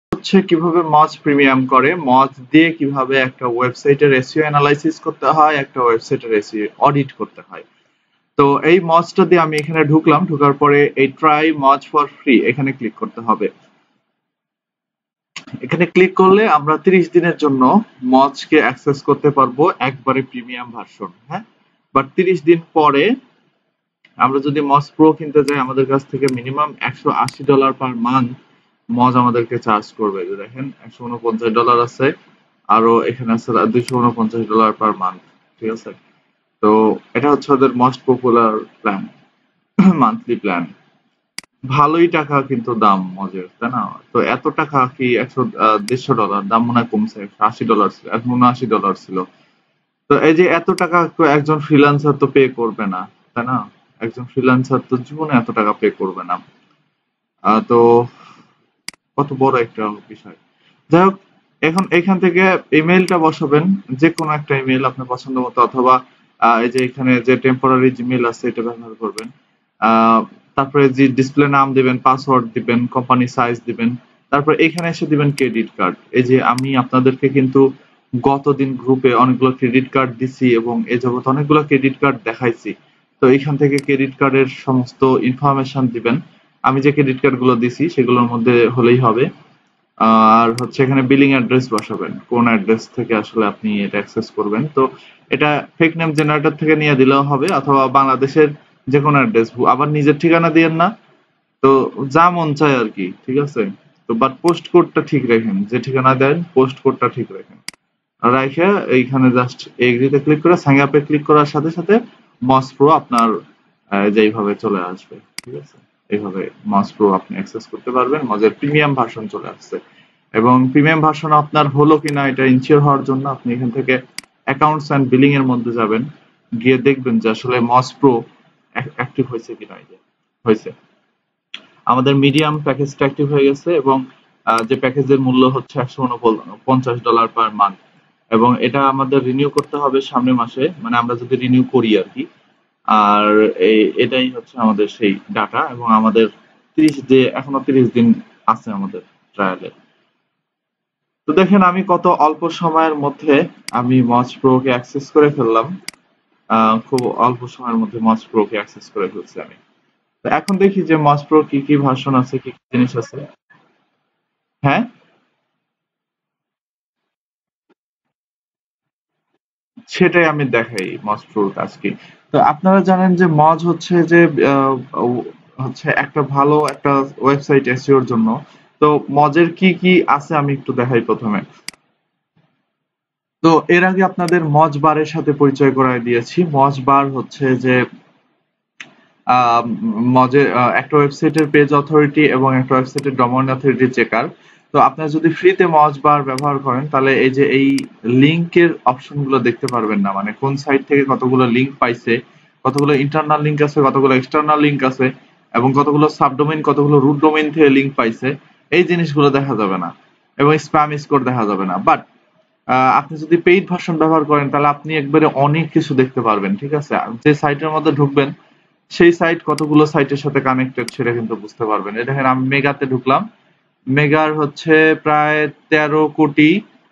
হচ্ছে কিভাবে মজ প্রিমিয়াম করে, মজ দিয়ে কিভাবে একটা ওয়েবসাইটের এসইও অ্যানালাইসিস করতে হয়, একটা ওয়েবসাইটের এসইও অডিট করতে হয়। তো এই মজটা দিয়ে আমি এখানে ঢুকলাম, ঢোকার পরে এই ট্রাই মজ ফর ফ্রি এখানে ক্লিক করতে হবে। এখানে ক্লিক করলে আমরা 30 দিনের জন্য মজকে অ্যাক্সেস করতে পারবো একবারে প্রিমিয়াম ভার্সন। হ্যাঁ, বাট 30 দিন পরে আমরা যদি মজ প্রো কিনতে যাই আমাদের কাছ থেকে মিনিমাম $180 পার মান্থ মজ আমাদেরকে চার্জ করবে। যে দেখেন $149 আছে, আরো এখানে আছে $249 পার মান্থ। ঠিক আছে, তো এটা হচ্ছে ওদের most popular plan, monthly plan. ভালোই টাকা কিন্তু দাম মজের, তাই না? তো এত টাকা কি 150 $150 দাম মনে হয় কমছে, $180 ছিল, এখন $79 ছিল। তো এই যে এত টাকা একজন ফ্রিল্যান্সার তো পে করবে না, তাই না? একজন ফ্রিল্যান্সার তো জীবনে এত টাকা পে করবে না। তো কত বড় একটা বিষয়। যাই হোক, এখন এখান থেকে ইমেইলটা বসাবেন, যে কোনো একটা ইমেইল আপনার পছন্দ মতো, অথবা এই যে এখানে যে টেম্পোরারি জিমেইল আছে এটা ব্যবহার করবেন। আহ, তারপরে যে ডিসপ্লে নাম দিবেন, পাসওয়ার্ড দিবেন, কোম্পানি সাইজ দিবেন, তারপর এখানে এসে দিবেন ক্রেডিট কার্ড। এই যে আমি আপনাদেরকে কিন্তু গতদিন গ্রুপে অনেকগুলো ক্রেডিট কার্ড দিছি এবং এ যাবত অনেকগুলো ক্রেডিট কার্ড দেখাইছি। তো এখান থেকে ক্রেডিট কার্ডের সমস্ত ইনফরমেশন দিবেন। আমি যে ক্রেডিট কার্ড গুলো দিছি সেগুলোর মধ্যে হলেই হবে। আর হচ্ছে এখানে বিলিং অ্যাড্রেস বসাবেন, কোন অ্যাড্রেস থেকে আসলে আপনি এটা অ্যাক্সেস করবেন। তো এটা ফেক নেম জেনারেটর থেকে নিয়ে দিলেও হবে, অথবা বাংলাদেশের যে কোনো অ্যাড্রেস, আবার নিজের ঠিকানা দিয়েন না। তো যা মন চায় আর কি, ঠিক আছে? তো বাট পোস্ট কোডটা ঠিক রাখেন, যে ঠিকানা দেন পোস্ট কোডটা ঠিক রাখেন। রাইখে এইখানে জাস্ট এগ্রিতে ক্লিক করে সাইন আপে ক্লিক করার সাথে সাথে মস প্রো আপনার যেইভাবে চলে আসবে। ঠিক আছে, এইভাবে মস প্রো আপনি অ্যাক্সেস করতে পারবেন। মজের প্রিমিয়াম ভার্সন চলে আসছে, এবং প্রিমিয়াম ভার্সন আপনার হলো কিনা এটা ইনশিওর হওয়ার জন্য আপনি এখান থেকে অ্যাকাউন্টস অ্যান্ড বিলিং এর মধ্যে যাবেন, গিয়ে দেখবেন যে আসলে মস প্রো অ্যাক্টিভ হয়েছে কিনা। এই যে হয়েছে, আমাদের মিডিয়াম প্যাকেজটা অ্যাক্টিভ হয়ে গেছে, এবং যে প্যাকেজের মূল্য হচ্ছে $149 পার মান্থ, এবং এটা আমাদের রিনিউ করতে হবে সামনের মাসে, মানে আমরা যদি রিনিউ করি আর কি। আর এটাই হচ্ছে আমাদের সেই ডাটা, এবং আমাদের 30 দিন আছে আমাদের ট্রায়ালে। তো দেখেন আমি কত অল্প সময়ের মধ্যে আমি মজ প্রো কে অ্যাক্সেস করে ফেললাম। খুব অল্প সময়ের মধ্যে মজ প্রো কে অ্যাক্সেস করে ফেলছি আমি। তো এখন দেখি যে মজ প্রো কি কি ভার্সন আছে, কি কি জিনিস আছে। হ্যাঁ, সেটাই আমি দেখাই মজ প্রোর কাজ কি। তো আপনারা জানেন যে মজ হচ্ছে যে আহ, হচ্ছে একটা ভালো একটা ওয়েবসাইট এসইওর জন্য। তো মজের কি কি আছে আমি একটু দেখাই প্রথমে। তো এর আগে আপনাদের মজ বারের সাথে পরিচয় করায় দিয়েছি। মজ বার হচ্ছে যে আহ, মজের একটা ওয়েবসাইটের পেজ অথরিটি এবং একটা ওয়েবসাইটের ডোমেইন অথরিটি চেকার। তো আপনারা যদি ফ্রিতে মজ বার ব্যবহার করেন তাহলে এই যে এই লিংকের অপশনগুলো দেখতে পারবেন না, মানে কোন সাইট থেকে কতগুলো লিংক পাইছে, কতগুলো ইন্টারনাল লিংক আছে, কতগুলো এক্সটার্নাল লিংক আছে, এবং কতগুলো সাবডোমেইন, কতগুলো রুট ডোমেইন থেকে লিংক পাইছে, এই জিনিসগুলো দেখা যাবে না, এবং স্প্যাম স্কোর দেখা যাবে না। বাট আপনি যদি পেইড ভার্সন ব্যবহার করেন তাহলে আপনি একবারে অনেক কিছু দেখতে পারবেন। ঠিক আছে, যে সাইটের মধ্যে ঢুকবেন সেই সাইট কতগুলো সাইটের সাথে কানেক্টেড সেটা কিন্তু বুঝতে পারবেন। এই দেখেন আমি মেগাতে ঢুকলাম, মেগার হচ্ছে প্রায় 13 কোটি,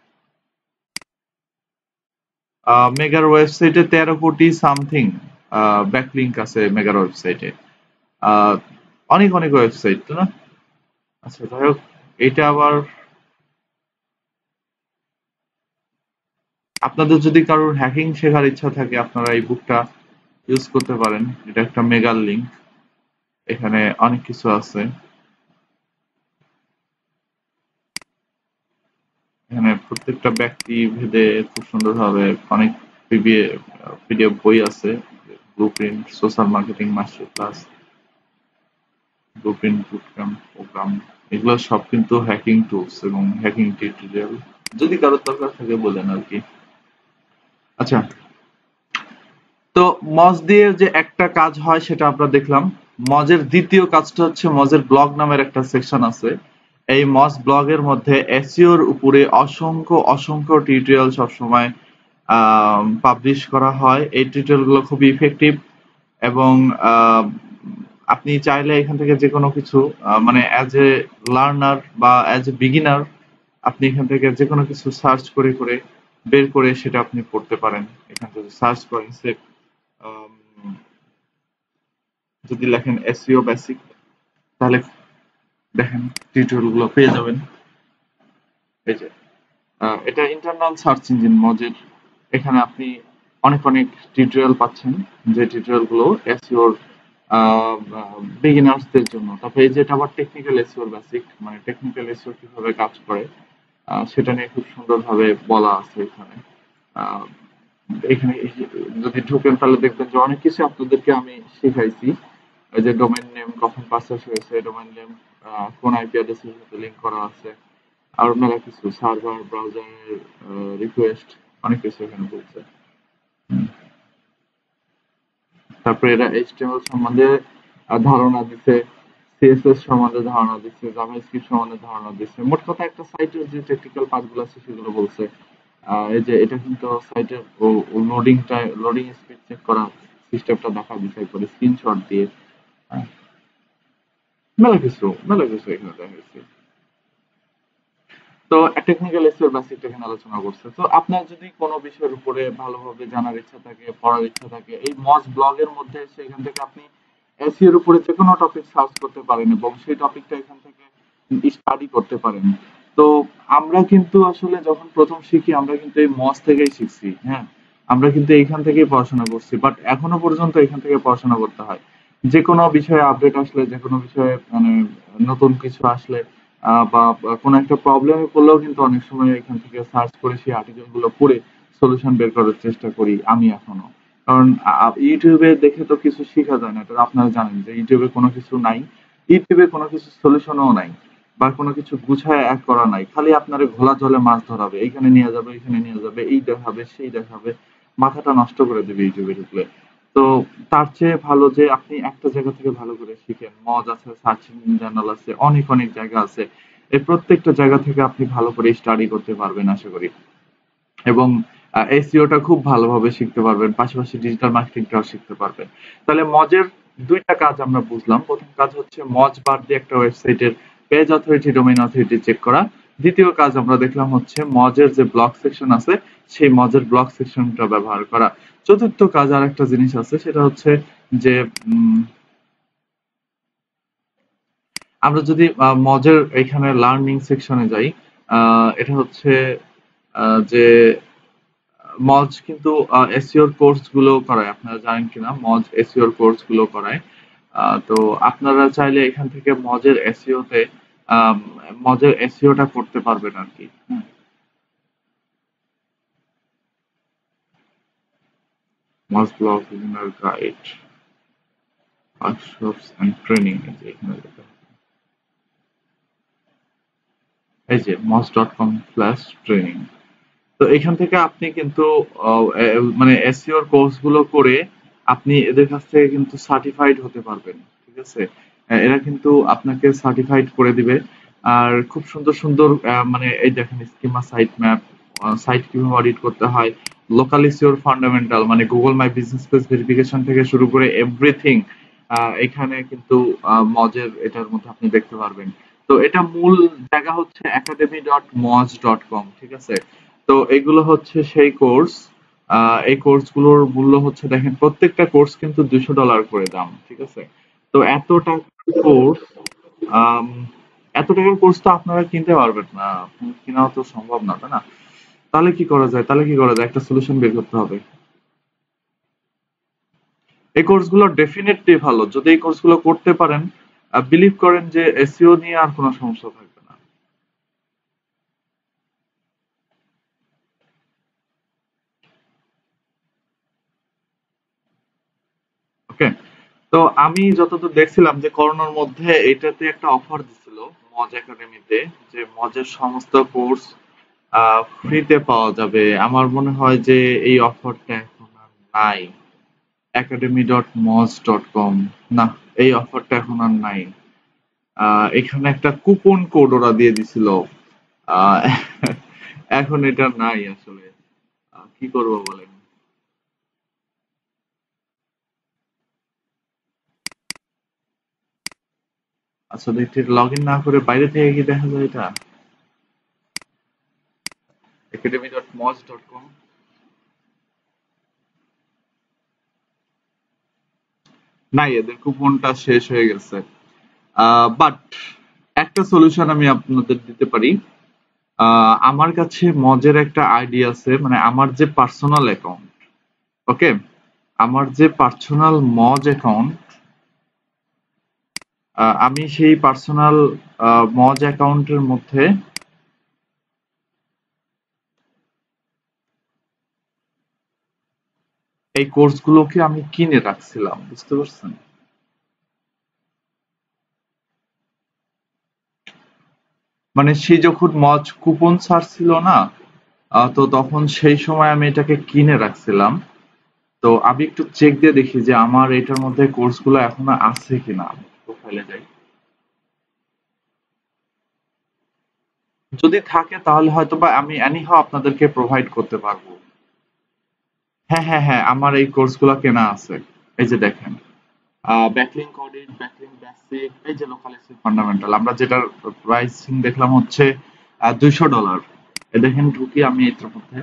মেগার ওয়েবসাইটে 13 কোটি সামথিং ব্যাকলিঙ্ক আছে মেগার ওয়েবসাইটে। আহ, অনেক অনেক ওয়েবসাইট, তো না? আচ্ছা যাই হোক, এটা আবার আপনাদের যদি কারোর হ্যাকিং শেখার ইচ্ছা থাকে আপনারা এই বুকটা ইউজ করতে পারেন। এটা একটা মেগার লিঙ্ক, এখানে অনেক কিছু আছে। এখানে প্রত্যেকটা ব্যক্তি ভেদে খুব সুন্দরভাবে অনেক পিডিএফ বই আছে। Blueprint, social marketing master class, blueprint bootcamp programme, এগুলো সব কিন্তু হ্যাকিং টুলস এবং হ্যাকিং টিউটোরিয়াল। যদি কারোর দরকার থাকে বলেন আর কি। আচ্ছা, তো মজ দিয়ে যে একটা কাজ হয় সেটা আমরা দেখলাম। মজের দ্বিতীয় কাজটা হচ্ছে মজের ব্লগ নামের একটা সেকশন আছে। এই মজ ব্লগের মধ্যে এসইওর উপরে অসংখ্য অসংখ্য টিউটোরিয়াল সবসময় পাবলিশ করা হয়। এই টিউটোরিয়াল গুলো খুবই ইফেক্টিভ, এবং আপনি চাইলে এখান থেকে যে কোনো কিছু মানে অ্যাজ এ লার্নার বা অ্যাজ এ বিগিনার আপনি এখান থেকে যে কোনো কিছু সার্চ করে করে বের করে সেটা আপনি পড়তে পারেন। এখান থেকে সার্চ করেন সে যদি লেখেন এসইও বেসিক, তাহলে দেখেন টিউটোরিয়াল গুলো পেয়ে যাবেন। এই যে এটা ইন্টারনাল সার্চ ইঞ্জিন মজের। এখানে আপনি অনেক অনেক টিউটোরিয়াল পাচ্ছেন, যে টিউটোরিয়াল গুলো এসইওর বিগিনার্সদের জন্য। তারপরে এই যে এটা আবার টেকনিক্যাল এসইওর বেসিক, মানে টেকনিক্যাল এসইও কিভাবে কাজ করে সেটা নিয়ে খুব সুন্দরভাবে বলা আছে এখানে। আহ, এখানে যদি ঢুকেন তাহলে দেখবেন যে অনেক কিছু আপনাদেরকে আমি শিখাইছি। এই যে ডোমেইন নেম কখন পারচেজ হয়েছে, ডোমেইন নেম কোন আইপি অ্যাড্রেসের সাথে লিংক করা আছে, আর মেলা কিছু সার্ভার ব্রাউজারের রিকোয়েস্ট, অনেক কিছু এখানে বলছে। তারপরে এরা এইচটিএমএল সম্বন্ধে ধারণা দিছে, সিএসএস সম্বন্ধে ধারণা দিচ্ছে, জাভাস্ক্রিপ্ট সম্বন্ধে ধারণা দিচ্ছে। মোট কথা একটা সাইটের যে টেকনিক্যাল পার্টগুলো আছে সেগুলো বলছে। এই যে এটা কিন্তু সাইটের লোডিং স্পিড চেক করা সিস্টেমটা দেখা বিষয় করে স্ক্রিনশট দিয়ে। আহ, মেলা কিছু এখানে দেখা গেছে। তো টেকনিক্যাল এসইও বেসিক এখানে আলোচনা করছে। তো আপনার যদি কোনো বিষয়ের উপরে ভালোভাবে জানার ইচ্ছা থাকে, পড়ার ইচ্ছা থাকে, এই মজ ব্লগের মধ্যে সেখান থেকে আপনি এসইও এর উপরে যে কোনো টপিক সার্চ করতে পারেন এবং সেই টপিকটা এখান থেকে স্টাডি করতে পারেন। তো আমরা কিন্তু আসলে যখন প্রথম শিখি আমরা কিন্তু এই মজ থেকেই শিখছি, হ্যাঁ, আমরা কিন্তু এইখান থেকেই পড়াশোনা করছি, বাট এখনো পর্যন্ত এখান থেকে পড়াশোনা করতে হয়। যে কোনো বিষয়ে আপডেট আসলে, যে কোনো বিষয়ে মানে নতুন কিছু আসলে বা কোনো একটা প্রবলেমে পড়লেও কিন্তু অনেক সময় এখান থেকে সার্চ করে সেই আর্টিকেল গুলো পড়ে সলিউশন বের করার চেষ্টা করি আমি এখনো। কারণ ইউটিউবে দেখে তো কিছু শেখা যায় না, এটা আপনারা জানেন যে ইউটিউবে কোনো কিছু নাই, ইউটিউবে কোনো কিছু সলিউশনও নাই, বা কোনো কিছু গুছায় এক করা নাই, খালি আপনার ঘোলা জলে মাছ ধরাবে, এইখানে নিয়ে যাবে এখানে নিয়ে যাবে, এই দেখাবে সেই দেখাবে, মাথাটা নষ্ট করে দেবে ইউটিউবে ঢুকলে। তো তার চেয়ে ভালো যে আপনি একটা জায়গা থেকে ভালো করে শিখেন। মজ আছে, সার্চিং জার্নাল আছে, অনেক অনেক জায়গা আছে। এই প্রত্যেকটা জায়গা থেকে আপনি ভালো করে স্টাডি করতে পারবেন আশা করি। এবং এসইওটা খুব ভালোভাবে শিখতে পারবেন, পাশাপাশি ডিজিটাল মার্কেটিংটাও শিখতে পারবেন। তাহলে মজের দুইটা কাজ আমরা বুঝলাম। প্রথম কাজ হচ্ছে মজ বার দিয়ে একটা ওয়েবসাইটের page authority, domain authority check করা। দ্বিতীয় কাজ আমরা দেখলাম হচ্ছে মজের যে ব্লগ সেকশন আছে সেই মজের ব্লগ সেকশনটা ব্যবহার করা। চতুর্থ কাজ আর একটা জিনিস আছে, সেটা হচ্ছে যে আমরা যদি মজের এখানে লার্নিং সেকশনে যাই, এটা হচ্ছে যে মজ কিন্তু এসইওর কোর্স গুলো করায়, আপনারা জানেন কিনা মজ এসইওর কোর্স গুলো করায়। তো আপনারা চাইলে এখান থেকে মজের এসইওটা করতে পারবেন আর কি। Moz blog beginner guide, workshops and training, এই যে এখানে এই যে mos.com/training। তো এখান থেকে আপনি কিন্তু মানে এসইও এর কোর্স গুলো করে আপনি এদের কাছ থেকে কিন্তু সার্টিফাইড হতে পারবেন। ঠিক আছে? এরা কিন্তু আপনাকে সার্টিফাইড করে দিবে। আর খুব সুন্দর সুন্দর মানে এই দেখেন স্কিমা সাইট ম্যাপ, সাইট কিভাবে অডিট করতে হয়, লোকাল এসইও ফান্ডামেন্টাল মানে Google my business page verification থেকে শুরু করে এভরিথিং এখানে কিন্তু মজের এটার মধ্যে আপনি দেখতে পারবেন। তো এটা মূল জায়গা হচ্ছে academy.moj.com, ঠিক আছে? তো এগুলো হচ্ছে সেই কোর্স। এই কোর্স গুলোর মূল্য হচ্ছে, দেখেন প্রত্যেকটা কোর্স কিন্তু $200 করে দাম, ঠিক আছে? তো এত টাকার কোর্স, এত টাকার কোর্স তো আপনারা কিনতে পারবেন না, কেনাও তো সম্ভব না, তাই না? তাহলে কি করা যায়, একটা সলিউশন বের করতে হবে। এই কোর্সগুলো ডেফিনেটলি ভালো, যদি এই কোর্সগুলো করতে পারেন বিলিভ করেন যে এসইও নিয়ে আর কোনো সমস্যা থাকবে না। ওকে, তো আমি যতদূর দেখছিলাম যে করোনার মধ্যে এটাতে একটা অফার দিছিল মজ একাডেমিতে, যে মজের সমস্ত কোর্স ফ্রিতে পাওয়া যাবে। আমার মনে হয় যে এই অফারটা এখন আর নাই। academy.moj.com, না, এই অফারটা এখন আর নাই। এখানে একটা কুপন কোড ওরা দিয়ে দিছিল, আহ, এখন এটা নাই আসলে। কি করব বলেন? আচ্ছা দেখি, লগ ইন না করে বাইরে থেকে কি দেখা যায় এটা? academy.moz.com। নাই, এদের কুপনটা শেষ হয়ে গেছে। বাট একটা সলিউশন আমি আপনাদের দিতে পারি। আমার কাছে মজের একটা আইডি আছে, মানে আমার যে পার্সোনাল অ্যাকাউন্ট, ওকে, আমার যে পার্সোনাল মজ অ্যাকাউন্ট, আমি সেই পার্সোনাল মজ অ্যাকাউন্টের মধ্যে এই কোর্সগুলোকে আমি কিনে রাখছিলাম, বুঝতে পারছেন? মানে সে যখন মজ কুপন ছাড়ছিল না, তো তখন সেই সময় আমি এটাকে কিনে রাখছিলাম। তো আমি একটু চেক দিয়ে দেখি যে আমার এটার মধ্যে কোর্সগুলো এখনো আছে কিনা। প্রোফাইলে যাই, যদি থাকে তাহলে হয়তোবা আমি এনিহাও আপনাদেরকে প্রোভাইড করতে পারবো। হ্যাঁ হ্যাঁ হ্যাঁ, আমার এই কোর্সগুলো কেনা আছে। এই যে দেখেন, ব্যাকলিংক অডিট, ব্যাকলিংক বেসিক, এই যে লোকাল এসইও ফান্ডামেন্টাল, আমরা যেটার প্রাইসিং দেখলাম হচ্ছে $200। এ দেখেন ঢুকি আমি এটার মধ্যে,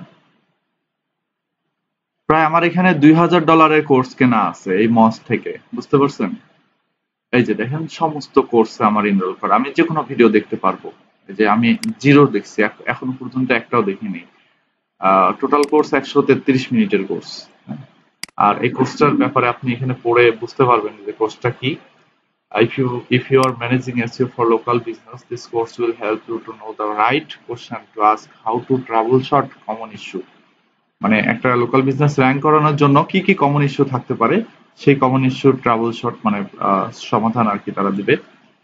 প্রায় আমার এখানে $2000 কোর্স কেনা আছে এই মস থেকে, বুঝতে পারছেন? এই যে দেখেন সমস্ত কোর্সে আমার এনরোল করা, আমি যে কোনো ভিডিও দেখতে পারবো। এই যে আমি জিরো দেখছি, এখনো পর্যন্ত একটাও দেখিনি। টোটাল কোর্স 133 মিনিটের কোর্স। আর এই কোর্সটার ব্যাপারে আপনি এখানে পড়ে বুঝতে পারবেন যে কোর্সটা কি। If you are managing SEO for local business, this course will help you to know the right question to ask, how to troubleshoot common issue। মানে একটা লোকাল বিজনেস র্যাঙ্ক করানোর জন্য কি কি কমন ইস্যু থাকতে পারে, সেই কমন ইস্যু ট্রাবল শট, মানে সমাধান আর কি তারা দিবে।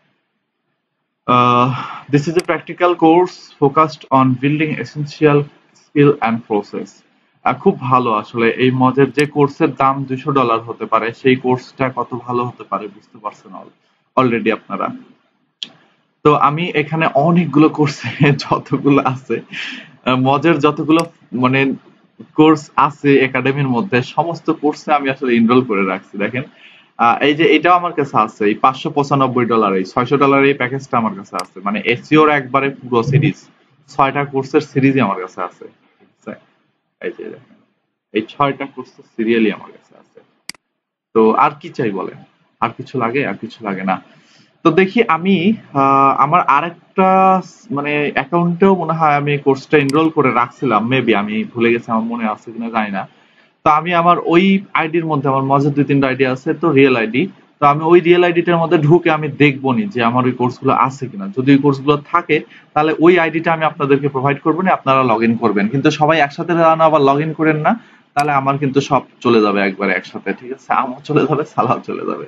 This is a practical course focused on building essential skill and process। খুব ভালো আসলে, এই মজের যে কোর্সের দাম $200 হতে পারে, সেই কোর্সটা কত ভালো হতে পারে বুঝতে পারছেন অলরেডি আপনারা। তো আমি এখানে অনেকগুলো কোর্সে যতগুলো আছে, মজের যতগুলো মানে কোর্স আছে একাডেমির মধ্যে, সমস্ত কোর্সে আমি আসলে এনরোল করে রাখছি। দেখেন, এই যে এটাও আমার কাছে আছে, এই $595, এই $600 এই প্যাকেজটা আমার কাছে আছে, মানে এসইওর একবারে পুরো সিরিজ, 6টা কোর্সের সিরিজই আমার কাছে আছে। ঠিক আছে, এই যে দেখেন, এই 6টা কোর্সের সিরিয়ালই আমার কাছে আছে। তো আর কি চাই বলেন? আর কিছু লাগে? আর কিছু লাগে না। তো দেখি আমি আমার আরেকটা মানে অ্যাকাউন্টেও মনে হয় আমি কোর্সটা এনরোল করে রাখছিলাম, মেবি আমি ভুলে গেছি, আমার মনে আছে কিনা জানি না। তো আমি আমার ওই আইডির মধ্যে, আমার মজার 2-3টা আইডি আছে তো, রিয়েল আইডি। তো আমি ওই রিয়েল আইডিটার মধ্যে ঢুকে আমি দেখবো নি যে আমার ওই কোর্সগুলো আছে কিনা। যদি ওই কোর্সগুলো থাকে তাহলে ওই আইডিটা আমি আপনাদেরকে প্রোভাইড করবো না, আপনারা লগ ইন করবেন। কিন্তু সবাই একসাথে যেন আবার লগ ইন করেন না, তাহলে আমার কিন্তু সব চলে যাবে একবারে একসাথে। ঠিক আছে, আমও চলে যাবে, সালাও চলে যাবে।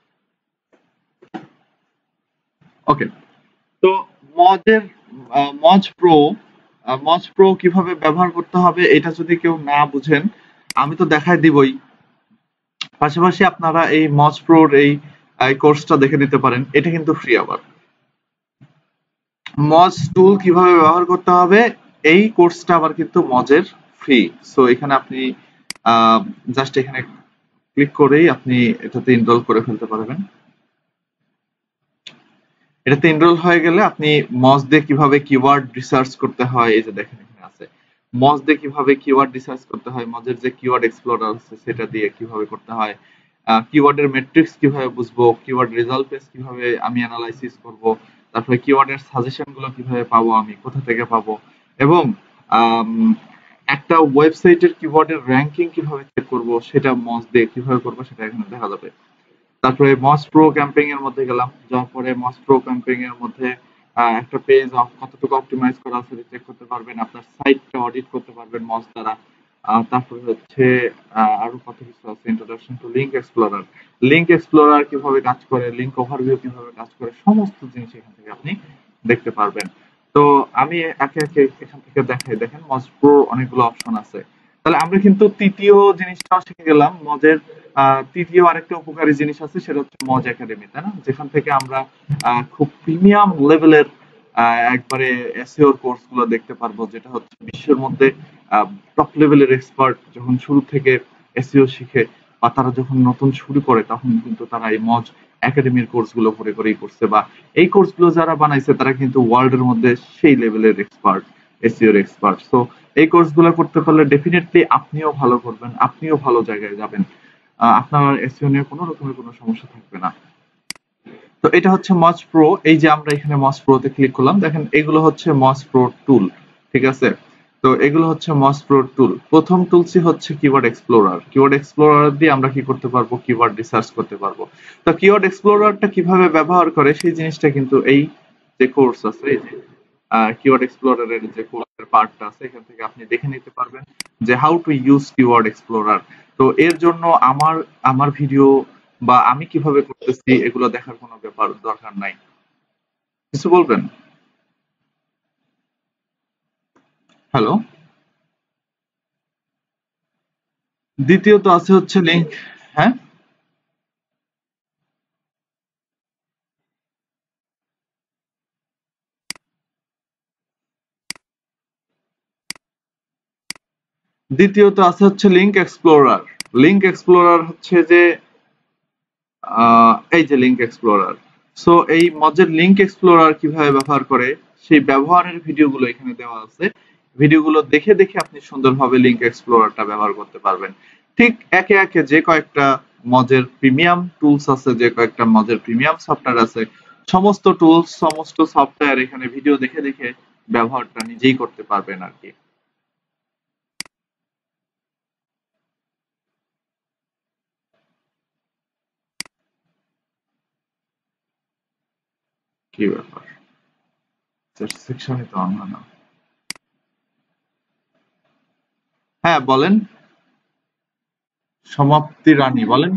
ওকে, তো মজের মজ প্রো, মজ প্রো কিভাবে ব্যবহার করতে হবে এটা যদি কেউ না বুঝেন, আমি তো দেখাই দিবই। পাশাপাশি আপনারা এই মজ প্রোর এই কোর্সটা দেখে নিতে পারেন, এটা কিন্তু ফ্রি। আবার মজ টুল কিভাবে ব্যবহার করতে হবে, এই কোর্সটা আবার কিন্তু মজের ফ্রি। সো এখানে আপনি জাস্ট এখানে ক্লিক করেই আপনি এটাতে এনরোল করে ফেলতে পারবেন। এটাতে এনরোল হয়ে গেলে আপনি মজ দিয়ে কিভাবে কিওয়ার্ড রিসার্চ করতে হয়, এই যে দেখেন এখানে আছে, মজ দিয়ে কিভাবে কিওয়ার্ড রিসার্চ করতে হয়, মজের যে কিওয়ার্ড এক্সপ্লোরার আছে সেটা দিয়ে কিভাবে করতে হয়, কিওয়ার্ডের মেট্রিক্স কিভাবে বুঝবো, কিওয়ার্ড রেজাল্ট পেজ কিভাবে আমি অ্যানালাইসিস করব, তারপরে কিওয়ার্ডের সাজেশন গুলো কিভাবে পাবো, আমি কোথা থেকে পাবো, এবং আম, একটা ওয়েবসাইটের কিওয়ার্ডের র্যাঙ্কিং কিভাবে চেক করব, সেটা মজ দিয়ে কিভাবে করবো সেটা এখানে দেখা যাবে। তারপরে মস প্রো ক্যাম্পেইন এর মধ্যে গেলাম, যাওয়ার পরে মস প্রো ক্যাম্পেইন এর মধ্যে একটা পেজ কতটুকু অপটিমাইজ করা আছে চেক করতে পারবেন, আপনার সাইটটা অডিট করতে পারবেন মস দ্বারা। তারপরে হচ্ছে আরো কত কিছু আছে, introduction to link explorer, link explorer কিভাবে কাজ করে, লিংক ওভারভিউ কিভাবে কাজ করে, সমস্ত জিনিস এখান থেকে আপনি দেখতে পারবেন। তো আমি একে একে এখান থেকে দেখাই, দেখেন মজ প্রো অনেকগুলো অপশন আছে। তাহলে আমরা কিন্তু তৃতীয় জিনিসটাও শিখে গেলাম, মজের তৃতীয় আরেকটা উপকারী জিনিস আছে, সেটা হচ্ছে মজ একাডেমি, তাই না? যেখান থেকে আমরা খুব প্রিমিয়াম লেভেলের একবারে এসইও কোর্স গুলো দেখতে পারবো, যেটা হচ্ছে বিশ্বের মধ্যে টপ লেভেলের এক্সপার্ট যখন শুরু থেকে এসইও শিখে বা তারা যখন নতুন শুরু করে তখন কিন্তু তারা এই মজ একাডেমির কোর্সগুলো করেই করছে, বা এই কোর্সগুলো যারা বানাইছে তারা কিন্তু ওয়ার্ল্ডের মধ্যে সেই লেভেলের এক্সপার্ট, এসইও এক্সপার্ট। সো এই কোর্সগুলো করতে পারলে ডেফিনেটলি আপনিও ভালো করবেন, আপনিও ভালো জায়গায় যাবেন, আপনার এসইও নিয়ে কোনো রকমের কোনো সমস্যা থাকবে না। তো এটা হচ্ছে মজ প্রো। এই যে আমরা এখানে মজ প্রোতে ক্লিক করলাম, দেখেন এগুলো হচ্ছে মজ প্রো টুল, ঠিক আছে। তো এগুলো হচ্ছে মজ প্রো টুল। প্রথম টুলসই হচ্ছে কিওয়ার্ড এক্সপ্লোরার। কিওয়ার্ড এক্সপ্লোরার দিয়ে আমরা কি করতে পারবো, কিওয়ার্ড রিসার্চ করতে পারবো। তো কিওয়ার্ড এক্সপ্লোরারটা কিভাবে ব্যবহার করে সেই জিনিসটা কিন্তু এই যে কোর্স আছে, এই যে কিওয়ার্ড এক্সপ্লোরারের যে কোর্সের পার্টটা আছে এখান থেকে আপনি দেখে নিতে পারবেন যে how to use keyword explorer. তো এর জন্য আমার আমার ভিডিও বা আমি কিভাবে করতেছি এগুলো দেখার কোনো ব্যাপার দরকার নাই। কিছু বলবেন? হ্যালো। দ্বিতীয়ত আছে হচ্ছে লিঙ্ক। হ্যাঁ, দ্বিতীয়ত আছে হচ্ছে লিঙ্ক এক্সপ্লোরার। লিঙ্ক এক্সপ্লোরার হচ্ছে যে এই যে লিঙ্ক এক্সপ্লোরার। সো এই মজের লিঙ্ক এক্সপ্লোরার কিভাবে ব্যবহার করে সেই ব্যবহারের ভিডিওগুলো এখানে দেওয়া আছে। ভিডিওগুলো দেখে দেখে আপনি সুন্দরভাবে লিঙ্ক এক্সপ্লোরারটা ব্যবহার করতে পারবেন। ঠিক একে একে যে কয়েকটা মজের প্রিমিয়াম টুলস আছে, যে কয়েকটা মজের প্রিমিয়াম সফটওয়্যার আছে, সমস্ত টুলস সমস্ত সফটওয়্যার এখানে ভিডিও দেখে দেখে ব্যবহারটা নিজেই করতে পারবেন আর কি। কি ব্যাপার, সেকশনই তো অন হয় না। হ্যাঁ বলেন। সমাপ্তি রানী বলেন।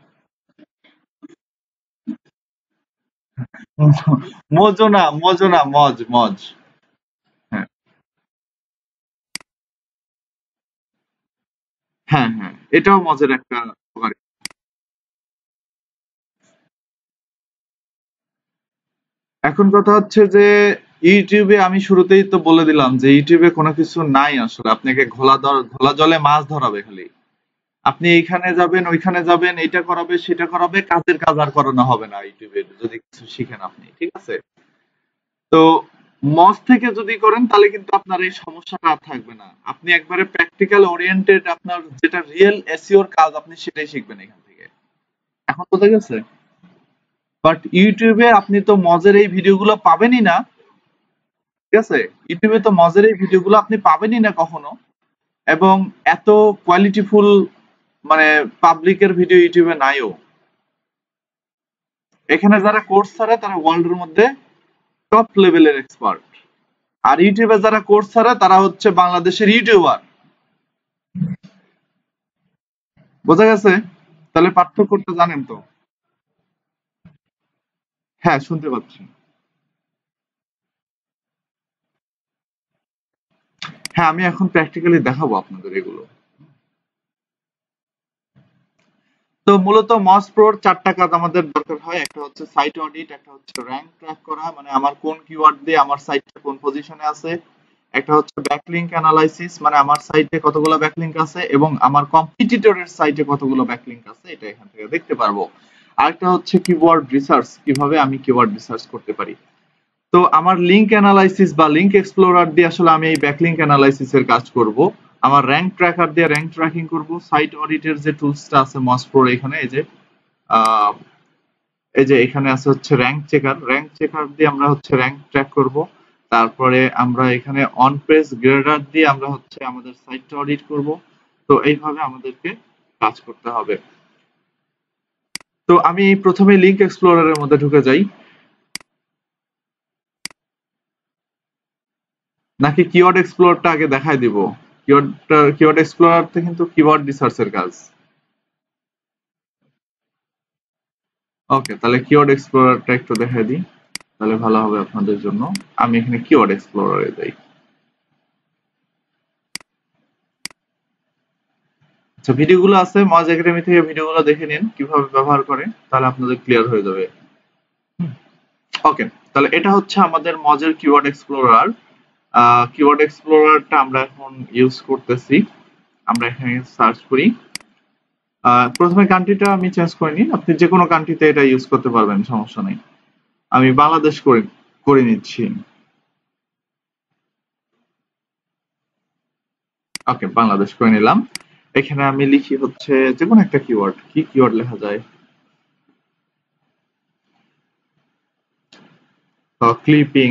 মজো না, মজো না, মজ মজ। হ্যাঁ হ্যাঁ হ্যাঁ, এটাও মজের একটা উপকারী। এখন কথা হচ্ছে যে ইউটিউবে আমি শুরুতেই তো বলে দিলাম যে ইউটিউবে কোনো কিছু নাই আসলে, আপনাকে ঘোলা জলে মাছ ধরাবে খালি। আপনি এইখানে যাবেন ওইখানে যাবেন, এটা করাবে সেটা করাবে, কাজের কাজ আর করানো হবে না ইউটিউবে যদি কিছু শিখেন আপনি, ঠিক আছে। তো মজ থেকে যদি করেন তাহলে কিন্তু আপনার এই সমস্যাটা আর থাকবে না। আপনি একবারে প্র্যাকটিক্যাল ওরিয়েন্টেড, আপনার যেটা রিয়েল এসইওর কাজ আপনি সেটাই শিখবেন এখান থেকে। এখন বোঝা গেছে? বাট ইউটিউবে আপনি তো মজের এই ভিডিওগুলো পাবেনই না, ঠিক আছে। ইউটিউবে তো মজের এই ভিডিওগুলো আপনি পাবেনই না কখনো। এবং এত কোয়ালিটিফুল মানে পাবলিকের ভিডিও ইউটিউবে নাইও। এখানে যারা কোর্স ছাড়ে তারা ওয়ার্ল্ডের মধ্যে টপ লেভেলের এক্সপার্ট। আর ইউটিউবে যারা কোর্স ছাড়ে তারা হচ্ছে বাংলাদেশের ইউটিউবার। বোঝা গেছে? তাহলে পার্থক্যটা জানেন তো? হ্যাঁ, শুনতে পাচ্ছি। হ্যাঁ, আমি এখন প্র্যাকটিক্যালি দেখাবো আপনাদের এগুলো। তো মূলত মস প্রোর 4টা কাজ আমাদের দরকার হয়। একটা হচ্ছে সাইট অডিট, একটা হচ্ছে র‍্যাঙ্ক ট্র্যাক করা, মানে আমার কোন কিওয়ার্ড দিয়ে আমার সাইটটা কোন পজিশনে আছে। একটা হচ্ছে ব্যাকলিংক অ্যানালাইসিস, মানে আমার সাইটে কতগুলো ব্যাকলিংক আছে এবং আমার কম্পিটিটরের সাইটে কতগুলো ব্যাকলিংক আছে এটা এখান থেকে দেখতে পারবো। আরেকটা হচ্ছে কিওয়ার্ড রিসার্চ, কিভাবে আমি কিওয়ার্ড রিসার্চ করতে পারি। তো আমার লিংক অ্যানালাইসিস বা লিংক এক্সপ্লোরার দিয়ে আসলে আমি এই ব্যাকলিংক অ্যানালাইসিস এর কাজ করব। আমার র‍্যাঙ্ক ট্র্যাকার দিয়ে র‍্যাঙ্ক ট্র্যাকিং করব। সাইট অডিটের যে টুলসটা আছে মসপ্রোর এখানে, আহ, এই যে এখানে আছে হচ্ছে র‍্যাঙ্ক চেকার। র‍্যাঙ্ক চেকার দিয়ে আমরা হচ্ছে র‍্যাঙ্ক ট্র্যাক করব। তারপরে আমরা এখানে অন পেজ গ্রেডার দিয়ে আমরা হচ্ছে আমাদের সাইটটা অডিট করব। তো এইভাবে আমাদেরকে কাজ করতে হবে। তো আমি প্রথমে লিংক এক্সপ্লোরারের মধ্যে ঢুকে যাই, নাকি কিওয়ার্ড এক্সপ্লোরটা আগে দেখাই দিব? কিওয়ার্ড এক্সপ্লোরারতে কিন্তু কিওয়ার্ড রিসার্চের কাজ। ওকে, তাহলে কিওয়ার্ড এক্সপ্লোরারটা একটু দেখাই দিই, তাহলে ভালো হবে আপনাদের জন্য। আমি এখানে কিওয়ার্ড এক্সপ্লোরারে যাই। আচ্ছা, ভিডিওগুলো আছে মজ একাডেমি থেকে, ভিডিওগুলো দেখে নিন কিভাবে ব্যবহার করে, তাহলে আপনাদের ক্লিয়ার হয়ে যাবে। ওকে, তাহলে এটা হচ্ছে আমাদের মজের কিওয়ার্ড এক্সপ্লোরার। কিওয়ার্ড এক্সপ্লোরারটা আমরা এখন ইউজ করতেছি। আমরা এখানে সার্চ করি প্রথমে কান্ট্রিটা আমি চেঞ্জ করে নিই, আপনি যে কোনো কান্ট্রিতে এটা ইউজ করতে পারবেন, সমস্যা নেই। আমি বাংলাদেশ করে করে নিচ্ছি। ওকে, বাংলাদেশ করে নিলাম। এখানে আমি লিখি হচ্ছে যে কোনো একটা কিওয়ার্ড। কি কিওয়ার্ড লেখা যায়? Clipping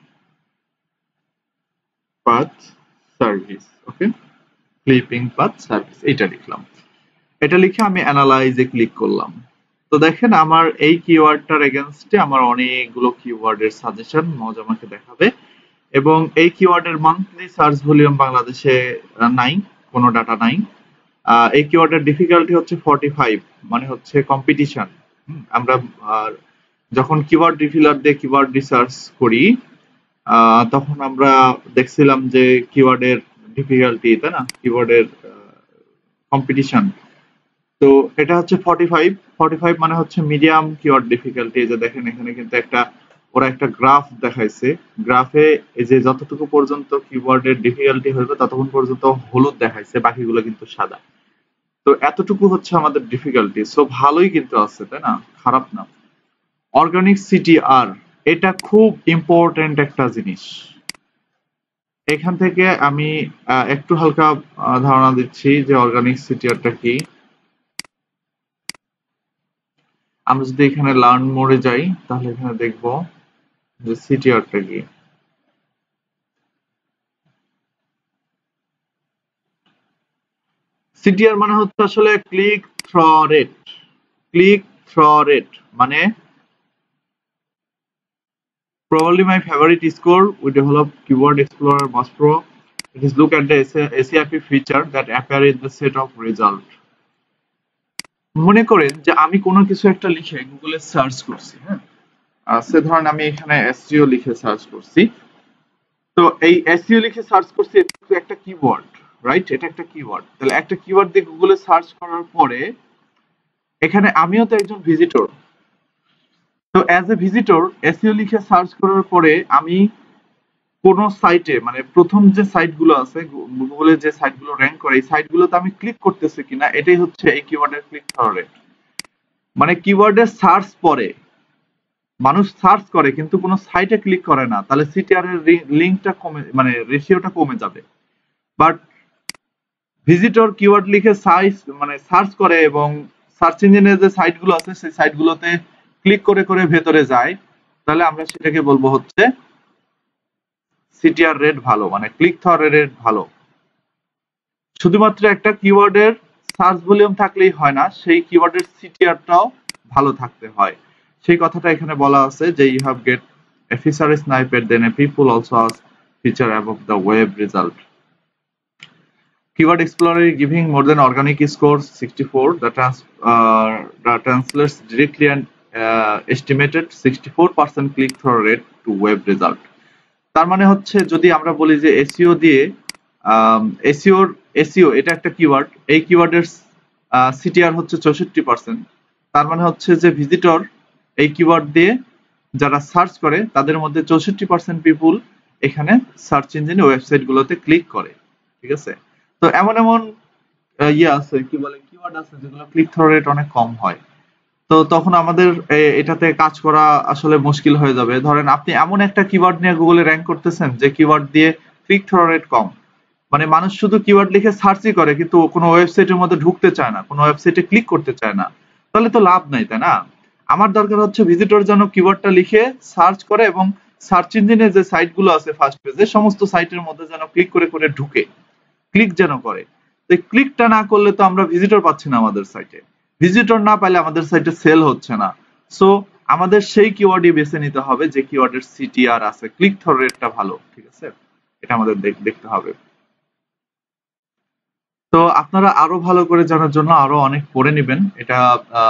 path service. Okay, clipping path service এটা লিখলাম। এটা লিখে আমি অ্যানালাইজে ক্লিক করলাম। তো দেখেন আমার এই কিওয়ার্ডটার এগেনস্টে আমার অনেকগুলো কিওয়ার্ডের সাজেশন মজ আমাকে দেখাবে, এবং এই কিওয়ার্ডের মান্থলি সার্চ ভলিউম বাংলাদেশে নাই, কোনো ডাটা নাই। এই কিওয়ার্ডের ডিফিকাল্টি হচ্ছে 45, মানে হচ্ছে কম্পিটিশন। আমরা যখন কিওয়ার্ড রিফিলার দিয়ে কিওয়ার্ড রিসার্চ করি তখন আমরা দেখছিলাম যে কিওয়ার্ডের ডিফিকাল্টি, তাই না, কিওয়ার্ডের কম্পিটিশন। তো এটা হচ্ছে 45 মানে হচ্ছে মিডিয়াম কিওয়ার্ড ডিফিকাল্টি। যে দেখেন এখানে কিন্তু ওরা একটা গ্রাফ দেখাইছে, গ্রাফে এই যে যতটুকু পর্যন্ত কিওয়ার্ডের ডিফিকাল্টি হইবে ততক্ষণ পর্যন্ত হলুদ দেখাইছে, বাকিগুলো কিন্তু সাদা। তো এতটুকু হচ্ছে আমাদের ডিফিকাল্টি, সো ভালোই কিন্তু আছে, তাই না, খারাপ না। অর্গানিক সিটিআর, এটা খুব ইম্পর্টেন্ট একটা জিনিস। এখান থেকে আমি একটু হালকা ধারণা দিচ্ছি যে অর্গানিক সিটিআরটা কি। আমরা যদি এখানে লার্ন মোডে যাই তাহলে এখানে দেখব যে সিটিআরটা কি। সিটিআর মানে হচ্ছে আসলে click through rate. Click through rate মানে probably my favorite score. We develop Keyword Explorer Moz Pro. It is look at the ACIP feature that appear in the set of result. মনে করেন যে আমি কোনো কিছু একটা লিখে গুগলে সার্চ করছি, হ্যাঁ, সে ধরেন আমি এখানে এসইও লিখে সার্চ করছি। তো এই এসইও লিখে সার্চ করছি, এটা একটা কিওয়ার্ড, রাইট? এটা একটা কিওয়ার্ড। তাহলে একটা কিওয়ার্ড দিয়ে গুগলে সার্চ করার পরে এখানে আমিও তো একজন ভিজিটর। তো অ্যাজ এ ভিজিটর এসইও লিখে সার্চ করার পরে আমি কোন সাইটে, মানে প্রথম যে সাইটগুলো আছে গুগলে যে সাইটগুলো র‍্যাঙ্ক করে, এই সাইটগুলোতে আমি ক্লিক করতেছি কিনা, এটাই হচ্ছে এই কিওয়ার্ডের ক্লিক থ্রু রেট। মানে কিওয়ার্ডের সার্চ পরে মানুষ সার্চ করে কিন্তু কোনো সাইটে ক্লিক করে না, তাহলে সিটিআর এর লিংকটা কমে, মানে রেশিওটা কমে যাবে। বাট ভিজিটর কিওয়ার্ড লিখে সার্চ করে এবং সার্চ ইঞ্জিনের যে সাইটগুলো আছে সেই সাইটগুলোতে ক্লিক করে করে ভেতরে যায়, তাহলে আমরা সেটাকে বলবো হচ্ছে সিটিআর রেট ভালো, মানে ক্লিক থ্রু রেট ভালো। শুধুমাত্র একটা কিওয়ার্ডের সার্চ ভলিউম থাকলেই হয় না, সেই কিওয়ার্ডের সিটিআরটাও ভালো থাকতে হয়। সেই কথাটা এখানে বলা আছে যে you have get a feature snippet then a people also ask feature above the web result. Keyword Explorer is giving more than organic score 64. The translates directly and estimated 64% click-through rate to web result. তার মানে হচ্ছে যদি আমরা বলি যে SEO দিয়ে SEO এটা একটা কিওয়ার্ড, এই কিওয়ার্ডের সিটিআর হচ্ছে 64%। তার মানে হচ্ছে যে ভিজিটর এই কিওয়ার্ড দিয়ে যারা সার্চ করে তাদের মধ্যে 64% পিপুল এখানে সার্চ ইঞ্জিনে ওয়েবসাইটগুলোতে ক্লিক করে, ঠিক আছে? তো এমন এমন আছে কি বলে কিওয়ার্ড আছে যেগুলো ক্লিক থ্রু রেট অনেক কম হয়। তো তখন আমাদের এটাতে কাজ করা আসলে মুশকিল হয়ে যাবে। ধরেন আপনি এমন একটা কিওয়ার্ড নিয়ে গুগলে র‍্যাঙ্ক করতেছেন যে কিওয়ার্ড দিয়ে ক্লিক থ্রু রেট কম, মানে মানুষ শুধু কিওয়ার্ড লিখে সার্চই করে কিন্তু কোনো ওয়েবসাইটের মধ্যে ঢুকতে চায় না, কোনো ওয়েবসাইটে ক্লিক করতে চায় না, তাহলে তো লাভ নাই, তাই না? আমার দরকার হচ্ছে ভিজিটর যেন কিওয়ার্ডটা লিখে সার্চ করে এবং সার্চ ইঞ্জিনে যে সাইটগুলো আছে ফার্স্ট পেজে সমস্ত সাইটের মধ্যে যেন ক্লিক করে করে ঢুকে, ক্লিক যেন করে। তো ক্লিকটা না করলে তো আমরা ভিজিটর পাচ্ছি না আমাদের সাইটে, ভিজিটর না পাইলে আমাদের সাইটে সেল হচ্ছে না। সো আমাদের সেই কিওয়ার্ডই বেছে নিতে হবে যে কিওয়ার্ডের সিটিআর আছে, ক্লিক থ্রু রেটটা ভালো, ঠিক আছে? এটা আমাদের দেখতে হবে। তো আপনারা আরো ভালো করে জানার জন্য আরো অনেক পড়ে নেবেন। এটা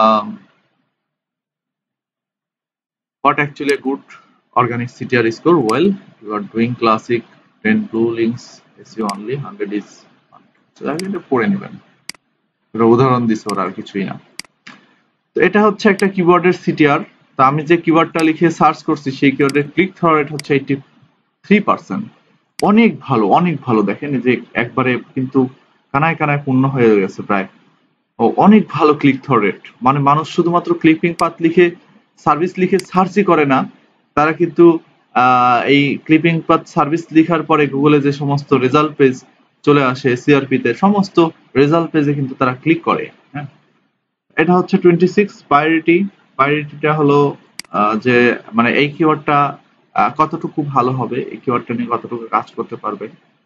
what actually a good organic CTR score? Well, you are doing classic 10 blue links SEO only, 100 is এটা পড়ে নেবেন, এটা উদাহরণ দিছে ওরা, আর কিছুই না। তো এটা হচ্ছে একটা কিওয়ার্ডের সিটিআর। তো আমি যে কিওয়ার্ডটা লিখে সার্চ করছি সেই কিওয়ার্ডের ক্লিক থ্রু রেট হচ্ছে 83%। অনেক ভালো, অনেক ভালো। দেখেন যে একবারে কিন্তু কানায় কানায় পূর্ণ হয়ে গেছে প্রায়। ও অনেক ভালো ক্লিক থ্রু রেট, মানে মানুষ শুধুমাত্র ক্লিপিং পাথ লিখে সার্ভিস লিখে সার্চই করে না, তারা কিন্তু এই ক্লিপিং পাথ সার্ভিস লিখার পরে গুগলে যে সমস্ত রেজাল্ট পেজ চলে আসে সিআরপি তে, সমস্ত রেজাল্ট পেজে কিন্তু তারা ক্লিক করে। হ্যাঁ, এটা হচ্ছে 26 প্রায়োরিটি। প্রায়োরিটিটা হলো যে মানে এই কিওয়ার্ডটা কতটুকু ভালো হবে, এই কিওয়ার্ডটা নিয়ে কতটুকু কাজ করতে পারবে,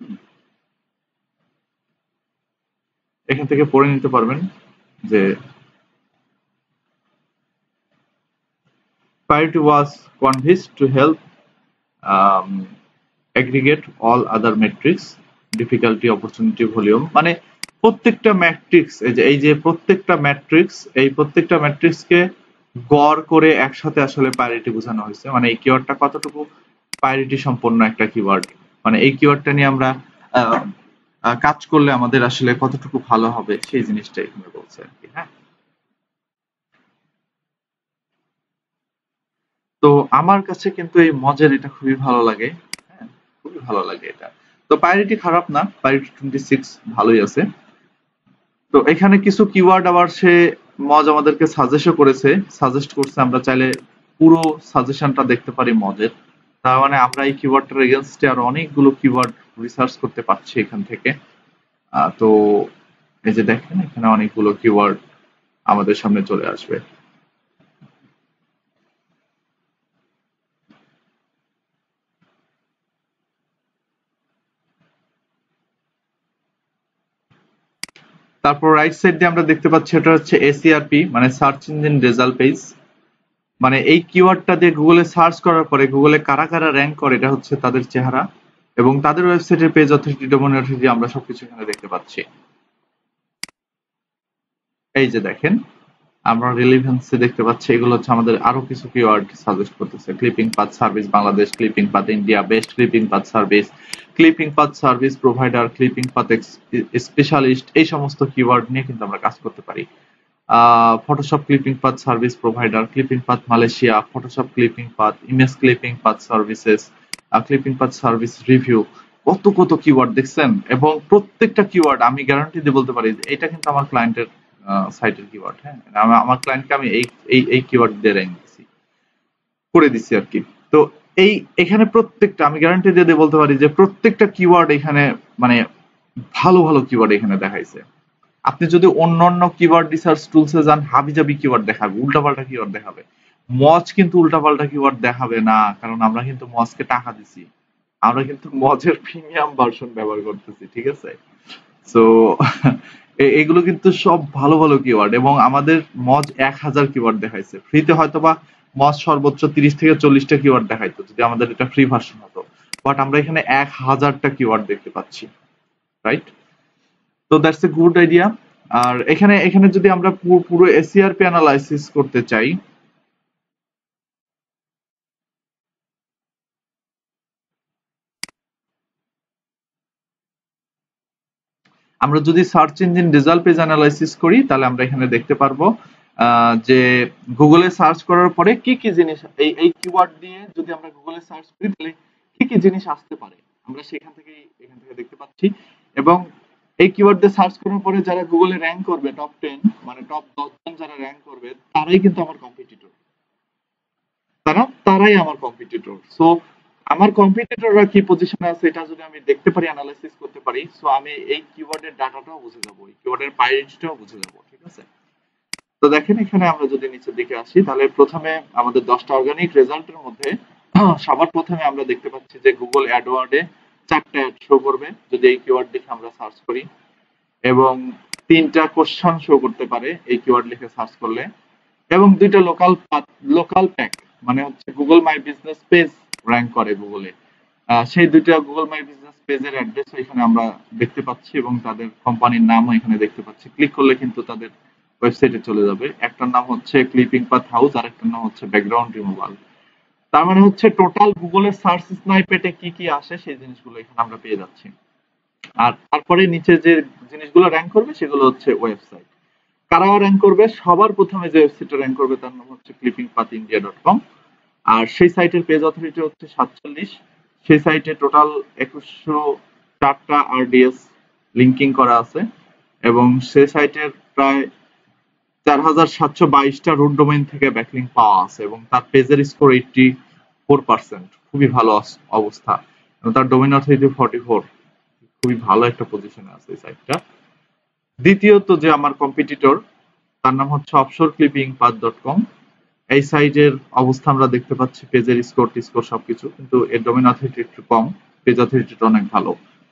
এখান থেকে পড়ে নিতে পারবেন যে priority was convinced to help um, aggregate all other metrics, difficulty, opportunity, volume, মানে প্রত্যেকটা ম্যাট্রিক্স, এই যে প্রত্যেকটা ম্যাট্রিক্স, এই প্রত্যেকটা ম্যাট্রিক্সকে গড় করে একসাথে আসলে প্রায়োরিটি বোঝানো হয়েছে, মানে এই কিওয়ার্ডটা কতটুকু প্রায়োরিটি সম্পন্ন একটা কিওয়ার্ড, মানে এই কিওয়ার্ডটা নিয়ে আমরা আহ, কাজ করলে আমাদের আসলে কতটুকু ভালো হবে সেই জিনিসটা এখানে বলছে আর কি। হ্যাঁ, তো আমার কাছে কিন্তু এই মজার এটা খুবই ভালো লাগে। হ্যাঁ, খুবই ভালো লাগে এটা। তো প্রায়োরিটি খারাপ না, প্রায়োরিটি 26 ভালোই আছে। তো এখানে কিছু কিওয়ার্ড আবার সে মজ আমাদেরকে সাজেস্টও করেছে, সাজেস্ট করছে, আমরা চাইলে পুরো সাজেশনটা দেখতে পারি মজের। তার মানে আমরা এই কিওয়ার্ডটার এগেনস্টে আর অনেকগুলো কিওয়ার্ড রিসার্চ করতে পারছি এখান থেকে। তো এই যে দেখেন এখানে অনেকগুলো কিওয়ার্ড আমাদের সামনে চলে আসবে। তারপর রাইট সাইড দিয়ে আমরা দেখতে পাচ্ছি এটা হচ্ছে এসিআরপি, মানে সার্চ ইঞ্জিন রেজাল্ট পেজ। মানে এই কিওয়ার্ডটা দিয়ে গুগলে সার্চ করার পরে গুগলে কারা কারা র্যাঙ্ক করে এটা হচ্ছে তাদের চেহারা, এবং তাদের ওয়েবসাইটের পেজ অথরিটি, ডোমেইন অথরিটি আমরা সবকিছু এখানে দেখতে পাচ্ছি। এই যে দেখেন আমরা রিলেভেন্সে দেখতে পাচ্ছি, এগুলো হচ্ছে আমাদের আরো কিছু কিওয়ার্ড সাজেস্ট করতেছে। Clipping path service Bangladesh, clipping path India, best clipping path service, clipping path service provider, clipping path specialist, এই সমস্ত কিওয়ার্ড নিয়ে কিন্তু আমরা কাজ করতে পারি। Photoshop clipping path service provider, clipping path Malaysia, Photoshop clipping path, image clipping path services, clipping path service review, কত কত কিওয়ার্ড দেখছেন, এবং প্রত্যেকটা কিওয়ার্ড আমি গ্যারান্টি দিয়ে বলতে পারি যে এটা কিন্তু আমার ক্লায়েন্টের সাইটের কিওয়ার্ড। হ্যাঁ, আমার ক্লায়েন্টকে আমি এই এই কিওয়ার্ড দিয়ে র্যাঙ্ক দিছি, করে দিছি আর কি। তো এই এখানে প্রত্যেকটা আমি গ্যারান্টি দিয়ে বলতে পারি যে প্রত্যেকটা কিওয়ার্ড এখানে মানে ভালো ভালো কিওয়ার্ড এখানে দেখাইছে। আপনি যদি অন্যান্য কিওয়ার্ড রিসার্চ টুলসে যান হাবিজাবি কিওয়ার্ড দেখাবে, উল্টাপাল্টা কিওয়ার্ড দেখাবে। মজ কিন্তু উল্টাপাল্টা কিওয়ার্ড দেখাবে না, কারণ আমরা কিন্তু মজকে টাকা দিছি, আমরা কিন্তু মজের প্রিমিয়াম ভার্সন ব্যবহার করতেছি, ঠিক আছে? সো এগুলো কিন্তু সব ভালো ভালো কিওয়ার্ড, এবং আমাদের মজ 1000 কিওয়ার্ড দেখাইছে। ফ্রিতে হয়তোবা মজ সর্বোচ্চ 30 থেকে 40টা কিওয়ার্ড দেখাইতো যদি আমাদের এটা ফ্রি ভার্সন হতো, বাট আমরা এখানে 1000টা কিওয়ার্ড দেখতে পাচ্ছি, রাইট? তো দ্যাটস এ গুড আইডিয়া। আর এখানে এখানে যদি আমরা পুরো এসিআরপি অ্যানালাইসিস করতে চাই, আমরা যদি search engine result page analysis করি তাহলে আমরা এখানে দেখতে পারবো যে গুগলে সার্চ করার পরে কি কি জিনিস, এই কিওয়ার্ড দিয়ে যদি আমরা গুগলে সার্চ করি তাহলে কি কি জিনিস আসতে পারে আমরা এখান থেকে দেখতে পাচ্ছি। এবং এই কিওয়ার্ড দিয়ে সার্চ করার পরে যারা গুগলে র্যাঙ্ক করবে টপ 10, মানে টপ 10 জন যারা র্যাঙ্ক করবে তারাই কিন্তু আমার কম্পিটিটর, তারাই আমার কম্পিটিটর। সো আমার কম্পিটিটররা কি পজিশনে আছে এটা যদি আমি দেখতে পারি, অ্যানালাইসিস করতে পারি, সো আমি এই কিওয়ার্ডের ডাটাটাও বুঝে যাবো, এই কিওয়ার্ডের প্রায়োরিটিটাও বুঝে যাবো, ঠিক আছে? তো দেখেন এখানে আমরা যদি নিচের দিকে আসি তাহলে প্রথমে আমাদের 10টা অর্গানিক রেজাল্টের মধ্যে সবার প্রথমে আমরা দেখতে পাচ্ছি যে গুগল অ্যাডওয়ার্ডে 4টা অ্যাড শো করবে যদি এই কিওয়ার্ড লিখে আমরা সার্চ করি, এবং 3টা কোশ্চেন শো করতে পারে এই কিওয়ার্ড লিখে সার্চ করলে, এবং 2টা লোকাল প্যাক, মানে হচ্ছে Google my business page rank করে গুগলে, সেই 2টা গুগল মাই বিজনেস পেজের অ্যাড্রেস এখানে আমরা দেখতে পাচ্ছি, এবং তাদের কোম্পানির নামও এখানে দেখতে পাচ্ছি। ক্লিক করলে কিন্তু তাদের ওয়েবসাইটে চলে যাবে। একটার নাম হচ্ছে ক্লিপিং পাথ হাউস, আর একটার নাম হচ্ছে ব্যাকগ্রাউন্ড রিমুভাল। তার মানে হচ্ছে টোটাল গুগলের সার্চ স্নাইপেটে কি কি আসে সেই জিনিসগুলো এখানে আমরা পেয়ে যাচ্ছি। আর তারপরে নিচে যে জিনিসগুলো র্যাঙ্ক করবে সেগুলো হচ্ছে ওয়েবসাইট। কারা র্যাঙ্ক করবে? সবার প্রথমে যে ওয়েবসাইটটা র্যাঙ্ক করবে তার নাম হচ্ছে clippingpathindia.com, আর সেই সাইটের পেজ অথরিটি হচ্ছে 47। সেই সাইটে টোটাল 2104টা আরডিএস লিঙ্কিং করা আছে, এবং সেই সাইটের প্রায় 4722টা রুট ডোমেইন থেকে ব্যাকলিংক পাওয়া আছে এবং তার পেজের স্কোর 84%, খুবই ভালো অবস্থা, এবং তার ডোমেইন অথরিটি 44, খুবই ভালো একটা পজিশনে আছে এই সাইটটা। দ্বিতীয়ত যে আমার কম্পিটিটর, তার নাম হচ্ছে offshoreclippingpath.com। এই সাইটের অবস্থা আমরা দেখতে পাচ্ছি, পেজের স্কোর সবকিছু, কিন্তু এর ডোমেইন অথরিটি একটু কম, পেজ অথরিটিটা অনেক ভালো।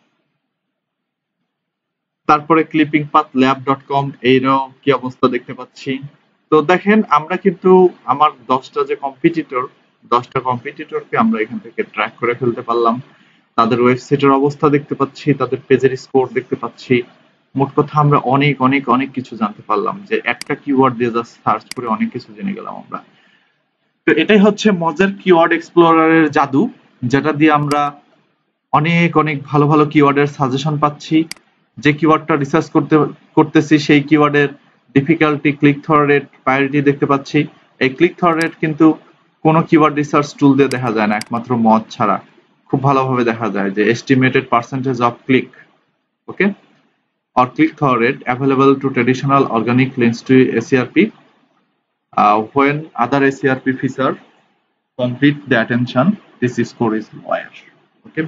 তারপরে clippingpathlab.com, এইরও কি অবস্থা দেখতে পাচ্ছি। তো দেখেন আমরা কিন্তু আমার 10টা কম্পিটিটরকে আমরা এখান থেকে ট্র্যাক করে ফেলতে পারলাম, তাদের ওয়েবসাইটের অবস্থা দেখতে পাচ্ছি, তাদের পেজের স্কোর দেখতে পাচ্ছি। মোট কথা আমরা অনেক অনেক অনেক কিছু জানতে পারলাম, যে একটা কিওয়ার্ড দিয়ে জাস্ট সার্চ করে অনেক কিছু জেনে গেলাম আমরা। তো এটাই হচ্ছে মজার কিওয়ার্ড এক্সপ্লোরারের জাদু, যেটা দিয়ে আমরা অনেক অনেক ভালো ভালো কিওয়ার্ডের সাজেশন পাচ্ছি। যে কিওয়ার্ডটা রিসার্চ করতেছি সেই কিওয়ার্ডের difficulty, click through rate, priority দেখতে পাচ্ছি। এই ক্লিক থ্রু রেট কিন্তু কোনো কিওয়ার্ড রিসার্চ টুল দিয়ে দেখা যায় না, একমাত্র মজ ছাড়া খুব ভালোভাবে দেখা যায় যে estimated percentage of click, okay, or click through rate available to traditional organic links to SERP when other SERP feature complete the attention, this score is lower, okay।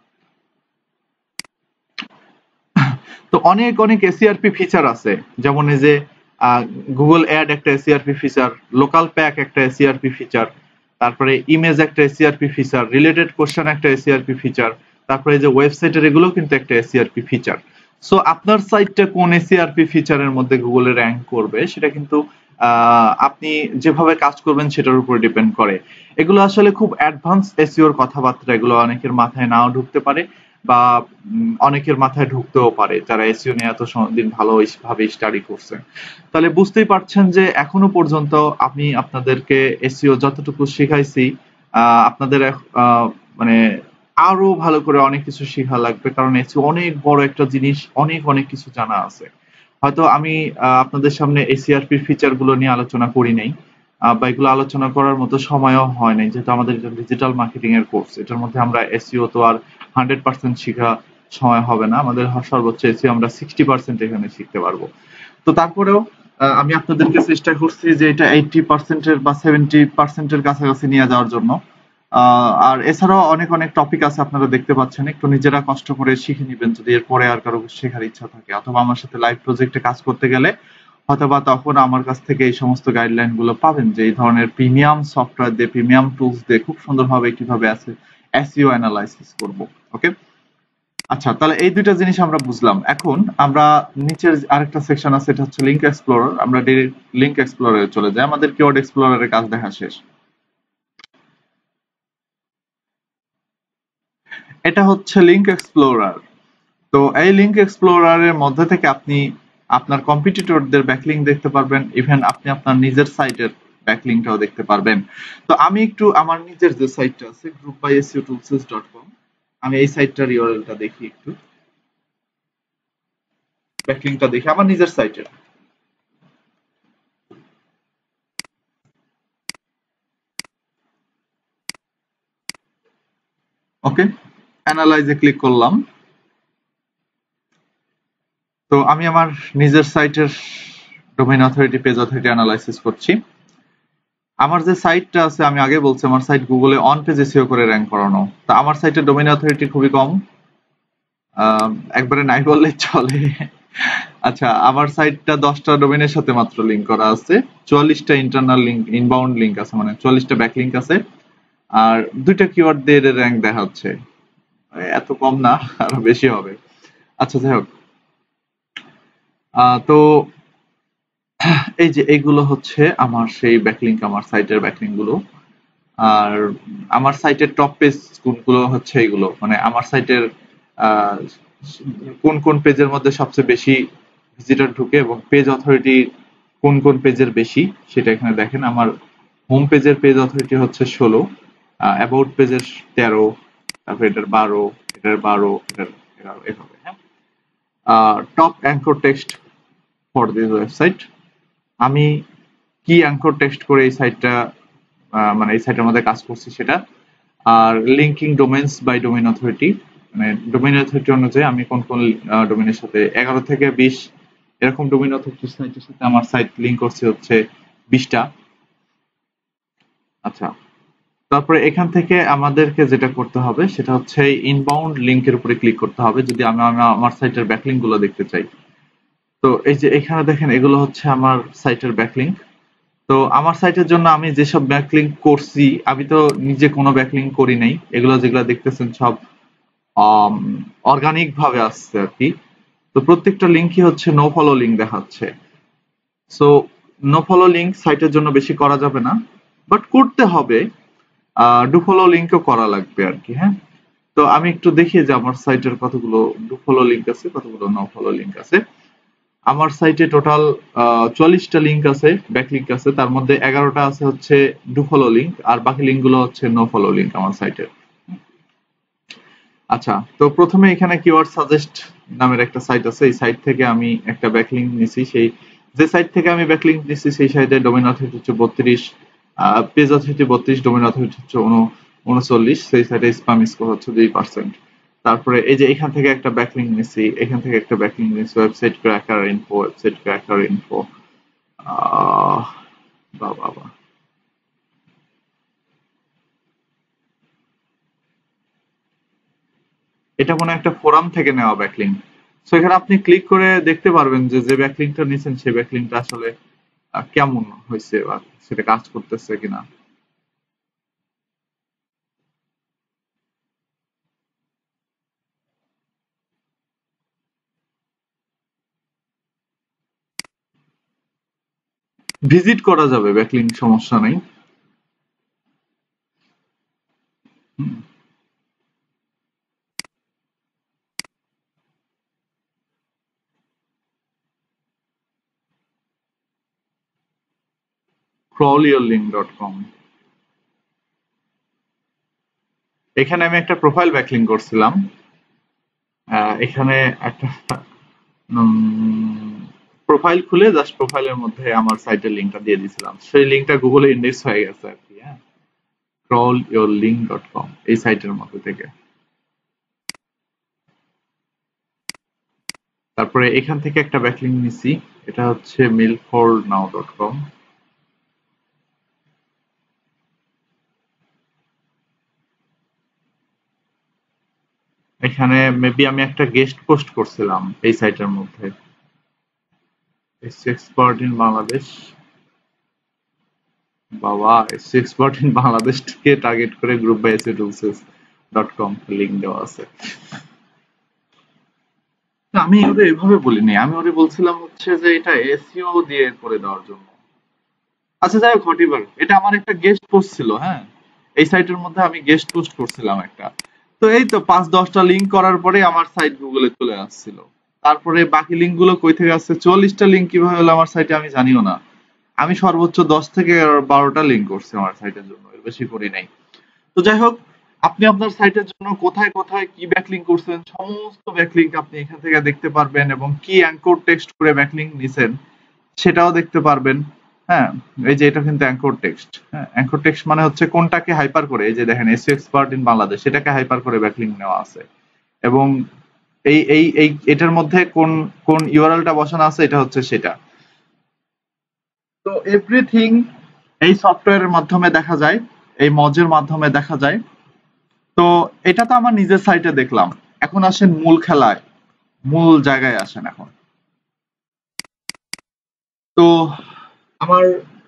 তো অনেক অনেক এসইআরপি ফিচার আছে, যেমন এই যে গুগল অ্যাড একটা এসইআরপি feature, local pack একটা এসইআরপি feature, তারপরে ইমেজ একটা এসইআরপি ফিচার, রিলেটেড কোশ্চেন একটা এসইআরপি ফিচার, তারপরে যে ওয়েবসাইটের এগুলো কিন্তু একটা এসইআরপি ফিচার। সো আপনার সাইটটা কোন এসইআরপি ফিচারের মধ্যে গুগলে র্যাঙ্ক করবে সেটা কিন্তু আপনি যেভাবে কাজ করবেন সেটার উপর ডিপেন্ড করে। এগুলো আসলে খুব অ্যাডভান্স এসইওর কথাবার্তা, এগুলো অনেকের মাথায় নাও ঢুকতে পারে বা অনেকের মাথায় ঢুকতেও পারে যারা এসইও নিয়ে এত দিন ভালোভাবে স্টাডি করছেন। তাহলে বুঝতেই পারছেন যে এখনো পর্যন্ত আমি আপনাদেরকে এসইও যতটুকু শিখাইছি, আপনাদের মানে আরো ভালো করে অনেক কিছু শেখা লাগবে, কারণ এসইও অনেক বড় একটা জিনিস, অনেক অনেক কিছু জানা আছে। হয়তো আমি আপনাদের সামনে এসইআরপি ফিচার গুলো নিয়ে আলোচনা করি নাই, বা এগুলো আলোচনা করার মতো সময়ও হয় নাই, যেহেতু আমাদের ডিজিটাল মার্কেটিং এর কোর্স, এটার মধ্যে আমরা এসইও তো আর 100% শিখা সময় হবে না, আমাদের সর্বোচ্চ এসইও আমরা 60% এখানে শিখতে পারবো। তো তারপরেও আমি আপনাদেরকে চেষ্টা করছি যে এটা 80% এর বা 70% এর কাছাকাছি নিয়ে যাওয়ার জন্য। আর এছাড়াও অনেক অনেক টপিক আছে আপনারা দেখতে পাচ্ছেন, একটু নিজেরা কষ্ট করে শিখে নিবেন যদি এরপরে আর কারো শেখার ইচ্ছা থাকে, অথবা আমার সাথে লাইভ প্রজেক্টে কাজ করতে গেলে অথবা তখন আমার কাছ থেকে এই সমস্ত গাইডলাইন গুলো পাবেন, যে এই ধরনের প্রিমিয়াম সফটওয়্যার দিয়ে, প্রিমিয়াম টুলস দিয়ে খুব সুন্দরভাবে কিভাবে আছে এসইও অ্যানালাইসিস করব, ওকে। আচ্ছা, তাহলে এই দুইটা জিনিস আমরা বুঝলাম। এখন আমরা নিচের আরেকটা সেকশন আছে, এটা হচ্ছে লিংক এক্সপ্লোরার। আমরা ডিরেক্ট লিংক এক্সপ্লোরারে চলে যাই, আমাদের কিওয়ার্ড এক্সপ্লোরারের কাজ দেখা শেষ। এটা হচ্ছে লিংক এক্সপ্লোরার। তো এই লিংক এক্সপ্লোরারের মধ্যে থেকে আপনি আপনার কম্পিটিটরদের ব্যাকলিংক দেখতে পারবেন, ইভেন আপনি আপনার নিজের সাইটের ব্যাকলিংকটাও দেখতে পারবেন। তো আমি একটু আমার নিজের যে সাইটটা আছে groupbyseotools.com, আমি এই সাইটটার ইউআরএলটা দেখি, একটু ব্যাকলিংকটা দেখি আমার নিজের সাইটের। ওকে, অ্যানালাইজে ক্লিক করলাম। তো আমি আমার নিজের সাইটের domain authority, page authority analysis করছি। আমার যে সাইটটা আছে, আমি আগে বলছি আমার সাইট গুগলে অন পেজ এসইও করে র‍্যাঙ্ক করানো, তা আমার সাইটের ডোমেইন অথরিটি খুবই কম, একবারে নাই বললেই চলে। আচ্ছা, আমার সাইটটা 10টা ডোমেইনের সাথে মাত্র লিংক করা আছে, 44টা ইন্টারনাল লিংক, ইনবাউন্ড লিংক আছে, মানে 44টা ব্যাকলিংক আছে, আর 2টা কিওয়ার্ড দিয়ে এর র‍্যাঙ্ক দেখাচ্ছে। এত কম না, আরো বেশি হবে। আচ্ছা, যাই হোক, তো এই যে এইগুলো হচ্ছে আমার সেই ব্যাকলিংক, আমার সাইটের ব্যাকলিংক গুলো। আর আমার সাইটের টপ পেজ কোনগুলো হচ্ছে এইগুলো, মানে আমার সাইটের কোন কোন পেজের মধ্যে সবচেয়ে বেশি ভিজিটর ঢুকে এবং পেজ অথরিটি কোন কোন পেজের বেশি সেটা এখানে দেখেন। আমার হোম পেজের পেজ অথরিটি হচ্ছে 16, অ্যাবাউট পেজের 13, তারপর এটার 12, এটার 12, এটার 11, এভাবে। হ্যাঁ, top anchor text for this website, আমি কি অ্যাঙ্কর টেক্সট করে এই সাইটটা, মানে এই সাইটের মধ্যে কাজ করছি সেটা। আর linking domains by domain authority, মানে ডোমেইন অথরিটি অনুযায়ী আমি কোন কোন ডোমেইনের সাথে 11 থেকে 20 এরকম ডোমেইন অথরিটি সাইটের সাথে আমার সাইট লিংক করছে হচ্ছে 20টা। আচ্ছা, তারপরে এখান থেকে আমাদেরকে যেটা করতে হবে সেটা হচ্ছে ইনবাউন্ড লিংকের উপরে ক্লিক করতে হবে যদি আমি আমার সাইটের ব্যাকলিংক গুলো দেখতে চাই। তো এই যে এখানে দেখেন এগুলো হচ্ছে আমার সাইটের ব্যাকলিংক। তো আমার সাইটের জন্য আমি যেসব ব্যাকলিংক করছি, আমি তো নিজে কোনো ব্যাকলিংক করি নাই, এগুলো যেগুলো দেখতেছেন সব অর্গানিক ভাবে আসছে আর কি। তো প্রত্যেকটা লিঙ্কই হচ্ছে নো ফলো লিঙ্ক দেখাচ্ছে। সো নো ফলো লিঙ্ক সাইটের জন্য বেশি করা যাবে না, বাট করতে হবে। ডু ফলো লিঙ্কও করা লাগবে আর কি। হ্যাঁ, তো আমি একটু দেখি যে আমার সাইটের কতগুলো ডু ফলো লিঙ্ক আছে, কতগুলো নো ফলো লিঙ্ক আছে। আমার সাইটে টোটাল 44টা লিঙ্ক আছে, ব্যাকলিঙ্ক আছে, তার মধ্যে 11টা আছে হচ্ছে ডু ফলো লিঙ্ক, আর বাকি লিঙ্ক গুলো হচ্ছে নো ফলো লিঙ্ক আমার সাইটের। আচ্ছা, তো প্রথমে এখানে কিওয়ার্ড সাজেস্ট নামের একটা সাইট আছে, এই সাইট থেকে আমি একটা ব্যাকলিঙ্ক নিছি। সেই যে সাইট থেকে আমি ব্যাকলিঙ্ক নিছি সেই সাইটের ডোমেইন অথরিটি হচ্ছে 32, পেজ অথরিটি 32, ডোমেইন অথরিটি হচ্ছে 39, সেই সাইটে স্প্যাম স্কোর হচ্ছে 2%। তারপরে এই যে এখান থেকে একটা ব্যাকলিঙ্ক নিছি, এখান থেকে একটা ব্যাকলিঙ্ক নিছি website cracker info, website cracker info. বাবা, এটা মনে হয় একটা ফোরাম থেকে নেওয়া ব্যাকলিঙ্ক। সো এখানে আপনি ক্লিক করে দেখতে পারবেন যে যে ব্যাকলিঙ্কটা নিছেন সেই ব্যাকলিঙ্কটা আসলে কেমন হয়েছে বা সেটা কাজ করতেছে কিনা। ভিজিট করা যাবে, ব্যাকলিঙ্ক সমস্যা নেই। crawlyourlink.com, এখানে আমি একটা প্রোফাইল ব্যাকলিঙ্ক করছিলাম। এখানে একটা প্রোফাইল খুলে জাস্ট প্রোফাইলের মধ্যে আমার সাইটের লিঙ্কটা দিয়ে দিয়েছিলাম, সেই লিঙ্কটা গুগলে ইন্ডেক্স হয়ে গেছে আর কি। হ্যাঁ, crawlyourlink.com এই সাইটের মধ্যে থেকে। তারপরে এখান থেকে একটা ব্যাকলিঙ্ক নিছি, এটা হচ্ছে mailfornow.com। এখানে মেবি আমি একটা গেস্ট পোস্ট করছিলাম এই সাইটের মধ্যে, এক্সপার্ট ইন বাংলাদেশ। বাবা, এক্সপার্ট ইন বাংলাদেশকে টার্গেট করে গ্রুপ বাই এসইও.com লিংক দেওয়া আছে। আমি ওরে এভাবে বলিনি, আমি ওরে বলছিলাম হচ্ছে যে এটা এসইও দিয়ে করে দেওয়ার জন্য। আচ্ছা যাই হোক, হোয়াটএভার, এটা আমার একটা গেস্ট পোস্ট ছিল। হ্যাঁ, এই সাইটের মধ্যে আমি গেস্ট পোস্ট করছিলাম একটা। তো এই তো 5-10টা লিঙ্ক করার পরে আমার সাইট গুগলে চলে আসছিল। তারপরে বাকি লিঙ্ক গুলো কই থেকে আসছে, 44টা লিঙ্ক কিভাবে হলো আমার সাইটে আমি জানিও না। আমি সর্বোচ্চ 10 থেকে 12টা লিঙ্ক করছি আমার সাইটের জন্য, এর বেশি করি নাই। তো যাই হোক, আপনি আপনার সাইটের জন্য কোথায় কোথায় কি ব্যাকলিঙ্ক করছেন সমস্ত ব্যাকলিঙ্ক আপনি এখান থেকে দেখতে পারবেন, এবং কি অ্যাঙ্কর টেক্সট করে ব্যাকলিঙ্ক নিছেন সেটাও দেখতে পারবেন। হ্যাঁ, এই যে এটা কিন্তু অ্যাঙ্কর টেক্সট। হ্যাঁ, অ্যাঙ্কর টেক্সট মানে হচ্ছে কোনটাকে হাইপার করে, এই যে দেখেন এসইও এক্সপার্ট ইন বাংলাদেশ, সেটাকে হাইপার করে ব্যাকলিঙ্ক নেওয়া আছে। এবং এই এটার মধ্যে কোন কোন ইউআরএলটা বসানো আছে এটা হচ্ছে সেটা। তো এভরিথিং এই সফটওয়্যারের মাধ্যমে দেখা যায়, এই মজের মাধ্যমে দেখা যায়। তো এটা তো আমার নিজের সাইটে দেখলাম। এখন আসেন মূল খেলায়, মূল জায়গায় আসেন এখন। তো আমার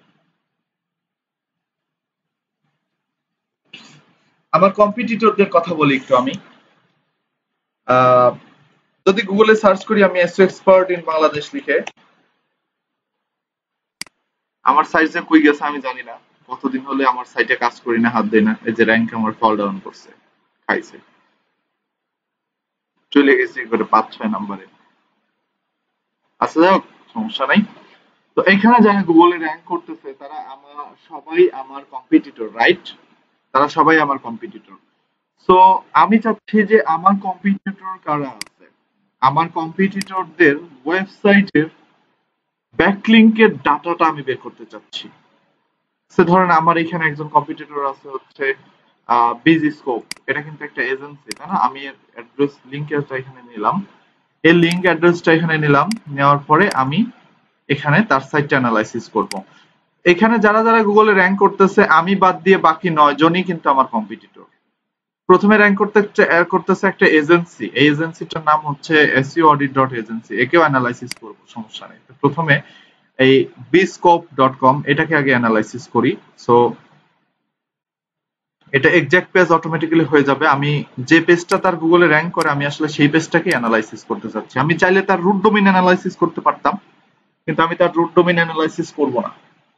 আমার কম্পিটিটরদের কথা বলি একটু আমি। আহ, যদি গুগলে সার্চ করি আমি এসইও এক্সপার্ট ইন বাংলাদেশ লিখে, আমার সাইট যে কই গেছে আমি জানি না। কতদিন হলে আমার সাইটে কাজ করি না, হাত দেই না, এই যে র্যাঙ্ক আমার ফল ডাউন করছে, খাইছে, চলে গেছি করে 5-6 নম্বরে। আচ্ছা যাই হোক, সমস্যা নাই। তো এখানে যারা গুগলে র্যাঙ্ক করতেছে তারা সবাই আমার কম্পিটিটর, রাইট? তারা সবাই আমার কম্পিটিটর। সো আমি চাচ্ছি যে আমার কম্পিটিটর কারা আছে, আমার কম্পিটিটরদের ওয়েবসাইটের ব্যাকলিংকের ডাটাটা আমি বের করতে চাচ্ছি। সে ধরেন আমার এখানে একজন কম্পিটিটর আছে হচ্ছে বিজি স্কোপ, এটা কিন্তু একটা এজেন্সি, তাই না? আমি এর অ্যাড্রেস লিংকের এখানে নিলাম। এর লিংক অ্যাড্রেসটা এখানে নিলাম, নেওয়ার পরে আমি এখানে তার সাইটটা অ্যানালাইসিস করব। এখানে যারা যারা গুগলে র্যাঙ্ক করতেছে আমি বাদ দিয়ে বাকি 9 জনই কিন্তু আমার কম্পিটিটর। প্রথমে র্যাঙ্ক করতেছে একটা এজেন্সি, এই এজেন্সিটার নাম হচ্ছে SEOaudit.agency, একেও অ্যানালাইসিস করব, সমস্যা নেই। প্রথমে এই bscope.com এটাকে আগে অ্যানালাইসিস করি। সো এটা এক্সাক্ট পেজ অটোমেটিক্যালি হয়ে যাবে। আমি যে পেজটা তার গুগলে র্যাঙ্ক করে আমি আসলে সেই পেজটাকে অ্যানালাইসিস করতে চাচ্ছি। আমি চাইলে তার রুট ডোমেইন অ্যানালাইসিস করতে পারতাম, কিন্তু আমি তার রুট ডোমেইন অ্যানালাইসিস করব না।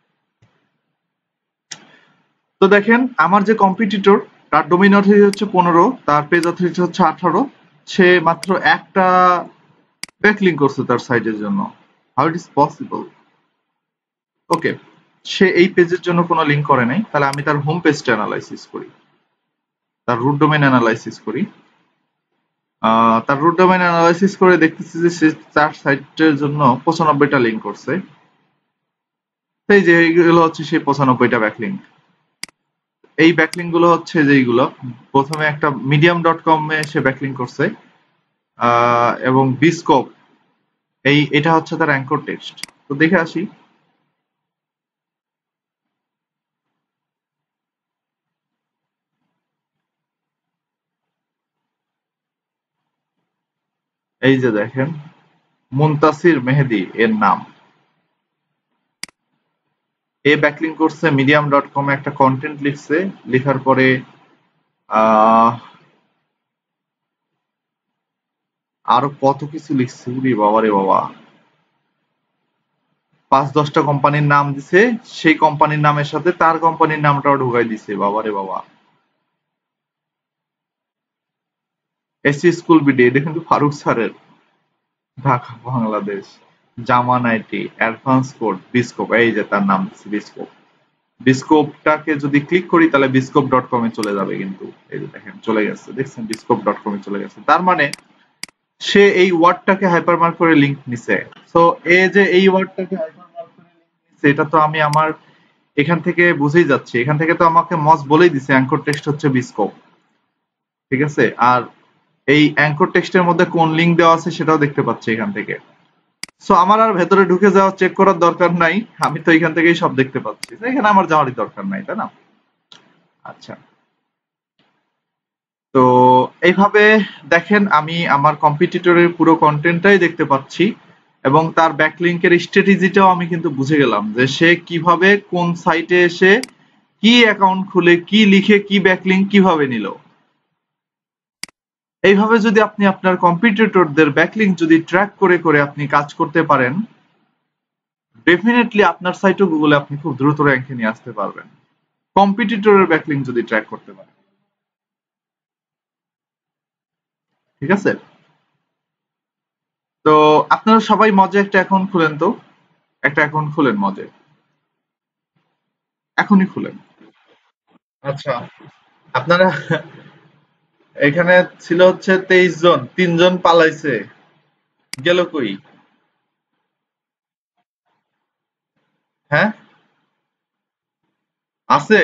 তো দেখেন আমার যে কম্পিটিটর, তার ডোমেইন অথরিটি হচ্ছে 15, তার পেজ অথরিটি হচ্ছে 18, সে মাত্র একটা ব্যাকলিঙ্ক করছে তার সাইটের জন্য। How it is possible? Okay, সে এই পেজের জন্য কোনো লিঙ্ক করে নাই, তাহলে আমি তার হোম পেজটা অ্যানালাইসিস করি, তার রুট ডোমেইন অ্যানালাইসিস করি। তার রুট ডোমেইন অ্যানালাইসিস করে দেখতেছি যে সে তার সাইটের জন্য 95টা লিঙ্ক করছে। এই যে এইগুলো হচ্ছে সেই 95টা ব্যাকলিঙ্ক। এই ব্যাকলিঙ্ক গুলো হচ্ছে যেইগুলো, প্রথমে একটা medium.com এ সে ব্যাকলিঙ্ক করছে, এবং বিস্কোপ, এটা হচ্ছে তার অ্যাঙ্কর টেক্সট। তো দেখে আসি। এই যে দেখেন, মুনতাসির মেহেদি এর নাম। এ ব্যাকলিঙ্ক করছে medium.com এ, একটা কন্টেন্ট লিখছে, লেখার পরে আহ আরো কত কিছু লিখছে, উরি বাবা রে বাবা, 5-10টা কোম্পানির নাম দিছে, সেই কোম্পানির নামের সাথে তার কোম্পানির নামটাও ঢুকাই দিছে, বাবা রে বাবা। এসি স্কুল বিডি, এটা কিন্তু ফারুক স্যারের, Dhaka Bangladesh. Zaman IT, advance code, বিস্কোপ, এই যে তার নাম দিচ্ছে বিস্কোপ। বিস্কোপটাকে যদি ক্লিক করি তাহলে বিস্কোপ.com এ চলে যাবে, কিন্তু এই যে দেখেন চলে গেছে, দেখছেন বিস্কোপ.com এ চলে গেছে। তার মানে সে এই ওয়ার্ডটাকে হাইপারমার্ক করে লিংক নিছে। সো এ যে এই ওয়ার্ডটাকে হাইপারমার্ক করে লিংক নিছে, এটা তো আমি আমার এখান থেকে বুঝেই যাচ্ছি। এখান থেকে তো আমাকে মস বলেই দিছে অ্যাঙ্কর টেক্সট হচ্ছে বিস্কোপ, ঠিক আছে? আর এই অ্যাঙ্কর টেক্সটের মধ্যে কোন লিংক দেওয়া আছে সেটাও দেখতে পাচ্ছি এখান থেকে। সো আমার আর ভেতরে ঢুকে যাওয়া চেক করার দরকার নাই, আমি তো এখান থেকেই সব দেখতে পাচ্ছি, এখানে আমার যাওয়ারই দরকার নাই, তাই না? আচ্ছা, তো এইভাবে দেখেন আমি আমার কম্পিটিটরের পুরো কন্টেন্টটাই দেখতে পাচ্ছি, এবং তার ব্যাকলিংকের স্ট্র্যাটেজিটাও আমি কিন্তু বুঝে গেলাম যে সে কিভাবে কোন সাইটে এসে কি অ্যাকাউন্ট খুলে কি লিখে কি ব্যাকলিংক কিভাবে নিল। এইভাবে যদি আপনি আপনার কম্পিটিটরদের ব্যাকলিংক যদি ট্র্যাক করে করে আপনি কাজ করতে পারেন, ডেফিনেটলি আপনার সাইটও গুগলে আপনি খুব দ্রুত র্যাঙ্কে নিয়ে আসতে পারবেন, কম্পিটিটরের ব্যাকলিংক যদি ট্র্যাক করতে পারেন। ঠিক আছে? তো আপনারা সবাই মজে একটা অ্যাকাউন্ট খুলেন তো, একটা অ্যাকাউন্ট খুলেন মজে, এখনই খুলেন। আচ্ছা, আপনারা এখানে ছিল হচ্ছে 23 জন, 3 জন পালাইছে, গেল কই? হ্যাঁ, আছে?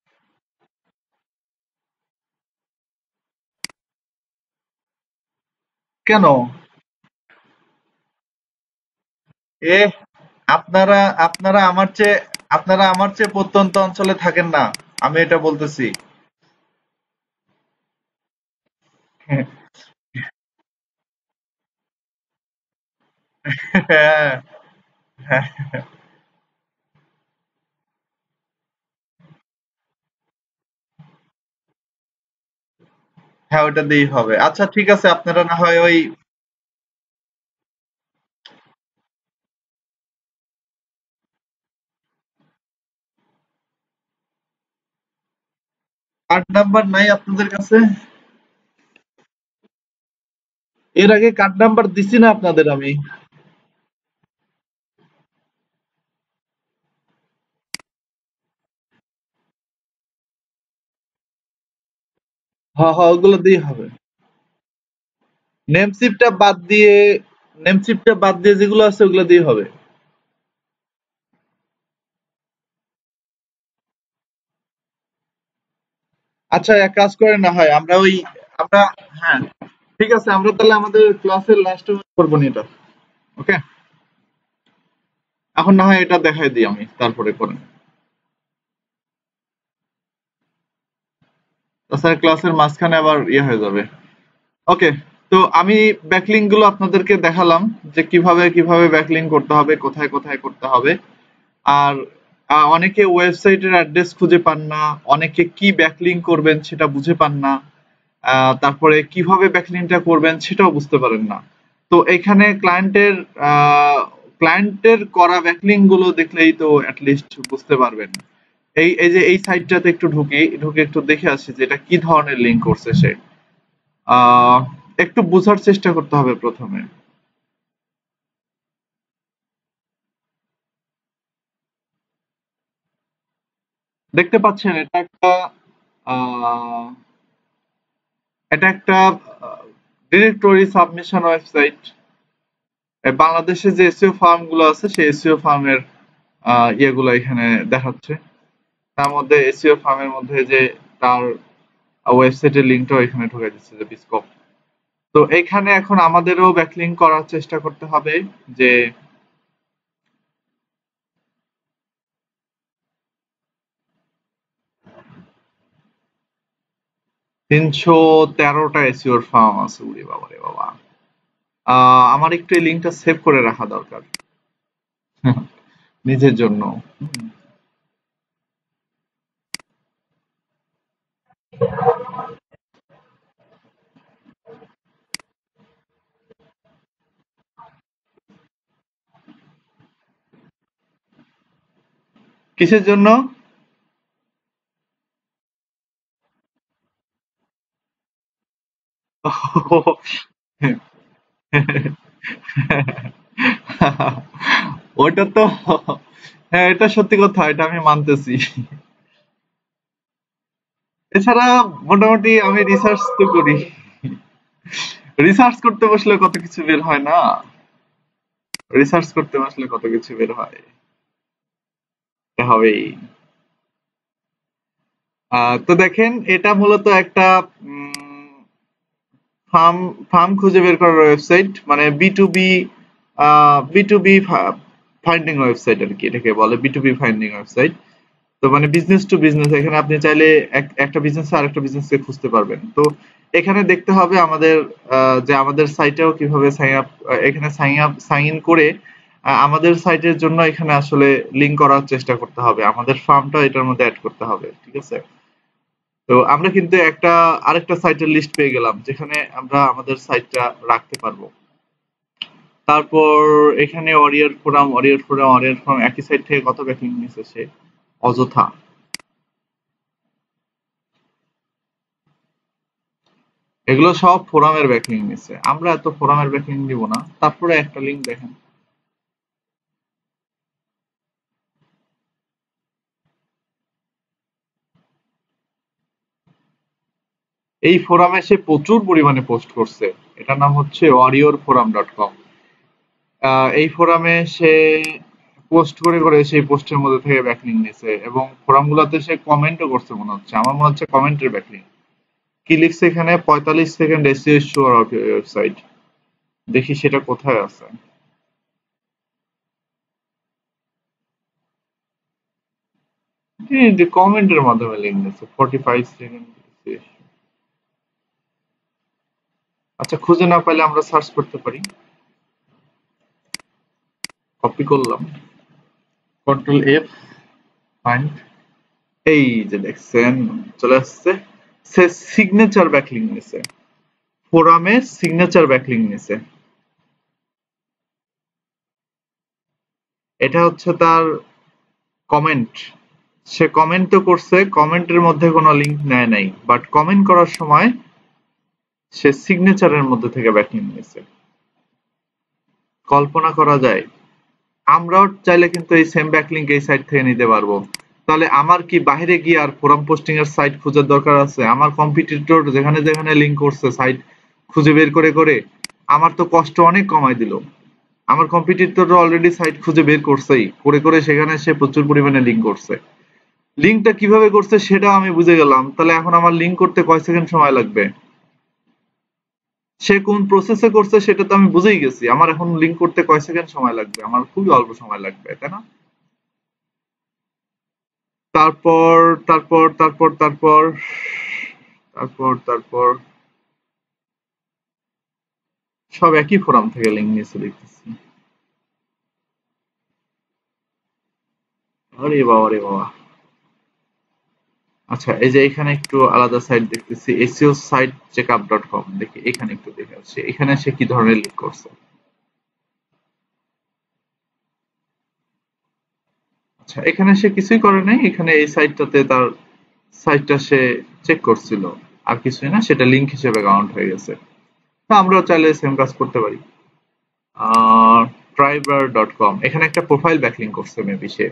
কেন? এ, আপনারা আপনারা আমার চেয়ে আপনারা আমার চেয়ে প্রত্যন্ত অঞ্চলে থাকেন না, আমি এটা বলতেছি। হ্যাঁ, হ্যাঁ, হ্যাঁ, ওটা দিয়েই হবে। আচ্ছা ঠিক আছে, আপনারা না হয় ওই কার্ড নাম্বার নাই আপনাদের কাছে? এর আগে কার্ড নাম্বার দিছি না আপনাদের আমি? হ্যাঁ, হ্যাঁ, ওগুলো দিয়ে হবে। নেমসিপটা বাদ দিয়ে, নেমসিপটা বাদ দিয়ে যেগুলো আছে ওগুলো দিয়ে হবে। আচ্ছা, এক কাজ করেন না হয় আমরা ওই আমরা, হ্যাঁ, ঠিক আছে, আমরা তাহলে আমাদের ক্লাসের লাস্টে করবো নি এটা। ওকে, এখন না হয় এটা দেখাই দিই আমি, তারপরে করেন। তাছাড়া ক্লাসের মাঝখানে আবার ইয়ে হয়ে যাবে। ওকে, তো আমি ব্যাকলিঙ্ক গুলো আপনাদেরকে দেখালাম যে কিভাবে কিভাবে ব্যাকলিঙ্ক করতে হবে, কোথায় কোথায় করতে হবে। আর অনেকে ওয়েবসাইটের অ্যাড্রেস খুঁজে পান না, অনেকে কি ব্যাকলিঙ্ক করবেন সেটা বুঝে পান না, তারপরে কিভাবে ব্যাকলিঙ্কটা করবেন সেটাও বুঝতে পারেন না। তো এখানে ক্লায়েন্টের করা ব্যাকলিঙ্ক গুলো দেখলেই তো অ্যাটলিস্ট বুঝতে পারবেন। এই এই যে এই সাইটটাতে একটু ঢুকে একটু দেখে আসি যে এটা কি ধরনের লিঙ্ক করছে সে। আহ একটু বোঝার চেষ্টা করতে হবে প্রথমে। দেখতে পাচ্ছেন আহ, এটা একটা ডিরেক্টরি সাবমিশন ওয়েবসাইট। বাংলাদেশে যে এসইও ফার্ম গুলো আছে সেই এসইও ফার্মের ইয়েগুলো এখানে দেখাচ্ছে। তার মধ্যে এসইও ফার্মের মধ্যে যে তার ওয়েবসাইটের লিঙ্কটাও এখানে ঢুকে দিচ্ছে যে বিস্কপ। তো এখানে এখন আমাদেরও ব্যাকলিঙ্ক করার চেষ্টা করতে হবে যে ৩১৩টা এসইওর ফার্ম আছে, উড়ে বাবা রে বাবা। আমার একটু এই লিঙ্কটা সেভ করে রাখা দরকার নিজের জন্য। কিসের জন্য? ওটা তো, হ্যাঁ এটা সত্যি কথা, এটা আমি মানতেছি। এছাড়া মোটামুটি আমি রিসার্চ তো করি, রিসার্চ করতে বসলে কত কিছু বের হয় না, রিসার্চ করতে বসলে কত কিছু বের হয়, এটা হবেই। তো দেখেন এটা মূলত একটা ফার্ম ফার্ম খুঁজে বের করার ওয়েবসাইট, মানে B to B finding website আর কি, এটাকে বলে B to B finding website. তো মানে বিজনেস টু বিজনেস, এখানে আপনি চাইলে একটা বিজনেস আর একটা বিজনেসকে খুঁজতে পারবেন। তো এখানে দেখতে হবে আমাদের যে আমাদের সাইটেও কিভাবে এখানে সাইন ইন করে আমাদের সাইটের জন্য এখানে আসলে লিংক করার চেষ্টা করতে হবে, আমাদের ফার্মটা এটার মধ্যে অ্যাড করতে হবে, ঠিক আছে? তো আমরা কিন্তু আরেকটা সাইটের লিস্ট পেয়ে গেলাম যেখানে আমরা আমাদের সাইটটা রাখতে পারবো। তারপর এখানে অরিয়র ফোরাম একই সাইট থেকে কত ব্যাকলিংক নিছে সে অযথা। এগুলো সব ফোরামের ব্যাকলিংক নিছে, আমরা এত ফোরামের ব্যাকলিংক দিব না। তারপরে একটা লিংক দেখেন, এই ফোরামে সে প্রচুর পরিমাণে পোস্ট করছে। এটার নাম হচ্ছে warriorforum.com। এই ফোরামে সে পোস্ট করে করে সেই পোস্টের মধ্যে থেকে ব্যাকলিংক নিছে, এবং ফোরামগুলোতে সে কমেন্টও করছে মনে হচ্ছে, আমার মনে হচ্ছে কমেন্টের ব্যাকলিংক। কি লিখছে এখানে? 45 second SEO sure of your website. দেখি সেটা কোথায় আছে। কমেন্টের মাধ্যমে লিঙ্ক দিচ্ছে 45 সেকেন্ড। আচ্ছা, খুঁজে না পাইলে আমরা সার্চ করতে পারি। কপি করলাম, কন্ট্রোল F, ফাইন্ড। এই যে দেখছেন চলে আসছে। সে সিগনেচার ব্যাকলিংক নিছে, ফোরামে সিগনেচার ব্যাকলিংক নিছে। এটা হচ্ছে তার কমেন্ট। সে কমেন্ট তো করছে, কমেন্টের মধ্যে কোনো লিংক নেয় নাই, বাট কমেন্ট করার সময় সে সিগনেচারের মধ্যে থেকে ব্যাকলিংক নিছে। কল্পনা করা যায়? আমরাও চাইলে কিন্তু এই সেম ব্যাকলিংক এই সাইট থেকে নিতে পারবো। তাহলে আমার কি বাইরে গিয়ে আর ফোরাম পোস্টিং এর সাইট খোঁজার দরকার আছে? আমার কম্পিটিটর যেখানে যেখানে লিংক করছে সাইট খুঁজে বের করে করে আমার তো কষ্ট অনেক কমায় দিল। আমার কম্পিটিটর অলরেডি সাইট খুঁজে বের করছেই, করে করে সেখানে সে প্রচুর পরিমাণে লিংক করছে। লিংকটা কিভাবে করছে সেটাও আমি বুঝে গেলাম, তাহলে এখন আমার লিংক করতে কয় সেকেন্ড সময় লাগবে? সে কোন প্রসেসে করছে সেটা তো আমি বুঝেই গেছি। আমার এখন লিংক করতে কয় সেকেন্ড সময় লাগবে? আমার খুবই অল্প সময় লাগবে, তাই না? তারপর তারপর তারপর তারপর তারপর তারপর সব একই ফোরাম থেকে লিংক নিয়েছে দেখতেছি। আরে বাবা রে বাবা। আচ্ছা, এই যে এখানে একটু আলাদা সাইট দেখতেছি, SEO site checkup dot com. দেখি এখানে একটু দেখে আসছি, এখানে সে কি ধরনের লিংক করছে। আচ্ছা, এখানে সে কিছুই করে নাই, এখানে এই সাইটটাতে তার সাইটটা সে চেক করছিল, আর কিছুই না, সেটা লিংক হিসেবে কাউন্ট হয়ে গেছে। তা আমরাও চাইলে সেম কাজ করতে পারি। ট্রাইবার ডট কম, এখানে একটা প্রোফাইল ব্যাকলিং করছে মেবি সে।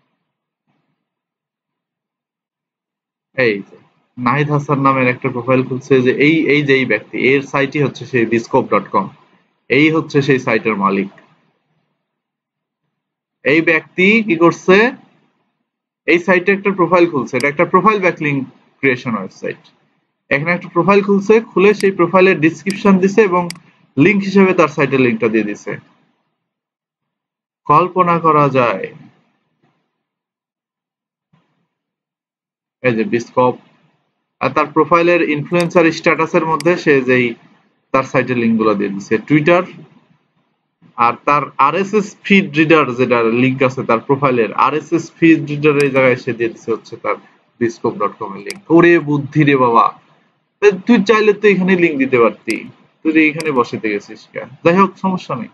এই যে নাহিদ হাসান নামের একটা প্রোফাইল খুলছে, যে এই এই যে এই ব্যক্তি, এর সাইটই হচ্ছে সেই বিস্কোপ ডট কম, এই হচ্ছে সেই সাইটের মালিক। এই ব্যক্তি কি করছে, এই সাইটে একটা প্রোফাইল খুলছে, এটা একটা প্রোফাইল ব্যাকলিং ক্রিয়েশন ওয়েবসাইট। এখানে একটা প্রোফাইল খুলছে, খুলে সেই প্রোফাইলের ডিসক্রিপশন দিছে এবং লিংক হিসেবে তার সাইটের লিংকটা দিয়ে দিছে। কল্পনা করা যায়। এই যে বিস্কপ, আর তার প্রোফাইলের ইনফ্লুয়েন্সার স্ট্যাটাসের মধ্যে সে যেই তার সাইটের লিংক গুলো দিয়ে দিছে, টুইটার আর তার আরএসএস ফিড রিডার, যেটা লিংক আছে তার প্রোফাইলের আরএসএস ফিড রিডার, এই জায়গায় সে দিয়ে দিছে হচ্ছে তার বিস্কপ ডট কম এর লিংক। ওরে বুদ্ধি রে বাবা, তুই চাইলে তো এখানে লিংক দিতে পারতি, তুই এখানে বসাতে গেছিস কেন? যাই হোক, সমস্যা নেই।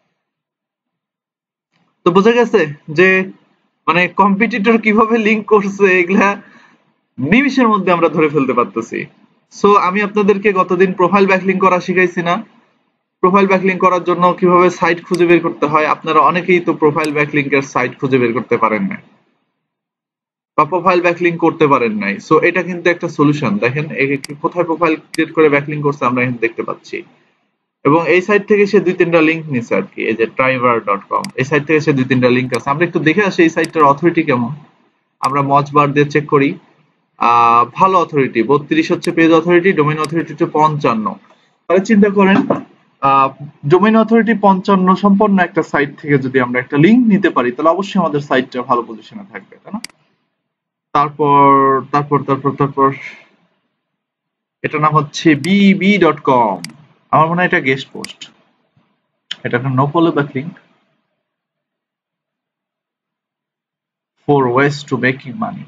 তো বোঝা গেছে যে মানে কম্পিটিটর কিভাবে লিংক করছে, এগুলা নিমিষের মধ্যে আমরা ধরে ফেলতে পারতেছি। সো আমি আপনাদেরকে গতদিন প্রোফাইল ব্যাকলিং করা শিখাইছি না? প্রোফাইল ব্যাকলিং করার জন্য কিভাবে সাইট খুঁজে বের করতে হয়, আপনারা অনেকেই তো প্রোফাইল ব্যাকলিংকের সাইট খুঁজে বের করতে পারেন না, বা প্রোফাইল ব্যাকলিং করতে পারেন নাই। সো এটা কিন্তু একটা সলিউশন। দেখেন কোথায় প্রোফাইল ক্রিয়েট করে ব্যাকলিং করছে আমরা এখানে দেখতে পাচ্ছি, এবং এই সাইট থেকে সে ২-৩টা লিংক নিছে আর কি। এই যে ট্রাইভার ডট কম, এই সাইট থেকে সে ২-৩টা লিংক আছে। আমরা একটু দেখে আসি এই সাইটটার অথরিটি কেমন। আমরা মজ বার দিয়ে চেক করি। ভালো অথরিটি, ৩২ হচ্ছে পেজ অথরিটি, ডোমেইন অথরিটি হচ্ছে ৫৫। তাহলে চিন্তা করেন, ডোমেইন অথরিটি ৫৫ সম্পন্ন একটা সাইট থেকে যদি আমরা একটা লিংক নিতে পারি, তাহলে অবশ্যই আমাদের সাইটটা ভালো পজিশনে থাকবে, তাই না? তারপর তারপর তারপর তারপর এটার নাম হচ্ছে বিবি ডট কম। আমার মনে হয় এটা গেস্ট পোস্ট, এটা একটা no follow backlink. 4 ways to making money.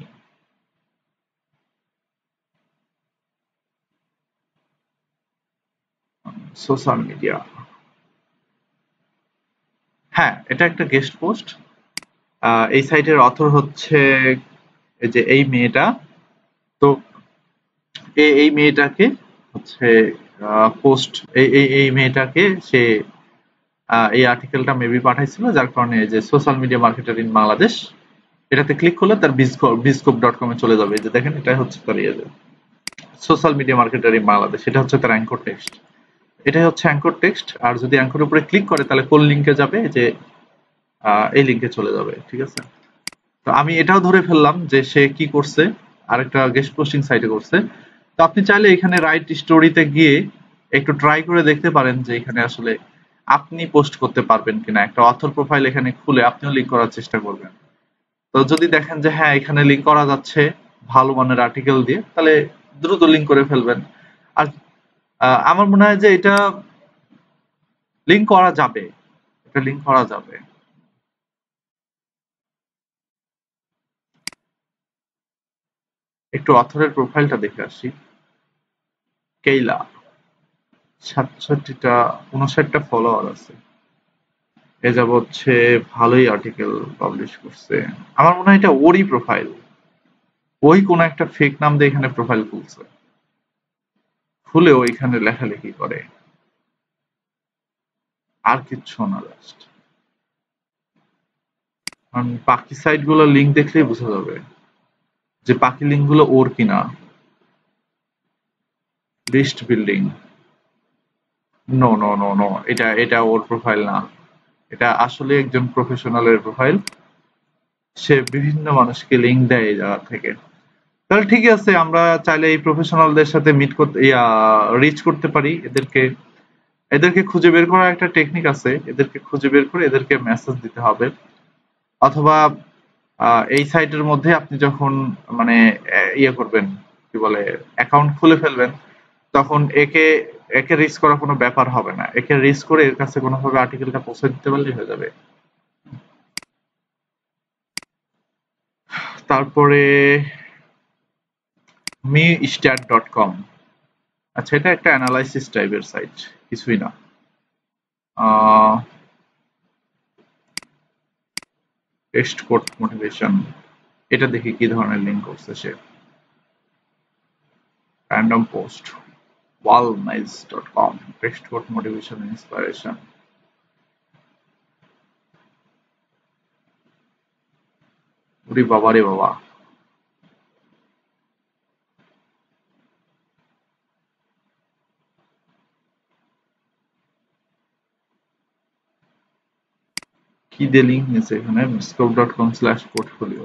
Social media. হ্যাঁ, এটা একটা গেস্ট পোস্ট। এই সাইটের অথর হচ্ছে এই যে এই মেয়েটা। তো এই মেয়েটাকে হচ্ছে পোস্ট, এই মেয়েটাকে সে এই আর্টিকেলটা মেবি পাঠাইছিল, যার কারণে যে social media marketer in Bangladesh, এটাতে ক্লিক করলে তার বিস্কোপ ডট কমে চলে যাবে। এই যে দেখেন, এটা হচ্ছে তার ইয়ে, social media marketer in Bangladesh, এটা হচ্ছে তার অ্যাঙ্কর টেক্সট। এটাই হচ্ছে অ্যাঙ্কর টেক্সট। আর যদি অ্যাঙ্করের উপরে ক্লিক করে তাহলে কোন লিঙ্কে যাবে, যে এই লিঙ্কে চলে যাবে। ঠিক আছে, তো আমি এটাও ধরে ফেললাম যে সে কি করছে, আরেকটা গেস্ট পোস্টিং সাইটে করছে। তো আপনি চাইলে এখানে রাইট স্টোরিতে গিয়ে একটু ট্রাই করে দেখতে পারেন যে এখানে আসলে আপনি পোস্ট করতে পারবেন কিনা। একটা অথর প্রোফাইল এখানে খুলে আপনিও লিঙ্ক করার চেষ্টা করবেন। তো যদি দেখেন যে হ্যাঁ, এখানে লিঙ্ক করা যাচ্ছে ভালো মানের আর্টিকেল দিয়ে, তাহলে দ্রুত লিঙ্ক করে ফেলবেন। আর আমার মনে হয় যে এটা লিঙ্ক করা যাবে, এটা লিঙ্ক করা যাবে। একটু অথরের প্রোফাইলটা দেখে আসি। কেইলা ৬৭টা ৫৯টা ফলোয়ার আছে। এ যাবৎ হচ্ছে ভালোই আর্টিকেল পাবলিশ করছে। আমার মনে হয় এটা ওরই প্রোফাইল, ওই কোন একটা ফেক নাম দিয়ে এখানে প্রোফাইল খুলছে, খুলে ওইখানে লেখালেখি করে, আর কিচ্ছু না। জাস্ট কারণ বাকি সাইট গুলো লিঙ্ক দেখলেই বোঝা যাবে যে বাকি লিঙ্ক গুলো ওর কিনা। List building, no no no no, এটা এটা ওর প্রোফাইল না। এটা আসলে একজন প্রফেশনালের প্রোফাইল, সে বিভিন্ন মানুষকে লিঙ্ক দেয় এই জায়গা থেকে। তাহলে ঠিক আছে, আমরা চাইলে এই প্রফেশনালদের সাথে মিট করতে রিচ করতে পারি, এদেরকে এদেরকে খুঁজে বের করার একটা টেকনিক আছে, এদেরকে খুঁজে বের করে এদেরকে মেসেজ দিতে হবে, অথবা এই সাইটের মধ্যে আপনি যখন মানে ইয়ে করবেন, কি বলে, অ্যাকাউন্ট খুলে ফেলবেন, তখন একে একে রিস্ক করা কোনো ব্যাপার হবে না, একে রিস্ক করে এর কাছে কোনোভাবে আর্টিকেলটা পৌঁছে দিতে পারলেই হয়ে যাবে। তারপরে mistat.com, আচ্ছা এটা একটা অ্যানালাইসিস টাইপের সাইট, কিছুই না। টেক্সট কোড মোটিভেশন, এটা দেখি কি ধরনের লিঙ্ক করছে সে। Random post, wallnice.com, text code motivation inspiration. ওরে বাবা রে বাবা, কি দিয়ে লিঙ্ক নিয়েছে এখানে? scope.com/portfolio,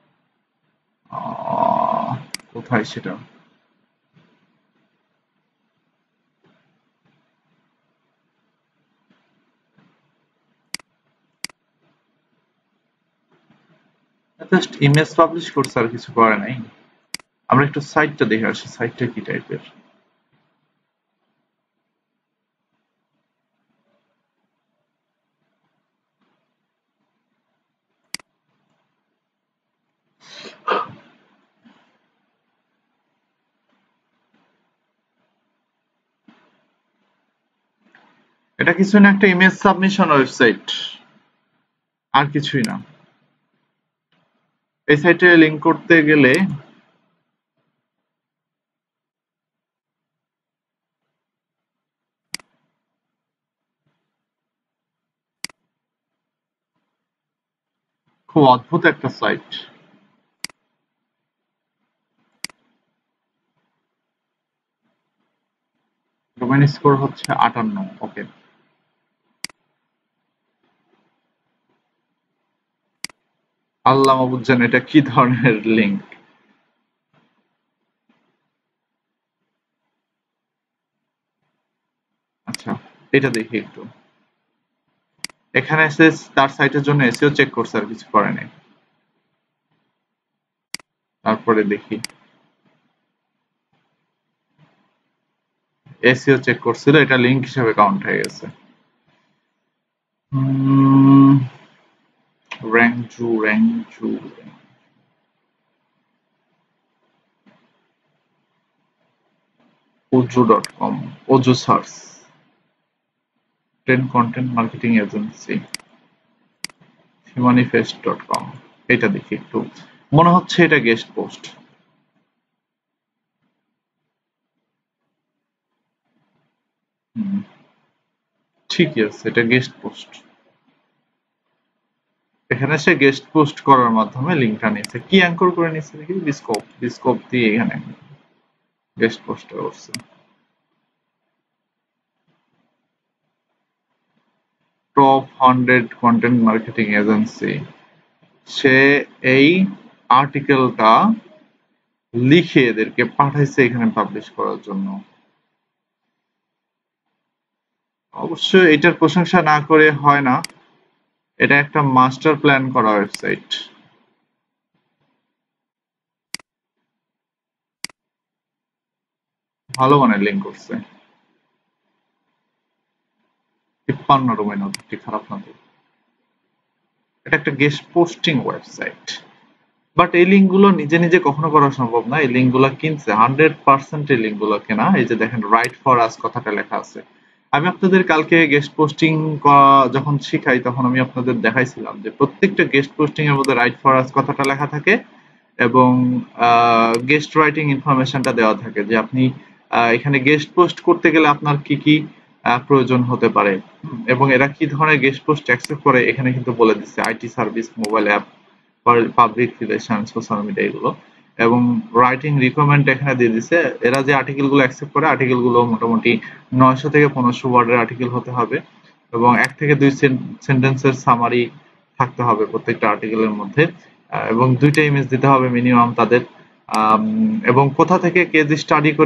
কোথায় সেটা? জাস্ট ইমেজ পাবলিশ করছে, আর কিছু করে নাই। আমরা একটু সাইটটা দেখে আসি, সাইটটা কি টাইপের। এটা কিছু না, একটা ইমেজ সাবমিশন ওয়েবসাইট, আর কিছুই না। এই সাইটে লিংক করতে গেলে খুব অদ্ভুত একটা সাইট। ডোমেইন স্কোর হচ্ছে 58। ওকে, আল্লাহ মাবুদ জানে এটা কি ধরনের লিংক। আচ্ছা এটা দেখি একটু। এখানে এসে তার সাইটের জন্য এসিও চেক করছে, আর কিছু করে নাই। তারপরে দেখি এসিও চেক করছিল, এটা লিংক হিসেবে কাউন্ট হয়ে গেছে। র্যাংজু oju.com, oju search, 10 content marketing agency, humanifest.com। এটা দেখি একটু, মনে হচ্ছে এটা গেস্ট পোস্ট। ঠিকই আছে, এটা গেস্ট পোস্ট। এখানে সে গেস্ট পোস্ট করার মাধ্যমে লিঙ্কটা নিয়েছে। কি অ্যাঙ্কর করে নিয়েছে দেখি? বিস্কোপ দিয়ে এখানে গেস্ট পোস্ট করছে। টপ 100 কন্টেন্ট মার্কেটিং এজেন্সি, সে এই আর্টিকেলটা লিখে এদেরকে পাঠাইছে এখানে পাবলিশ করার জন্য। অবশ্যই এটার প্রশংসা না করে হয় না, এটা একটা মাস্টার প্ল্যান করা ওয়েবসাইট। ভালো মানের লিঙ্ক করছে। 53 ডোমেইন অথরিটি, খারাপ না তো। এটা একটা গেস্ট পোস্টিং ওয়েবসাইট, বাট এই লিঙ্ক গুলো নিজে নিজে কখনো করা সম্ভব না। এই লিঙ্ক গুলো কিনছে, 100% এই লিঙ্ক গুলো কেনা। এই যে দেখেন রাইট ফর আস কথাটা লেখা আছে। আমি আপনাদের কালকে গেস্ট পোস্টিং যখন শিখাই তখন আমি আপনাদের দেখাইছিলাম যে প্রত্যেকটা গেস্ট পোস্টিং এর মধ্যে রাইট ফর আস কথাটা লেখা থাকে, এবং গেস্ট রাইটিং ইনফরমেশনটা দেওয়া থাকে যে আপনি এখানে গেস্ট পোস্ট করতে গেলে আপনার কি কি প্রয়োজন হতে পারে, এবং এরা কি ধরনের গেস্ট পোস্ট অ্যাকসেপ্ট করে এখানে কিন্তু বলে দিচ্ছে। IT service, mobile app, public relation, social media, এগুলো, এবং রাইটিং রিকমেন্ড এখানে দিয়ে দিচ্ছে। এরা যে আর্টিকেল গুলো অ্যাকসেপ্ট করে, আর্টিকেল গুলো মোটামুটি 900 থেকে 1500 ওয়ার্ডের আর্টিকেল হতে হবে, এবং 1 থেকে 2 সেন্টেন্সের সামারি থাকতে হবে প্রত্যেকটা আর্টিকেলের মধ্যে, এবং 2টা ইমেজ দিতে হবে মিনিমাম তাদের, এবং কোথা থেকে কেস স্টাডি করে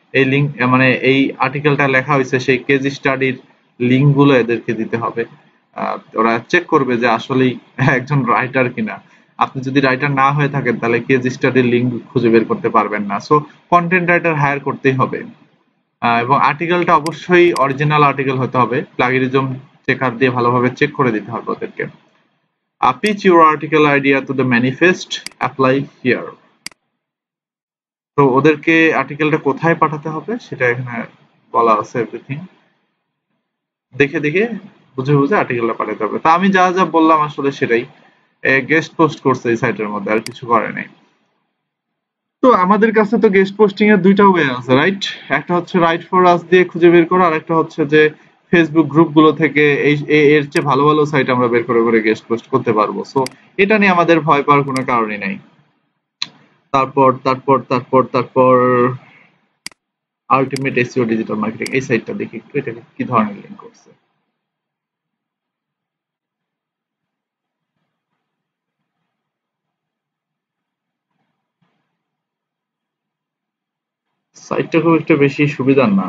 এই লিঙ্ক মানে এই আর্টিকেলটা লেখা হয়েছে সেই কেস স্টাডির লিঙ্ক গুলো এদেরকে দিতে হবে। ওরা চেক করবে যে আসলেই একজন রাইটার কিনা। আপনি যদি রাইটার না হয়ে থাকেন তাহলে কেস স্টাডির লিঙ্ক খুঁজে বের করতে পারবেন না। সো কন্টেন্ট রাইটার হায়ার করতেই হবে। এবং আর্টিকেলটা অবশ্যই অরিজিনাল আর্টিকেল হতে হবে। প্লাগিরিজম চেকার দিয়ে ভালোভাবে চেক করে দিতে হবে ওদেরকে। Pitch your article idea to the manifest, apply here. তো ওদেরকে আর্টিকেলটা কোথায় পাঠাতে হবে সেটা এখানে বলা আছে এভরিথিং। দেখে দেখে বুঝে বুঝে আর্টিকেলটা পাঠাতে হবে। তা আমি যা যা বললাম আসলে সেটাই। গেস্ট পোস্ট করছে এই সাইটের মধ্যে, আর কিছু করে নাই। তো আমাদের কাছে তো গেস্ট পোস্টিং এর দুইটা ওয়ে আছে, রাইট? একটা হচ্ছে রাইট ফর আস দিয়ে খুঁজে বের করা, আর একটা হচ্ছে যে ফেসবুক গ্রুপ গুলো থেকে এর চেয়ে ভালো ভালো সাইট আমরা বের করে করে গেস্ট পোস্ট করতে পারবো। সো এটা নিয়ে আমাদের ভয় পাওয়ার কোনো কারণই নাই। তারপর তারপর তারপর তারপর আলটিমেট এসইও ডিজিটাল মার্কেটিং, এই সাইটটা দেখি একটু, এটা কি ধরনের লিঙ্ক করছে। সাইটটা খুব একটা বেশি সুবিধার না।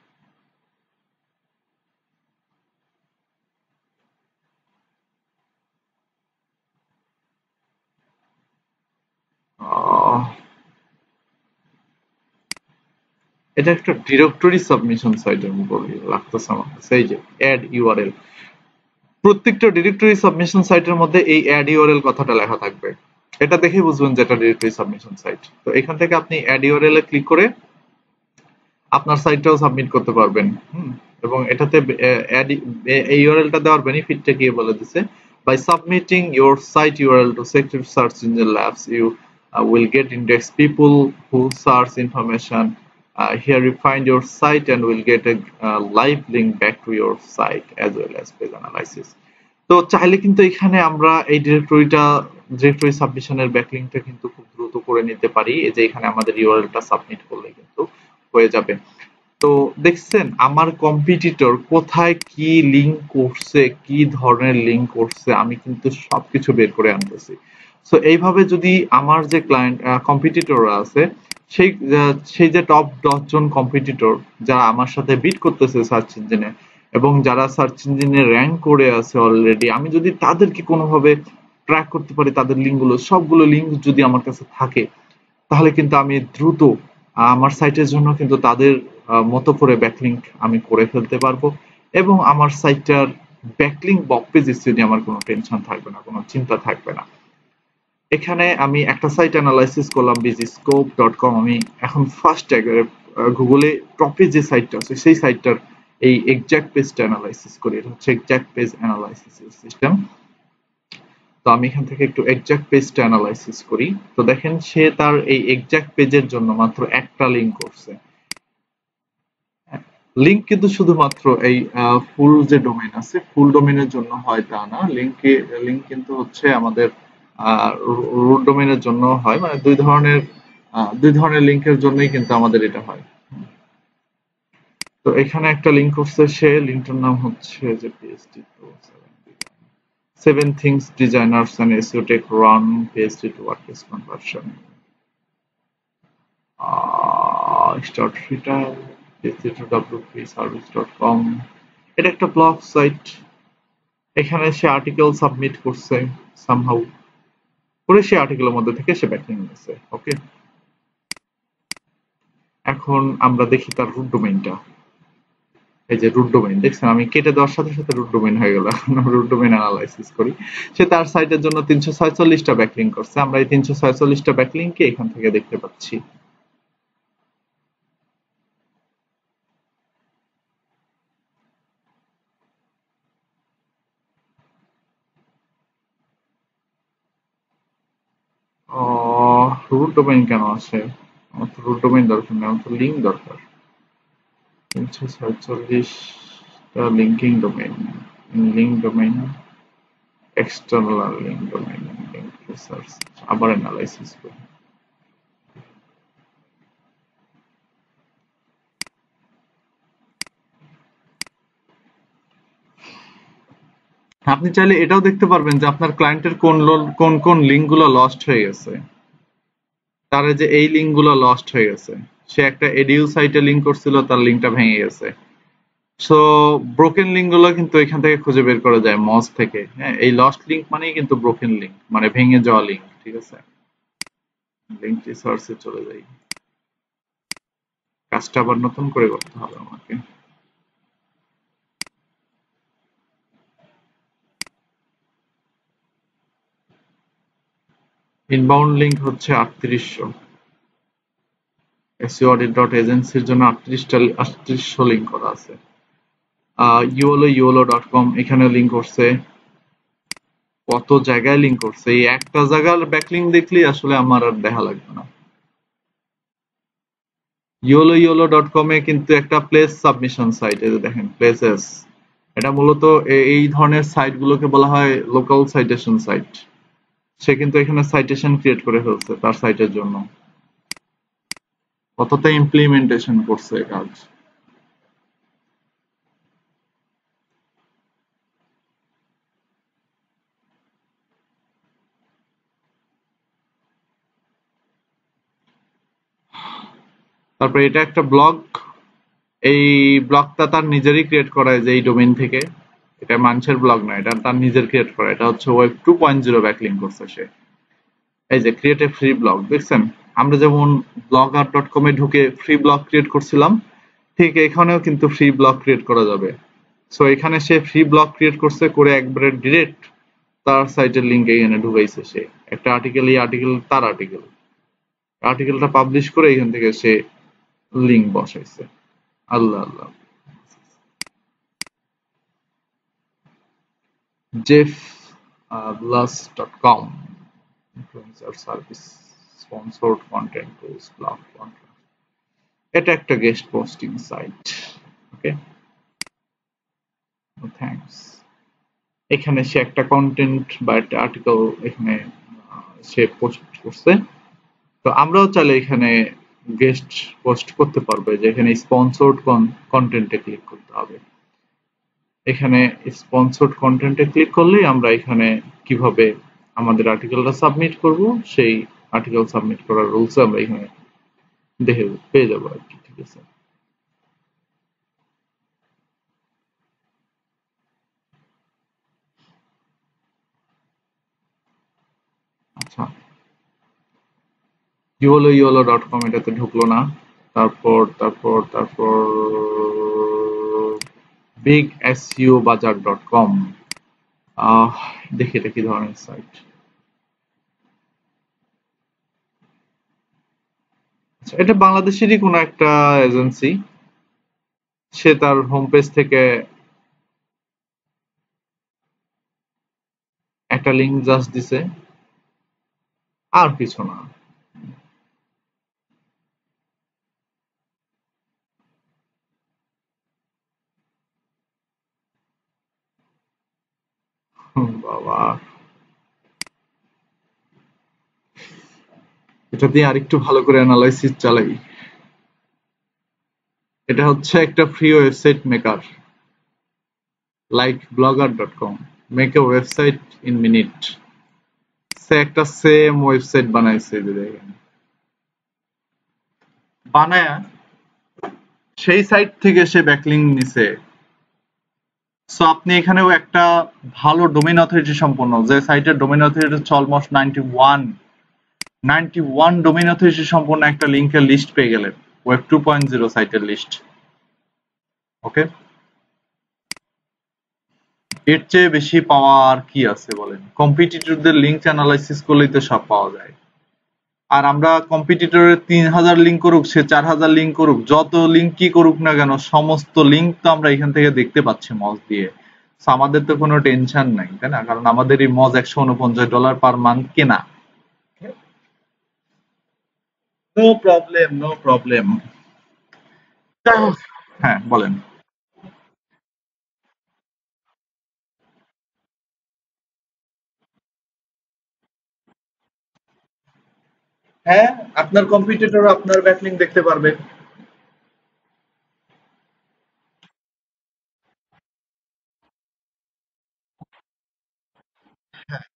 এটা একটা ডিরেক্টরি সাবমিশন সাইটের মতো লাগতেছে আমার কাছে। এই যে অ্যাড ইউআরএল, প্রত্যেকটা ডিরেক্টরি সাবমিশন সাইটের মধ্যে এই অ্যাড ইউআরএল কথাটা লেখা থাকবে। এটা দেখে বুঝবেন যে এটা ডিরেক্টরি সাবমিশন সাইট। তো এখান থেকে আপনি অ্যাড ইউআরএল এ ক্লিক করে আপনার সাইটটাও সাবমিট করতে পারবেন। এবং এটাতে এই ইউআরএলটা দেওয়ার বেনিফিটটা কি বলে দিছে, by submitting your site URL to secret search engine labs you will get index people who search information. Here you find your site and will get a live link back to your site as well as page analysis. তো চাইলে কিন্তু এখানে আমরা এই directory সাবমিশনের ব্যাকলিংকটা কিন্তু খুব দ্রুত করে নিতে পারি। এই যে এখানে আমাদের ইউআরএলটা সাবমিট করলে কিন্তু হয়ে যাবে। তো দেখছেন আমার কম্পিটিটর কোথায় কি লিঙ্ক করছে, কি ধরনের লিঙ্ক করছে, আমি কিন্তু সবকিছু বের করে আনতেছি। সো এইভাবে যদি আমার যে ক্লায়েন্ট কম্পিটিটররা আছে সেই যে টপ 10 জন কম্পিটিটর যারা আমার সাথে বিট করতেছে সার্চ ইঞ্জিনে এবং যারা সার্চ ইঞ্জিনে র‍্যাঙ্ক করে আছে অলরেডি, আমি যদি তাদেরকে কোনোভাবে ট্র্যাক করতে পারি, তাদের লিঙ্কগুলো সবগুলো লিঙ্ক যদি আমার কাছে থাকে, তাহলে কিন্তু আমি দ্রুত আমার সাইটের জন্য কিন্তু তাদের মতো করে ব্যাকলিংক আমি করে ফেলতে পারবো এবং আমার সাইটটার ব্যাকলিংক বক পেজেস যদি আমার কোনো টেনশন থাকবে না, কোনো চিন্তা থাকবে না। এখানে আমি একটা সাইট অ্যানালাইসিস করলাম bizscope.com। আমি এখন ফার্স্ট গুগলে টপে যে সাইটটা আছে সেই সাইটটার এই এক্সাক্ট পেজটা অ্যানালাইসিস করি। এটা হচ্ছে এক্সাক্ট পেজ অ্যানালাইসিস সিস্টেম। তো আমি এখান থেকে একটু এক্সাক্ট পেজটা অ্যানালাইসিস করি। তো দেখেন সে তার এই এক্সাক্ট পেজের জন্য মাত্র একটা লিঙ্ক করছে। লিঙ্ক কিন্তু শুধুমাত্র এই ফুল যে ডোমেইন আছে ফুল ডোমেইনের জন্য হয় তা না, লিঙ্ক কিন্তু হচ্ছে আমাদের রুট ডোমেইনের জন্য হয়। মানে দুই ধরনের লিঙ্কের জন্যই কিন্তু আমাদের এটা হয়। তো এখানে একটা লিঙ্ক করছে সে, লিঙ্কটার নাম হচ্ছে যে PhD to 7 things designers and SEO tech run PhD to WordPress conversion. Start Twitter, PhD to wpservice.com। এটা একটা ব্লগ সাইট। এখানে সে আর্টিকেল সাবমিট করছে সামহাউ করে, সে আর্টিকেলের মধ্যে থেকে সে ব্যাকলিংক নিয়েছে। ওকে, এখন আমরা দেখি তার রুট ডোমেইনটা। এই যে রুট ডোমেইন দেখছেন, আমি কেটে দেওয়ার সাথে সাথে রুট ডোমেইন হয়ে গেল। এখন রুট ডোমেইন অ্যানালাইসিস করি। সে তার সাইটের জন্য 346টা ব্যাকলিংক করছে। আমরা এই 346টা ব্যাকলিংককে এখান থেকে দেখতে পাচ্ছি। রুট ডোমেইন কেন আসে? আমার তো রুট ডোমেইন দরকার নেই, আমার তো লিঙ্ক দরকার। 346টা linking domain, link domain, external link domain, link research, আবার অ্যানালাইসিস করি। আপনি চাইলে এটাও দেখতে পারবেন যে আপনার ক্লায়েন্টের কোন লিঙ্কগুলো লস্ট হয়ে গেছে, তার যে এই লিঙ্কগুলো লস্ট হয়ে গেছে সে একটা এডিউ সাইটে লিংক করছিল, তার লিংকটা ভেঙে গেছে। সো ব্রোকেন লিঙ্ক গুলো কিন্তু এখান থেকে খুঁজে বের করা যায় মজ থেকে। হ্যাঁ, এই লস্ট লিঙ্ক মানেই কিন্তু ব্রোকেন লিঙ্ক, মানে ভেঙে যাওয়া লিঙ্ক। ঠিক আছে, লিঙ্কটি সার্চে চলে যাই। কাজটা আবার নতুন করে করতে হবে আমাকে। ইনবাউন্ড লিঙ্ক হচ্ছে 3800। এসইও অডিট ডট এজেন্সির জন্য 3800 লিঙ্ক করা আছে। ইউলো.কম এখানে লিঙ্ক করছে, কত জায়গায় লিঙ্ক করছে। এই একটা জায়গার ব্যাকলিঙ্ক দেখলেই আসলে আমার আর দেখা লাগবে না। ইউলো.কম এ কিন্তু একটা প্লেস সাবমিশন সাইট, এই যে দেখেন প্লেসেস। এটা মূলত এই ধরনের সাইট গুলোকে বলা হয় লোকাল সাইটেশন সাইট। সে কিন্তু এখানে সাইটেশন ক্রিয়েট করে ফেলছে তার সাইটের জন্য। কতটা ইমপ্লিমেন্টেশন করছে কাজ। তারপরে এটা একটা ব্লগ, এই ব্লগটা তার নিজেরই ক্রিয়েট করা, যে এই ডোমেইন থেকে। এটা মানুষের ব্লগ না, এটা তার নিজের ক্রিয়েট করা। এটা হচ্ছে ওয়েব 2.0 ব্যাকলিঙ্ক করছে সে। এই যে ক্রিয়েট এ ফ্রি ব্লগ দেখছেন, আমরা যেমন blogger.com এ ঢুকে ফ্রি ব্লগ ক্রিয়েট করছিলাম, ঠিক এখানেও কিন্তু ফ্রি ব্লগ ক্রিয়েট করা যাবে। সো এখানে সে ফ্রি ব্লগ ক্রিয়েট করছে, করে একবারে ডিরেক্ট তার সাইটের লিঙ্ক এখানে ঢুকাইছে সে। একটা আর্টিকেল, এই আর্টিকেল তার আর্টিকেল, আর্টিকেলটা পাবলিশ করে এখান থেকে সে লিঙ্ক বসাইছে। আল্লাহ আল্লাহ। jeffblast.com influencer service sponsored content tools blog content। এটা একটা guest posting site. Okay, thanks. এখানে সে একটা কন্টেন্ট বা একটা আর্টিকেল এখানে সে পোস্ট করছে। তো আমরাও চাইলে এখানে গেস্ট পোস্ট করতে পারবো, যে এখানে স্পন্সর্ড কন্টেন্টে ক্লিক করতে হবে। এখানে স্পন্সর্ড কন্টেন্টে ক্লিক করলেই আমরা এখানে কিভাবে আমাদের আর্টিকেলটা সাবমিট করব, সেই আর্টিকেল সাবমিট করার রুলস আমরা এখানে দেখে পেয়ে যাবো আর কি। ঠিক আছে, আচ্ছা। ইওলো.কম এটাতে ঢুকলো না। তারপর bigseobazaar.com। দেখি এটা কি ধরনের সাইট। আচ্ছা, এটা বাংলাদেশেরই কোনো একটা এজেন্সি। সে তার হোম পেজ থেকে একটা লিঙ্ক জাস্ট দিছে, আর কিছু না। বাবা, এটা দিয়ে আরেকটু ভালো করে অ্যানালাইসিস চালাই। এটা হচ্ছে একটা free website maker, like blogger.com, make a website in minute. সে একটা সেম ওয়েবসাইট বানাইছে, যে দেখেন বানায়া সেই সাইট থেকে সে ব্যাকলিঙ্ক নিছে। সো আপনি এখানেও একটা ভালো ডোমেইন অথরিটি সম্পন্ন, যে সাইটের ডোমেইন অথরিটি হচ্ছে অলমোস্ট 91 ডোমেইন অথরিটি সম্পন্ন একটা লিঙ্কের লিস্ট পেয়ে গেলেন, ওয়েব 2.0 সাইটের লিস্ট। ওকে, এর চেয়ে বেশি পাওয়া আর কি আছে বলেন? কম্পিটিটরদের লিঙ্ক অ্যানালাইসিস করলেই তো সব পাওয়া যায়। আর আমরা কম্পিটিটরের 3000 লিঙ্ক করুক, সে 4000 লিঙ্ক করুক, যত লিঙ্ক কি করুক না কেন, সমস্ত লিঙ্ক তো আমরা এখান থেকে দেখতে পাচ্ছি মজ দিয়ে। So আমাদের তো কোনো টেনশন নাই, তাই না? কারণ আমাদের এই মজ $149 পার মান্থ কেনা। No problem, no problem. হ্যাঁ বলেন। হ্যাঁ, আপনার কম্পিটিটর আপনার ব্যাকলিঙ্ক দেখতে পারবে।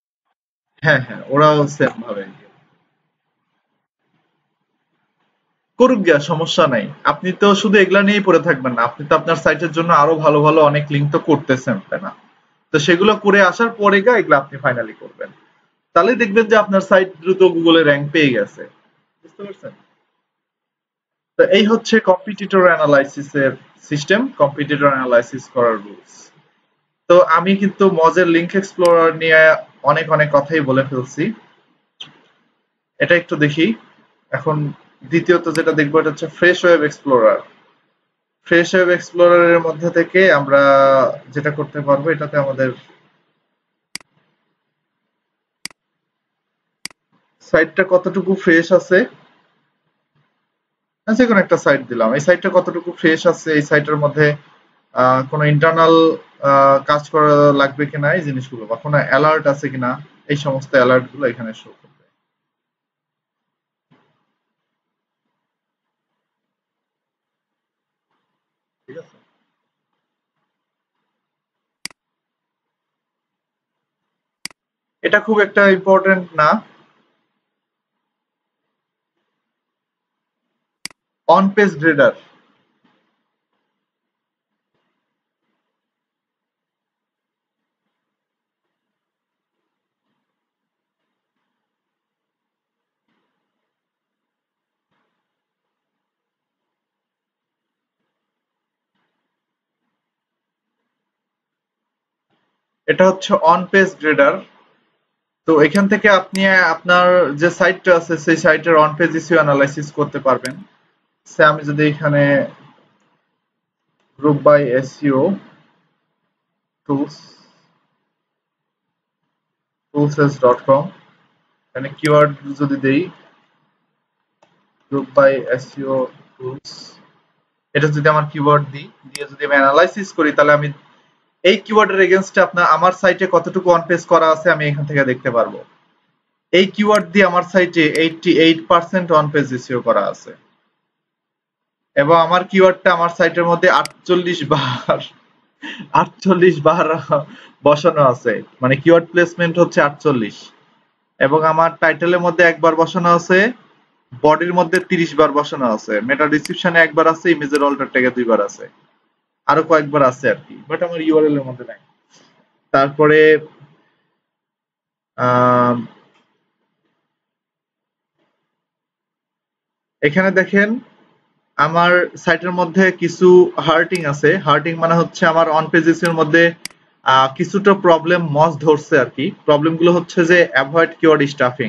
হ্যাঁ হ্যাঁ, ওরাও সেম ভাবে। করুক গিয়া, সমস্যা নাই। আপনি তো শুধু এগুলা নিয়েই পড়ে থাকবেন না, আপনি তো আপনার সাইটের জন্য আরো ভালো ভালো অনেক লিঙ্ক তো করতেছেন, তাই না? তো সেগুলো করে আসার পরে গা এগুলো আপনি ফাইনালি করবেন, তাহলে দেখবেন যে আপনার সাইট দ্রুত গুগলে র্যাঙ্ক পেয়ে গেছে। বুঝতে পারছেন? তো এই হচ্ছে কম্পিটিটর অ্যানালাইসিস এর সিস্টেম, কম্পিটিটর অ্যানালাইসিস করার রুলস। তো আমি কিন্তু মজের লিংক এক্সপ্লোরার নিয়ে অনেক অনেক কথাই বলে ফেলছি, এটা একটু দেখি। এখন দ্বিতীয়ত যেটা দেখবো এটা হচ্ছে fresh web explorer. Fresh web এক্সপ্লোরারের মধ্যে থেকে আমরা যেটা করতে পারবো, এটাতে আমাদের সাইটটা কতটুকু ফ্রেশ আছে, যে কোনো একটা সাইট দিলাম, এই সাইটটা কতটুকু ফ্রেশ আছে, এই সাইটের মধ্যে কোনো ইন্টারনাল কাজ করা লাগবে কিনা, এই জিনিসগুলো, বা কোনো অ্যালার্ট আছে কিনা, এই সমস্ত অ্যালার্ট গুলো এখানে শো করবে। ঠিক আছে, এটা খুব একটা ইম্পর্টেন্ট না। অন পেজ গ্রেডার, এটা হচ্ছে অন পেজ গ্রেডার। তো এখান থেকে আপনি আপনার যে সাইটটা আছে সেই সাইটের অন পেজ ইস্যু অ্যানালাইসিস করতে পারবেন। সে আমি যদি এখানে group by SEO tools toolses.com, এখানে কিওয়ার্ড যদি দেই গ্রুপ বাই এসইও টুলস, এটা যদি আমার কিওয়ার্ড দিই, দিয়ে যদি আমি অ্যানালাইসিস করি, তাহলে আমি এই কিওয়ার্ডের এগেইনস্টে আপনার আমার সাইটে কতটুকু অন পেজ করা আছে আমি এখান থেকে দেখতে পারবো। এই কিওয়ার্ড দিয়ে আমার সাইটে 88% অন পেজ এসইও করা আছে, এবং আমার কিওয়ার্ডটা আমার সাইটের মধ্যে 48 বার বসানো আছে, মানে কিওয়ার্ড প্লেসমেন্ট হচ্ছে 48, এবং আমার টাইটেলের মধ্যে একবার বসানো আছে, বডির মধ্যে 30 বার বসানো আছে, মেটা ডিসক্রিপশনে একবার আছে, ইমেজের অল্টার ট্যাগে 2 বার আছে, আরো কয়েকবার আছে আর কি, বাট আমার ইউআরএল এর মধ্যে নাই। তারপরে আহ এখানে দেখেন আমার সাইটের মধ্যে কিছু হার্টিং আছে। হার্টিং মানে হচ্ছে আমার অন পেজেস এর মধ্যে কিছুটা প্রবলেম মজ ধরছে আর কি। প্রবলেম গুলো হচ্ছে যে অ্যাভয়েড কিওয়ার্ড স্টাফিং।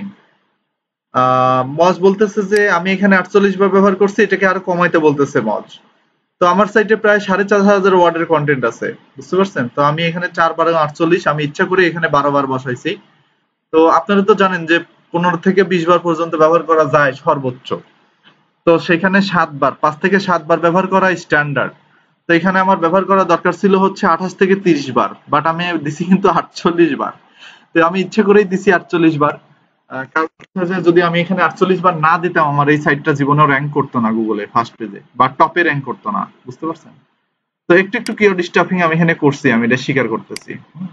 মজ বলতেছে যে আমি এখানে 48 বার ব্যবহার করছি, এটাকে আরো কমাইতে বলতেছে মজ। তো আমার সাইটে প্রায় 4500 ওয়ার্ডের কন্টেন্ট আছে, বুঝতে পারছেন? তো আমি এখানে 4 বার 48, আমি ইচ্ছা করে এখানে 12 বার বসাইছি। তো আপনারা তো জানেন যে 15 থেকে 20 বার পর্যন্ত ব্যবহার করা যায় সর্বোচ্চ। তো সেখানে 7 বার, 5 থেকে 7 বার ব্যবহার করা স্ট্যান্ডার্ড। তো এখানে আমার ব্যবহার করা দরকার ছিল হচ্ছে 28 থেকে 30 বার, বাট আমি দিছি কিন্তু 48 বার। তো আমি ইচ্ছে করেই দিছি 48 বার। কারণ হচ্ছে যে যদি আমি এখানে 48 বার না দিতাম, আমার এই সাইটটা জীবনেও র্যাঙ্ক করতো না গুগলে ফার্স্ট পেজে, বা টপে র্যাঙ্ক করতো না, বুঝতে পারছেন? তো একটু একটু কিওয়ার্ড স্টাফিং আমি এখানে করছি, আমি এটা স্বীকার করতেছি।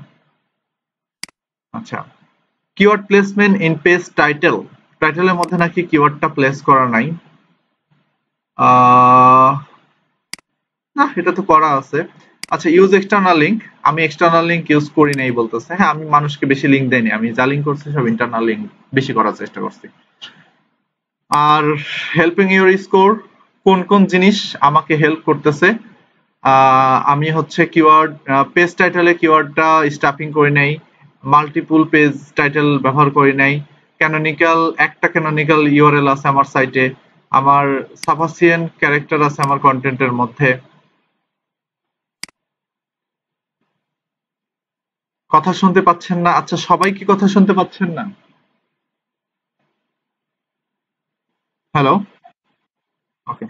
আচ্ছা, keyword placement in page title, টাইটেলের মধ্যে নাকি কিওয়ার্ডটা প্লেস করা নাই। না, এটা তো করা আছে। আচ্ছা, ইউজ এক্সটার্নাল লিংক, আমি এক্সটার্নাল লিংক ইউজ করি নাই বলতেছে। হ্যাঁ, আমি মানুষকে বেশি লিংক দেইনি, আমি যা লিংক করছি সব ইন্টারনাল লিংক বেশি করার চেষ্টা করছি। আর হেল্পিং ইউর স্কোর, কোন কোন জিনিস আমাকে হেল্প করতেছে? আমি হচ্ছে কিওয়ার্ড পেজ টাইটেলে কিওয়ার্ডটা স্টাফিং করি নাই, মাল্টিপুল পেজ টাইটেল ব্যবহার করি নাই, ক্যানোনিক্যাল, একটা ক্যানোনিক্যাল ইউআরএল আছে আমার সাইটে, আমার সাফিসিয়েন্ট ক্যারেক্টার আছে আমার কন্টেন্টের মধ্যে। কথা শুনতে পাচ্ছেন না? আচ্ছা, সবাই কি কথা শুনতে পাচ্ছেন না? হ্যালো? ওকে।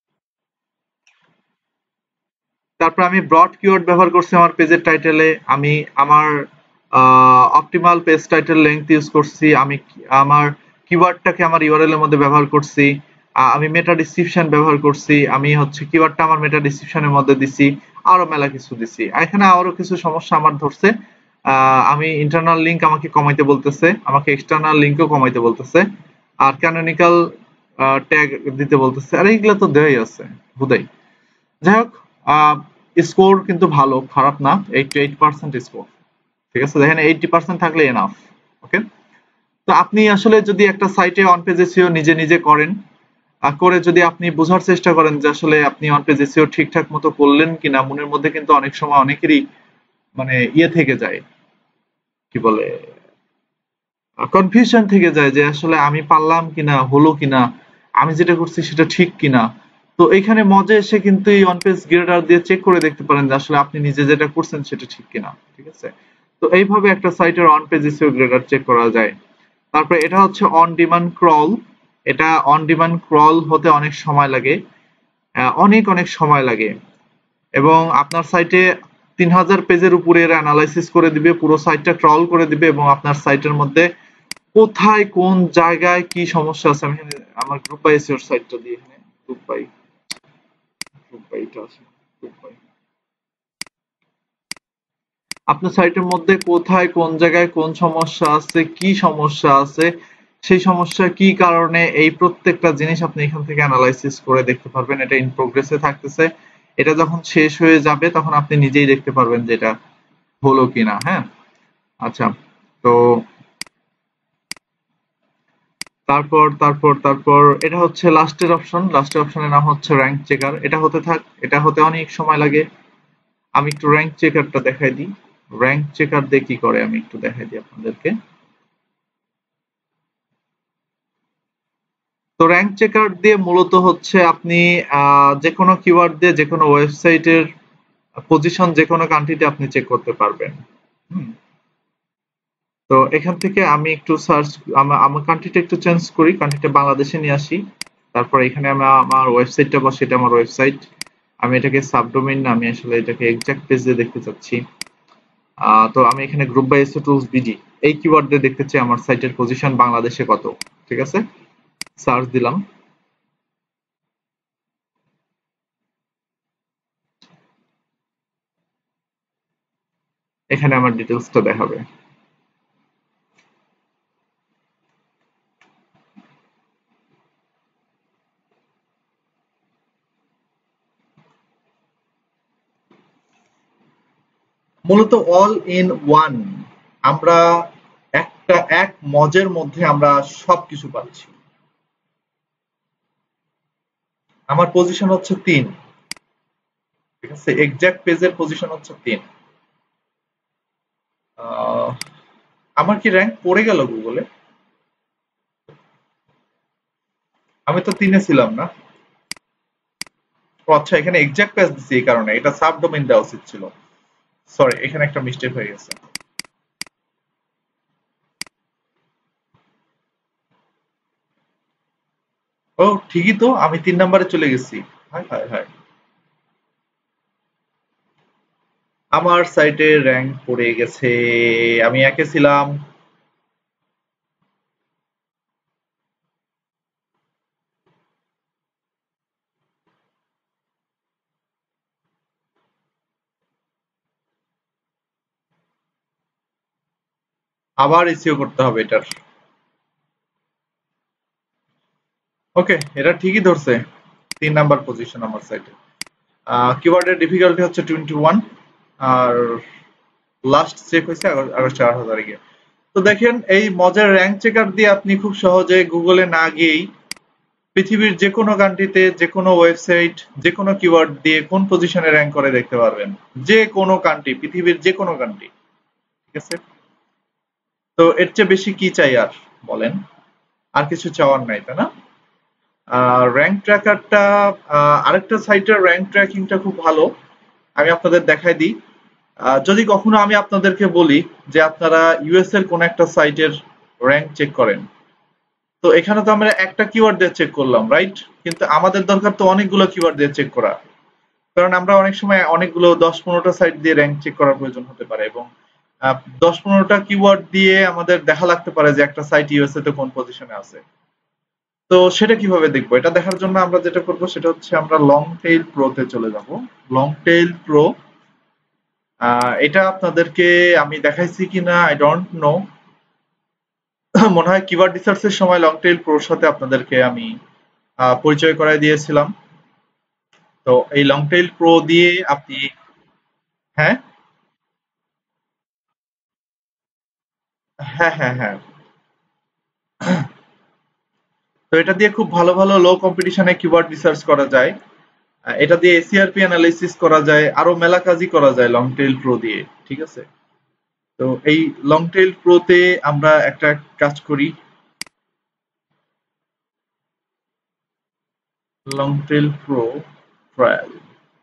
তারপর আমি ব্রড কিওয়ার্ড ব্যবহার করছি আমার পেজের টাইটেলে, আমি আমার optimal page title length use করছি, আমি আমার কিওয়ার্ডটাকে আমার ইউআরএল এর মধ্যে ব্যবহার করছি, আমি মেটা ডিসক্রিপশন ব্যবহার করছি, আমি হচ্ছে কিওয়ার্ডটা আমার মেটা ডিসক্রিপশনের মধ্যে দিছি, আরো মেলা কিছু দিছি। এখানে আরো কিছু সমস্যা আমার ধরছে। আমি ইন্টারনাল লিংক আমাকে কমাইতে বলতেছে, আমাকে এক্সটার্নাল লিংকও কমাইতে বলতেছে, আর ক্যানোনিক্যাল ট্যাগ দিতে বলতেছে, আর এইগুলা তো দেওয়াই আছে হুদাই। যাই হোক, স্কোর কিন্তু ভালো, খারাপ না, 88% স্কোর। ঠিক আছে, দেখেন 80% থাকলে এনাফ। ওকে, তো আপনি আসলে যদি একটা সাইটে অন পেজ এসইও নিজে নিজে করেন, করে যদি আপনি বোঝার চেষ্টা করেন যে আসলে আপনি অন পেজ এসইও ঠিকঠাক মতো করলেন কিনা, মনের মধ্যে কিন্তু অনেক সময় অনেকেরই মানে ইয়ে থেকে যায়, কি বলে, কনফিউশন থেকে যায় যে আসলে আমি পারলাম কিনা, হলো কিনা, আমি যেটা করছি সেটা ঠিক কিনা। তো এখানে মজা এসে কিন্তু এই অন পেজ গ্রেডার দিয়ে চেক করে দেখতে পারেন যে আসলে আপনি নিজে যেটা করছেন সেটা ঠিক কিনা। ঠিক আছে, তো এইভাবে একটা সাইটের on page SEO grader check করা যায়। তারপরে এটা হচ্ছে অন ডিমান্ড ক্রল। এটা অন ডিমান্ড ক্রল হতে অনেক সময় লাগে, অনেক অনেক সময় লাগে, এবং আপনার সাইটে 3000 পেজের উপরে এরা অ্যানালাইসিস করে দিবে, পুরো সাইটটা ক্রল করে দিবে, এবং আপনার সাইটের মধ্যে কোথায় কোন জায়গায় কি সমস্যা আছে। আমি এখানে আমার গ্রুপ বাই এসইওর সাইটটা দিয়ে, এখানে গ্রুপ বাইটা আছে, গ্রুপ বাই, আপনার সাইটের মধ্যে কোথায় কোন জায়গায় কোন সমস্যা আছে, কি সমস্যা আছে, সেই সমস্যা কি কারণে, এই প্রত্যেকটা জিনিস আপনি এখান থেকে অ্যানালাইসিস করে দেখতে পারবেন। এটা ইন প্রোগ্রেসে থাকতেছে, এটা যখন শেষ হয়ে যাবে তখন আপনি নিজেই দেখতে পারবেন যে এটা হলো কিনা। হ্যাঁ, আচ্ছা, তো তারপর এটা হচ্ছে লাস্টের অপশন। লাস্টের অপশনের নাম হচ্ছে র্যাঙ্ক চেকার। এটা হতে থাক, এটা হতে অনেক সময় লাগে। আমি একটু র্যাঙ্ক চেকারটা দেখাই দিই। র্যাঙ্ক চেকার দিয়ে কি করে আমি একটু দেখাই দিই আপনাদেরকে। তো র্যাঙ্ক চেকার দিয়ে মূলত হচ্ছে আপনি যে কোনো কিওয়ার্ড দিয়ে যে কোনো ওয়েবসাইটের পজিশন যে কোনো কান্ট্রিতে আপনি চেক করতে পারবেন। হুম, তো এখান থেকে আমি একটু সার্চ, আমার কান্ট্রিটা একটু চেঞ্জ করি, কান্ট্রিটা বাংলাদেশে নিয়ে আসি। তারপর এখানে আমি আমার ওয়েবসাইটটা বসে, এটা আমার ওয়েবসাইট। আমি এটাকে সাবডোমেইন না, আমি আসলে এটাকে এক্সাক্ট পেজে দেখতে চাচ্ছি। তো আমি এখানে group by SEO tools BD এই কিওয়ার্ড দিয়ে দেখতে চাই আমার সাইটের পজিশন বাংলাদেশে কত। ঠিক আছে, সার্চ দিলাম। এখানে আমার ডিটেলসটা দেখাবে। মূলত অল ইন ওয়ান, আমরা এক মজের মধ্যে আমরা সবকিছু পাচ্ছি। আমার পজিশন হচ্ছে 3। ঠিক আছে, এক্সাক্ট পেজের পজিশন হচ্ছে 3। আমার কি র্যাঙ্ক পড়ে গেল গুগলে? আমি তো 3-এ ছিলাম না। ও আচ্ছা, এখানে এক্সাক্ট পেজ দিছি, এই কারণে এটা সাবডোমেইন দেওয়া উচিত ছিল। সরি, এখানে একটা মিস্টেক হয়ে গেছে। ও ঠিকই তো, আমি 3 নাম্বারে চলে গেছি। হায় হায় হায়, আমার সাইটে র্যাঙ্ক পড়ে গেছে। আমি 1-এ ছিলাম। আবার এসইও করতে হবে এটার। ওকে, এটা ঠিকই ধরছে, 3 নাম্বার পজিশন আমার সাইটে। কিওয়ার্ডের ডিফিকাল্টি হচ্ছে 21, আর লাস্ট চেক হয়েছে আগস্ট 4000 গিয়ে। তো দেখেন, এই মজার র্যাঙ্ক চেকার দিয়ে আপনি খুব সহজে গুগলে না গিয়েই পৃথিবীর যে কোনো কান্ট্রিতে যে কোনো ওয়েবসাইট যে কোনো কিওয়ার্ড দিয়ে কোন পজিশনে র্যাঙ্ক করে দেখতে পারবেন। যে কোনো কান্ট্রি, পৃথিবীর যে কোনো কান্ট্রি। ঠিক আছে, তো এর চেয়ে বেশি কি চাই আর বলেন? আর কিছু চাওয়ার নাই, তাই না? র্যাঙ্ক ট্র্যাকারটা, আরেকটা সাইটের র্যাঙ্ক ট্র্যাকিংটা খুব ভালো, আমি আপনাদের দেখাই দিই। যদি কখনো আমি আপনাদেরকে বলি যে আপনারা ইউএস এর কোন একটা সাইটের র্যাঙ্ক চেক করেন, তো এখানে তো আমরা একটা কিওয়ার্ড দিয়ে চেক করলাম, রাইট? কিন্তু আমাদের দরকার তো অনেকগুলো কিওয়ার্ড দিয়ে চেক করা, কারণ আমরা অনেক সময় অনেকগুলো 10-15টা সাইট দিয়ে র্যাঙ্ক চেক করার প্রয়োজন হতে পারে, এবং 10-15টা কিওয়ার্ড দিয়ে আমাদের দেখা লাগতে পারে যে একটা সাইট ইউএসএ তে কোন পজিশনে আছে। তো সেটা কিভাবে দেখবো? এটা দেখার জন্য আমরা যেটা করব সেটা হচ্ছে আমরা লং টেইল প্রো তে চলে যাব। লং টেইল প্রো, এটা আপনাদেরকে আমি দেখাইছি কিনা আই ডোন্ট নো। মনে হয় কিওয়ার্ড রিসার্চের সময় লং টেইল প্রোর সাথে আপনাদেরকে আমি পরিচয় করায় দিয়েছিলাম। তো এই লং টেইল প্রো দিয়ে আপনি, হ্যাঁ, হ্যাঁ, হ্যাঁ, হ্যাঁ। তো এটা দিয়ে খুব ভালো ভালো লো কম্পিটিশনে কিওয়ার্ড রিসার্চ করা যায়। এটা দিয়ে এসিআরপি অ্যানালাইসিস করা যায়, আরো মেলা কাজই করা যায় লং টেইল প্রো দিয়ে। ঠিক আছে? তো এই লং টেইল প্রোতে আমরা একটা কাজ করি। Long tail pro trial,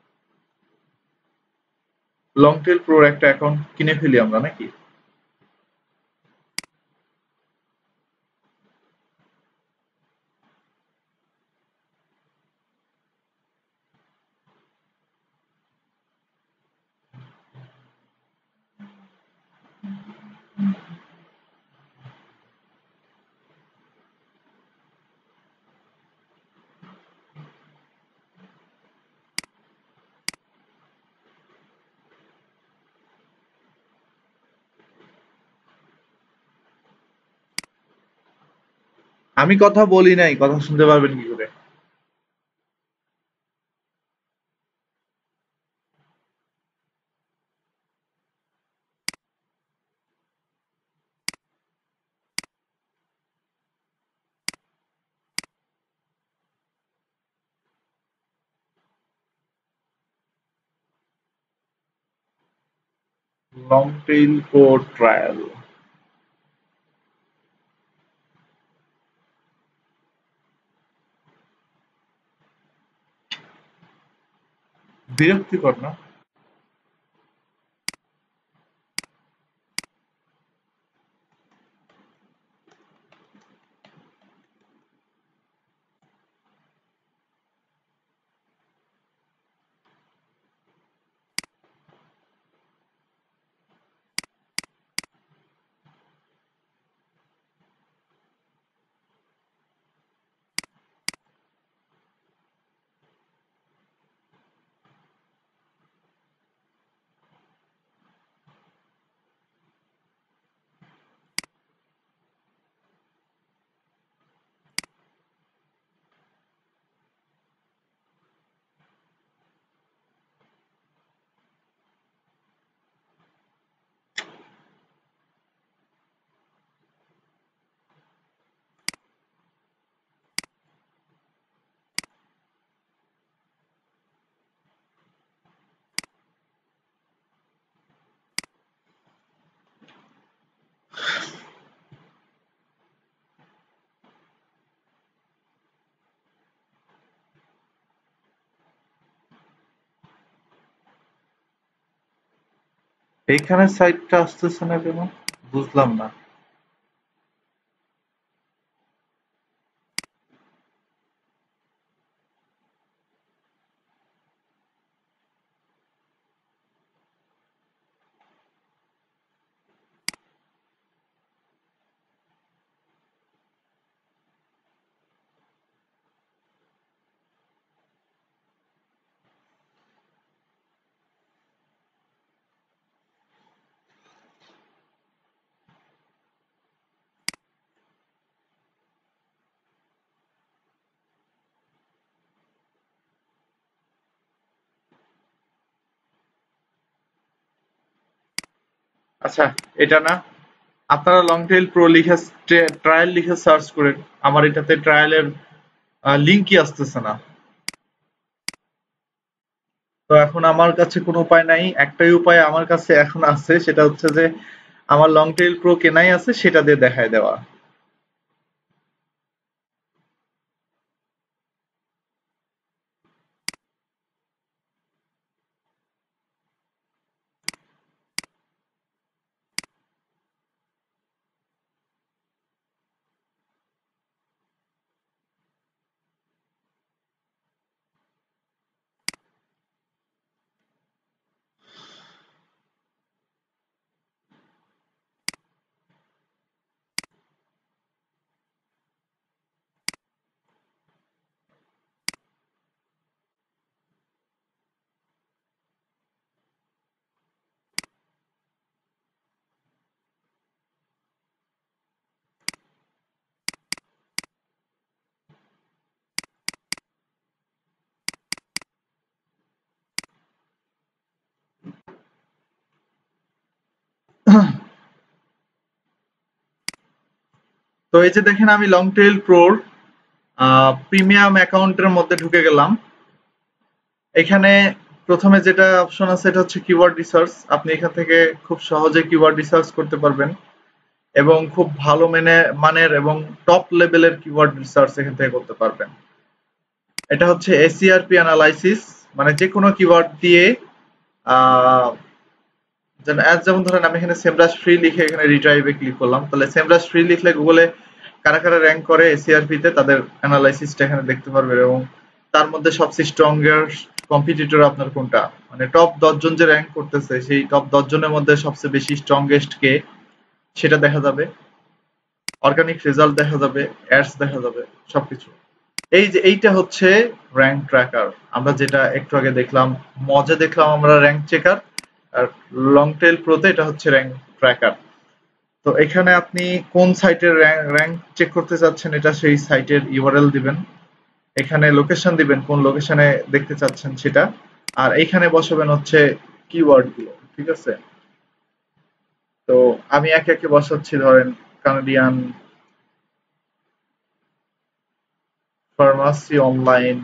long tail প্রোর একটা অ্যাকাউন্ট কিনে ফেলি আমরা নাকি? আমি কথা বলি নাই, কথা শুনতে পারবেন কি করে? Long tail pro trial. বিরক্তিকর না? এইখানে সাইটটা আসতেছে না কেন? বুঝলাম না। আচ্ছা, এটা না, আপনারা লং টেইল প্রো লিখে ট্রায়াল লিখে সার্চ করেন। আমার এটাতে ট্রায়ালের লিঙ্কই আসতেছে না। তো এখন আমার কাছে কোনো উপায় নাই, একটাই উপায় আমার কাছে এখন আছে, সেটা হচ্ছে যে আমার লং টেইল প্রো কেনাই আছে, সেটা দিয়ে দেখায় দেওয়া। তো এই যে দেখেন আমি লং টেইল প্রোর প্রিমিয়াম অ্যাকাউন্টের মধ্যে ঢুকে গেলাম। এখানে প্রথমে যেটা অপশন আছে এটা হচ্ছে কিওয়ার্ড রিসার্চ। আপনি এখান থেকে খুব সহজে কিওয়ার্ড রিসার্চ করতে পারবেন এবং খুব ভালো মানের এবং টপ লেভেলের কিওয়ার্ড রিসার্চ এখান থেকে করতে পারবেন। এটা হচ্ছে এসইআরপি অ্যানালাইসিস, মানে যে কোনো কিওয়ার্ড দিয়ে আহ, যেমন ধরেন আমি এখানে সেমরাস ফ্রি লিখে এখানে রিট্রাইভে ক্লিক করলাম, তাহলে সেমরাস ফ্রি লিখলে গুগলে কারা কারা র্যাঙ্ক করে এসইআরপি তে তাদের অ্যানালাইসিসটা এখানে দেখতে পারবে এবং তার মধ্যে সবচেয়ে স্ট্রংগেস্ট কম্পিটিটর আপনার কোনটা, মানে টপ 10 জন যে র্যাঙ্ক করতেছে সেই টপ 10 জনের মধ্যে সবচেয়ে বেশি স্ট্রংগেস্ট কে সেটা দেখা যাবে, অর্গানিক রেজাল্ট দেখা যাবে, অ্যাডস দেখা যাবে, সবকিছু। এই যে এইটা হচ্ছে র্যাঙ্ক ট্র্যাকার। আমরা যেটা একটু আগে দেখলাম, মজে দেখলাম আমরা র্যাঙ্ক চেকার, আর লং টেল প্রোতে এটা হচ্ছে র্যাঙ্ক ট্র্যাকার। তো এখানে আপনি কোন সাইটের র্যাঙ্ক চেক করতে চাচ্ছেন এটা সেই সাইটের ইউআরএল দিবেন, এখানে লোকেশন দিবেন কোন লোকেশনে দেখতে চাচ্ছেন সেটা, আর এইখানে বসাবেন হচ্ছে কিওয়ার্ড গুলো, ঠিক আছে? তো আমি একে একে বসাচ্ছি, ধরেন কানাডিয়ান ফার্মাসি অনলাইন,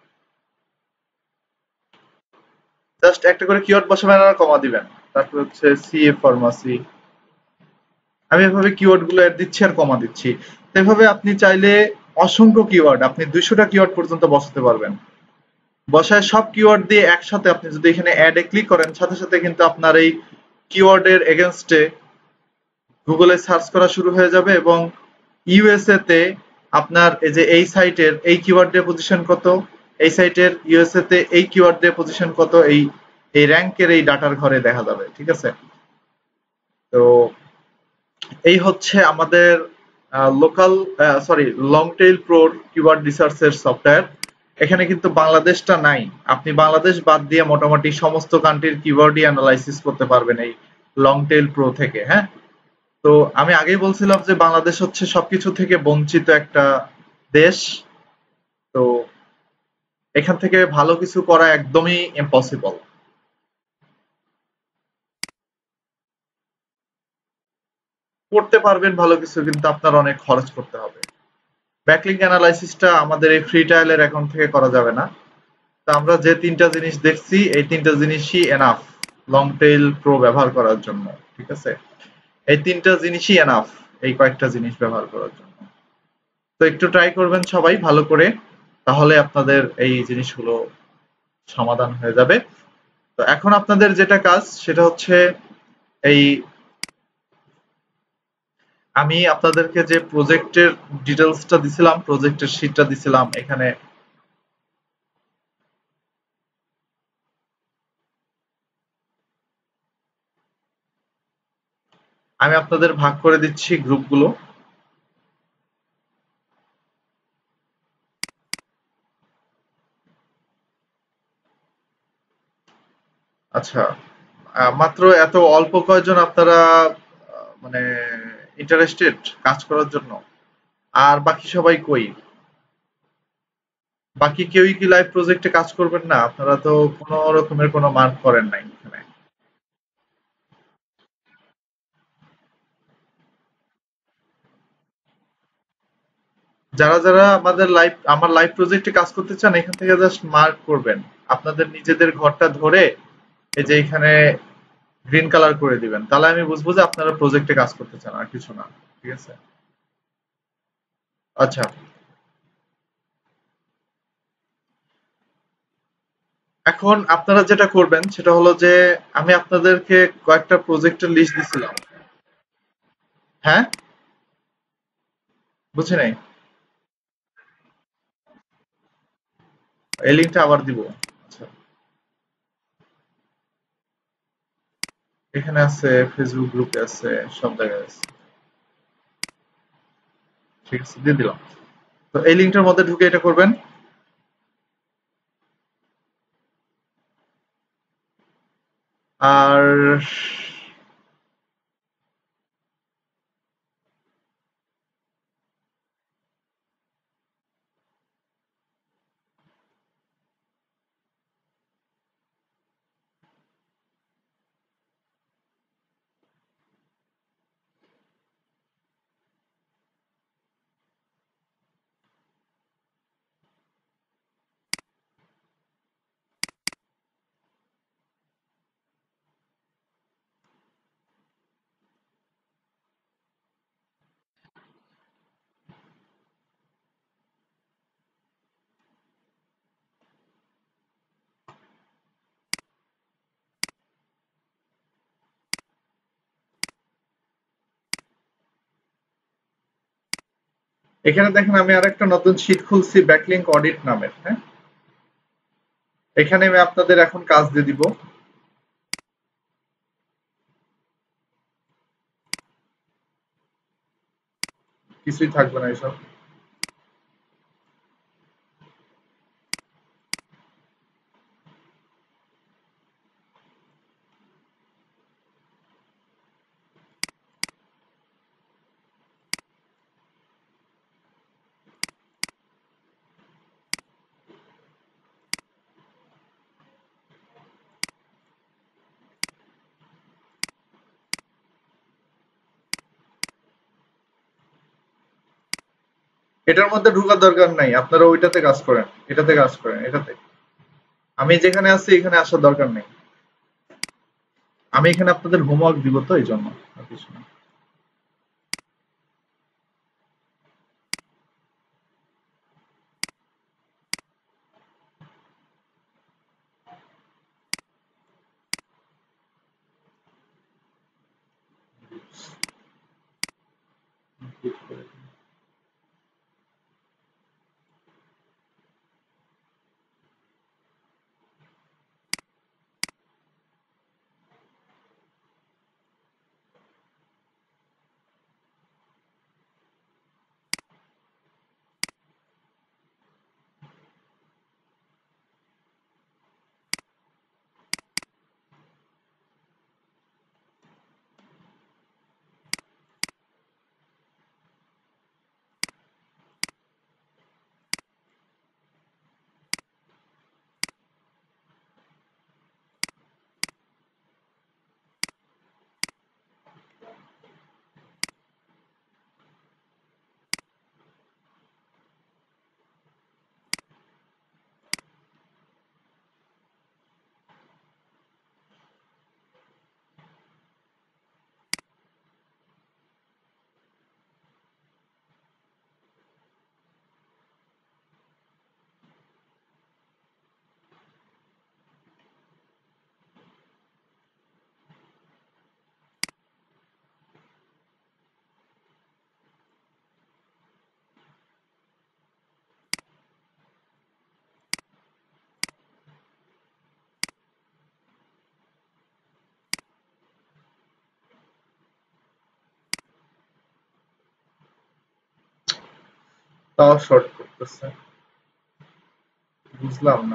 জাস্ট একটা করে কিওয়ার্ড বসাবেন আর কমা দিবেন। তারপর হচ্ছে সিএ ফার্মাসি। আমি এভাবে কিওয়ার্ড গুলো অ্যাড দিচ্ছি আর কমা দিচ্ছি। তো এভাবে আপনি চাইলে অসংখ্য কিওয়ার্ড, আপনি 200টা কিওয়ার্ড পর্যন্ত বসাতে পারবেন। বসায় সব কিওয়ার্ড দিয়ে একসাথে আপনি যদি এখানে অ্যাড এ ক্লিক করেন, সাথে সাথে কিন্তু আপনার এই কিওয়ার্ডের এগেনস্টে গুগলে সার্চ করা শুরু হয়ে যাবে এবং ইউএসএ তে আপনার এই যে এই সাইটের এই কিওয়ার্ড দিয়ে পজিশন কত, এই সাইটের ইউএসএ তে এই কিওয়ার্ড দিয়ে পজিশন কত, এই এই র্যাঙ্কের এই ডাটার ঘরে দেখা যাবে, ঠিক আছে? তো এই হচ্ছে আমাদের লোকাল সরি লং টেইল প্রোর কিওয়ার্ড রিসার্চের সফটওয়্যার। এখানে কিন্তু বাংলাদেশটা নাই, আপনি বাংলাদেশ বাদ দিয়ে মোটামুটি সমস্ত কান্ট্রির কিওয়ার্ডই অ্যানালাইসিস করতে পারবেন এই লং টেইল প্রো থেকে, হ্যাঁ? তো আমি আগেই বলছিলাম যে বাংলাদেশ হচ্ছে সবকিছু থেকে বঞ্চিত একটা দেশ। তো এখান থেকে ভালো কিছু করা একদমই ইম্পসিবল। করতে পারবেন ভালো কিছু, কিন্তু আপনার অনেক খরচ করতে হবে। ব্যাকলিংক অ্যানালাইসিসটা আমাদের এই ফ্রি ট্রায়ালের অ্যাকাউন্ট থেকে করা যাবে না। তো আমরা যে তিনটা জিনিস দেখছি এই তিনটা জিনিসই এনাফ লং টেইল প্রো ব্যবহার করার জন্য, ঠিক আছে? এই তিনটা জিনিসই এনাফ এই কয়েকটা জিনিস ব্যবহার করার জন্য। তো একটু ট্রাই করবেন সবাই ভালো করে, তাহলে আপনাদের এই জিনিসগুলো সমাধান হয়ে যাবে। তো এখন আপনাদের যেটা কাজ সেটা হচ্ছে এই আমি আপনাদেরকে যে প্রজেক্টের ডিটেলসটা দিছিলাম, প্রজেক্টের শীটটা দিছিলাম, এখানে আমি আপনাদের ভাগ করে দিচ্ছি গ্রুপগুলো। আচ্ছা, মাত্র এত অল্প কয়জন আপনারা মানে ইন্টারেস্টেড কাজ করার জন্য? আর বাকি সবাই কই? বাকি কেউই কি লাইভ প্রজেক্টে কাজ করবেন না? আপনারা তো কোনো রকমের কোনো মার্ক করেন নাই এখানে। যারা যারা আমার লাইভ প্রজেক্টে কাজ করতে চান এখান থেকে জাস্ট মার্ক করবেন। আপনাদের নিজেদের ঘরটা ধরে এই যে এখানে গ্রিন কালার করে দিবেন, তাহলে আমি বুঝবো যে আপনারা প্রজেক্টে কাজ করতে চান, আর কিছু না, ঠিক আছে? আচ্ছা, এখন আপনারা যেটা করবেন সেটা হলো যে আমি আপনাদেরকে কয়েকটা প্রজেক্টের লিস্ট দিছিলাম। হ্যাঁ, বুঝি নাই। এই লিঙ্কটা আবার দিব। আচ্ছা, এখানে আছে, ফেসবুক গ্রুপে আছে, সব জায়গায় আছে। ঠিক আছে, দিয়ে দিলাম। তো এই লিঙ্কটার মধ্যে ঢুকে এটা করবেন। আর এখানে দেখেন আমি আরেকটা নতুন শীট খুলছি ব্যাকলিংক অডিট নামের, হ্যাঁ? এখানে আমি আপনাদের এখন কাজ দিয়ে দিব। কিছুই থাকবে না এসব। এটার মধ্যে ঢোকার দরকার নাই, আপনারা ওইটাতে কাজ করেন, এটাতে কাজ করেন, এটাতে। আমি যেখানে আছি এখানে আসার দরকার নেই। আমি এখানে আপনাদের হোমওয়ার্ক দিব তো এই জন্য, আর কিছু না। তাও শর্ট করতেছে, বুঝলাম না।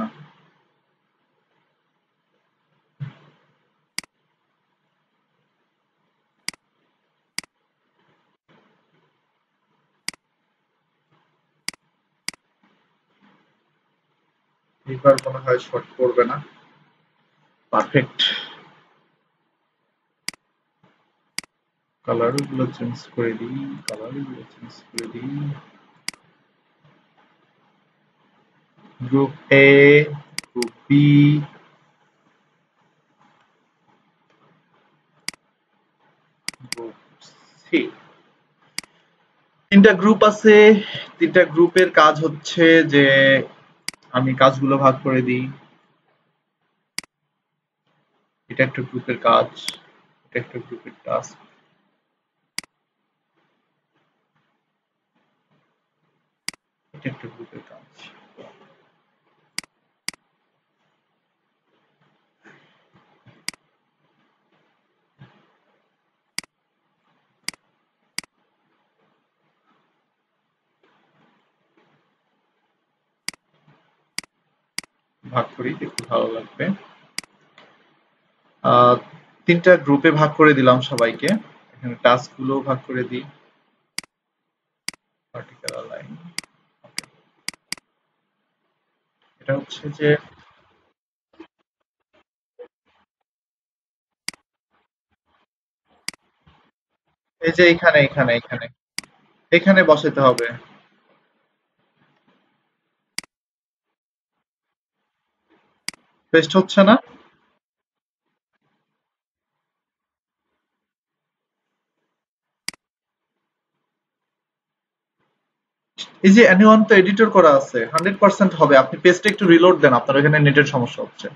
এইবার মনে হয় শর্ট করবে না। পারফেক্ট। কালার গুলো চেঞ্জ করে দিই, কালার গুলো চেঞ্জ করে দিই। Group A, group B, group C, তিনটা গ্রুপ আছে। তিনটা গ্রুপের কাজ হচ্ছে যে আমি কাজগুলো ভাগ করে দিই। এটা একটা গ্রুপের কাজ, এটা একটা গ্রুপের টাস্ক, এটা একটা গ্রুপের কাজ। ভাগ করি, একটু ভালো লাগবে। আহ, তিনটা গ্রুপে ভাগ করে দিলাম সবাইকে। এখানে টাস্ক গুলো ভাগ করে দিই। Particular line. এটা হচ্ছে যে এই যে এখানে এখানে এখানে এখানে বসাতে হবে। পেস্ট হচ্ছে না। এই যে অ্যানিওয়ান তো এডিটর করা আছে, 100% হবে। আপনি পেজটা একটু রিলোড দেন, আপনার এখানে নেটের সমস্যা হচ্ছে।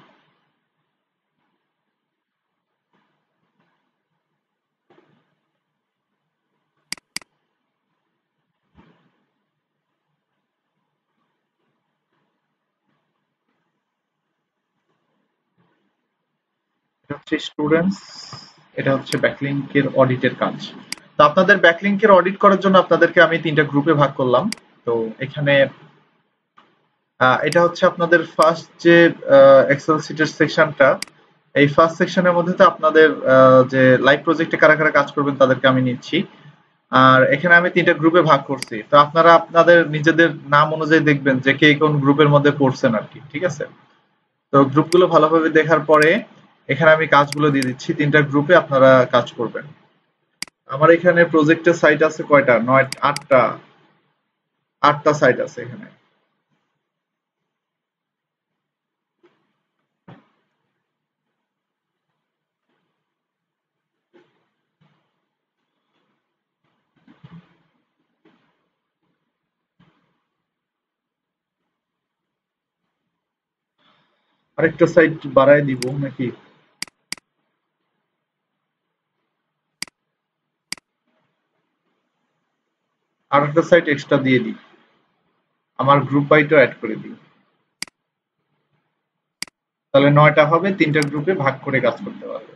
স্টুডেন্টস, এটা হচ্ছে ব্যাকলিংকের অডিটের কাজ। তো আপনাদের ব্যাকলিংকের অডিট করার জন্য আপনাদেরকে আমি 3টা গ্রুপে ভাগ করলাম। তো এখানে এটা হচ্ছে আপনাদের ফার্স্ট যে এক্সেল শিটের সেকশনটা, এই ফার্স্ট সেকশনের মধ্যে তো আপনাদের যে লাইভ প্রজেক্টে কারা কারা কাজ করবেন তাদেরকে আমি নিচ্ছি। আর এখানে আমি 3টা গ্রুপে ভাগ করছি, তো আপনারা আপনাদের নিজেদের নাম অনুযায়ী দেখবেন যে কে কোন গ্রুপের মধ্যে পড়ছেন আর কি, ঠিক আছে? তো গ্রুপগুলো ভালোভাবে দেখার পরে এখানে আমি কাজগুলো দিয়ে দিচ্ছি, 3টা গ্রুপে আপনারা কাজ করবেন। আমার এখানে প্রজেক্টের সাইট আছে কয়টা, 8টা সাইট আছে এখানে। আরেকটা সাইট বাড়ায় দিব নাকি? আরেকটা সাইট এক্সট্রা দিয়ে দিই, আমার গ্রুপ বাইটাও অ্যাড করে দিই, তাহলে 9টা হবে, 3টা গ্রুপে ভাগ করে কাজ করতে পারবে।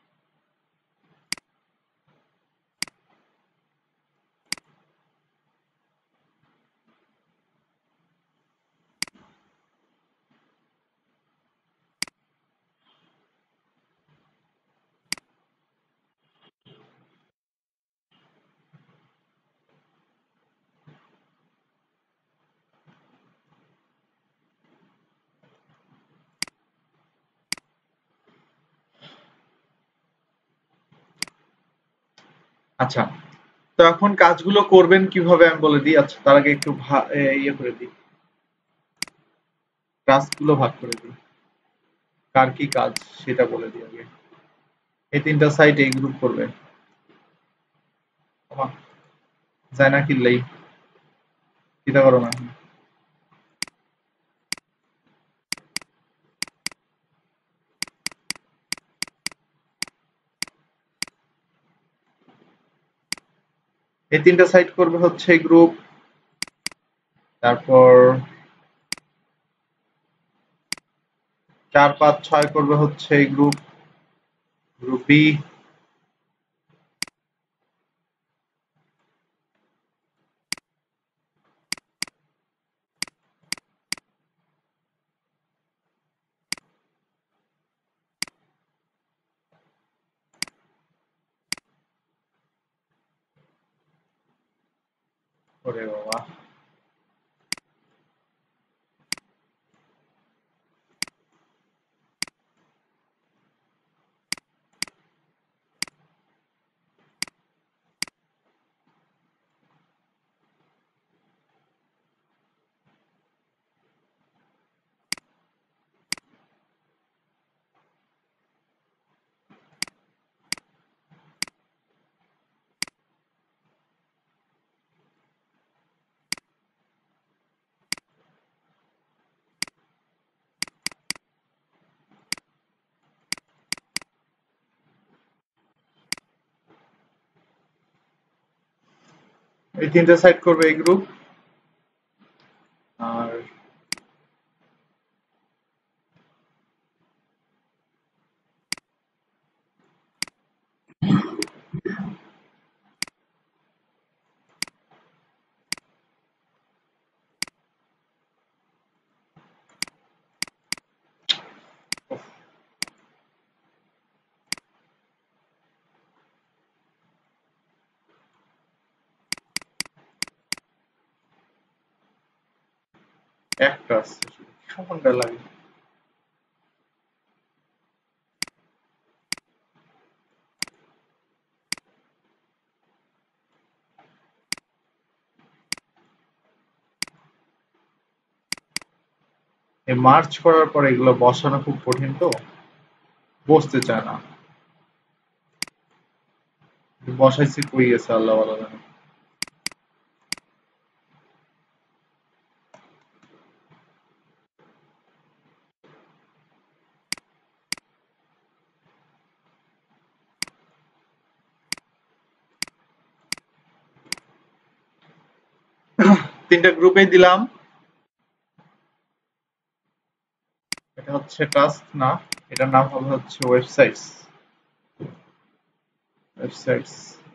আচ্ছা, তো এখন কাজগুলো করবেন কিভাবে আমি বলে দিই। আচ্ছা, তার আগে একটু ইয়ে করে দিই, টাস্কগুলো ভাগ করে দিই, কার কি কাজ সেটা বলে দিই আগে। এই 3টা সাইট এই গ্রুপ করবে, যায় না কিনলেই চিন্তা করো না। এই 3টা সাইট করবে হচ্ছে এই গ্রুপ, তারপর 4, 5, 6 করবে হচ্ছে এই গ্রুপ, গ্রুপ বি। ওরে বাবা, এই 3টা সাইট করবে এই গ্রুপ। আর একটা আছে শুধু। সময়টা লাগে। এই মার্চ করার পর এগুলো বসানো খুব কঠিন, তো বসতে চায় না। বসাইছি কই গেছে আল্লাহ ভালো জানে। 3টা গ্রুপেই দিলাম। এটা হচ্ছে টাস্ক না, এটার নাম হবে হচ্ছে ওয়েবসাইটস। ওয়েবসাইটস।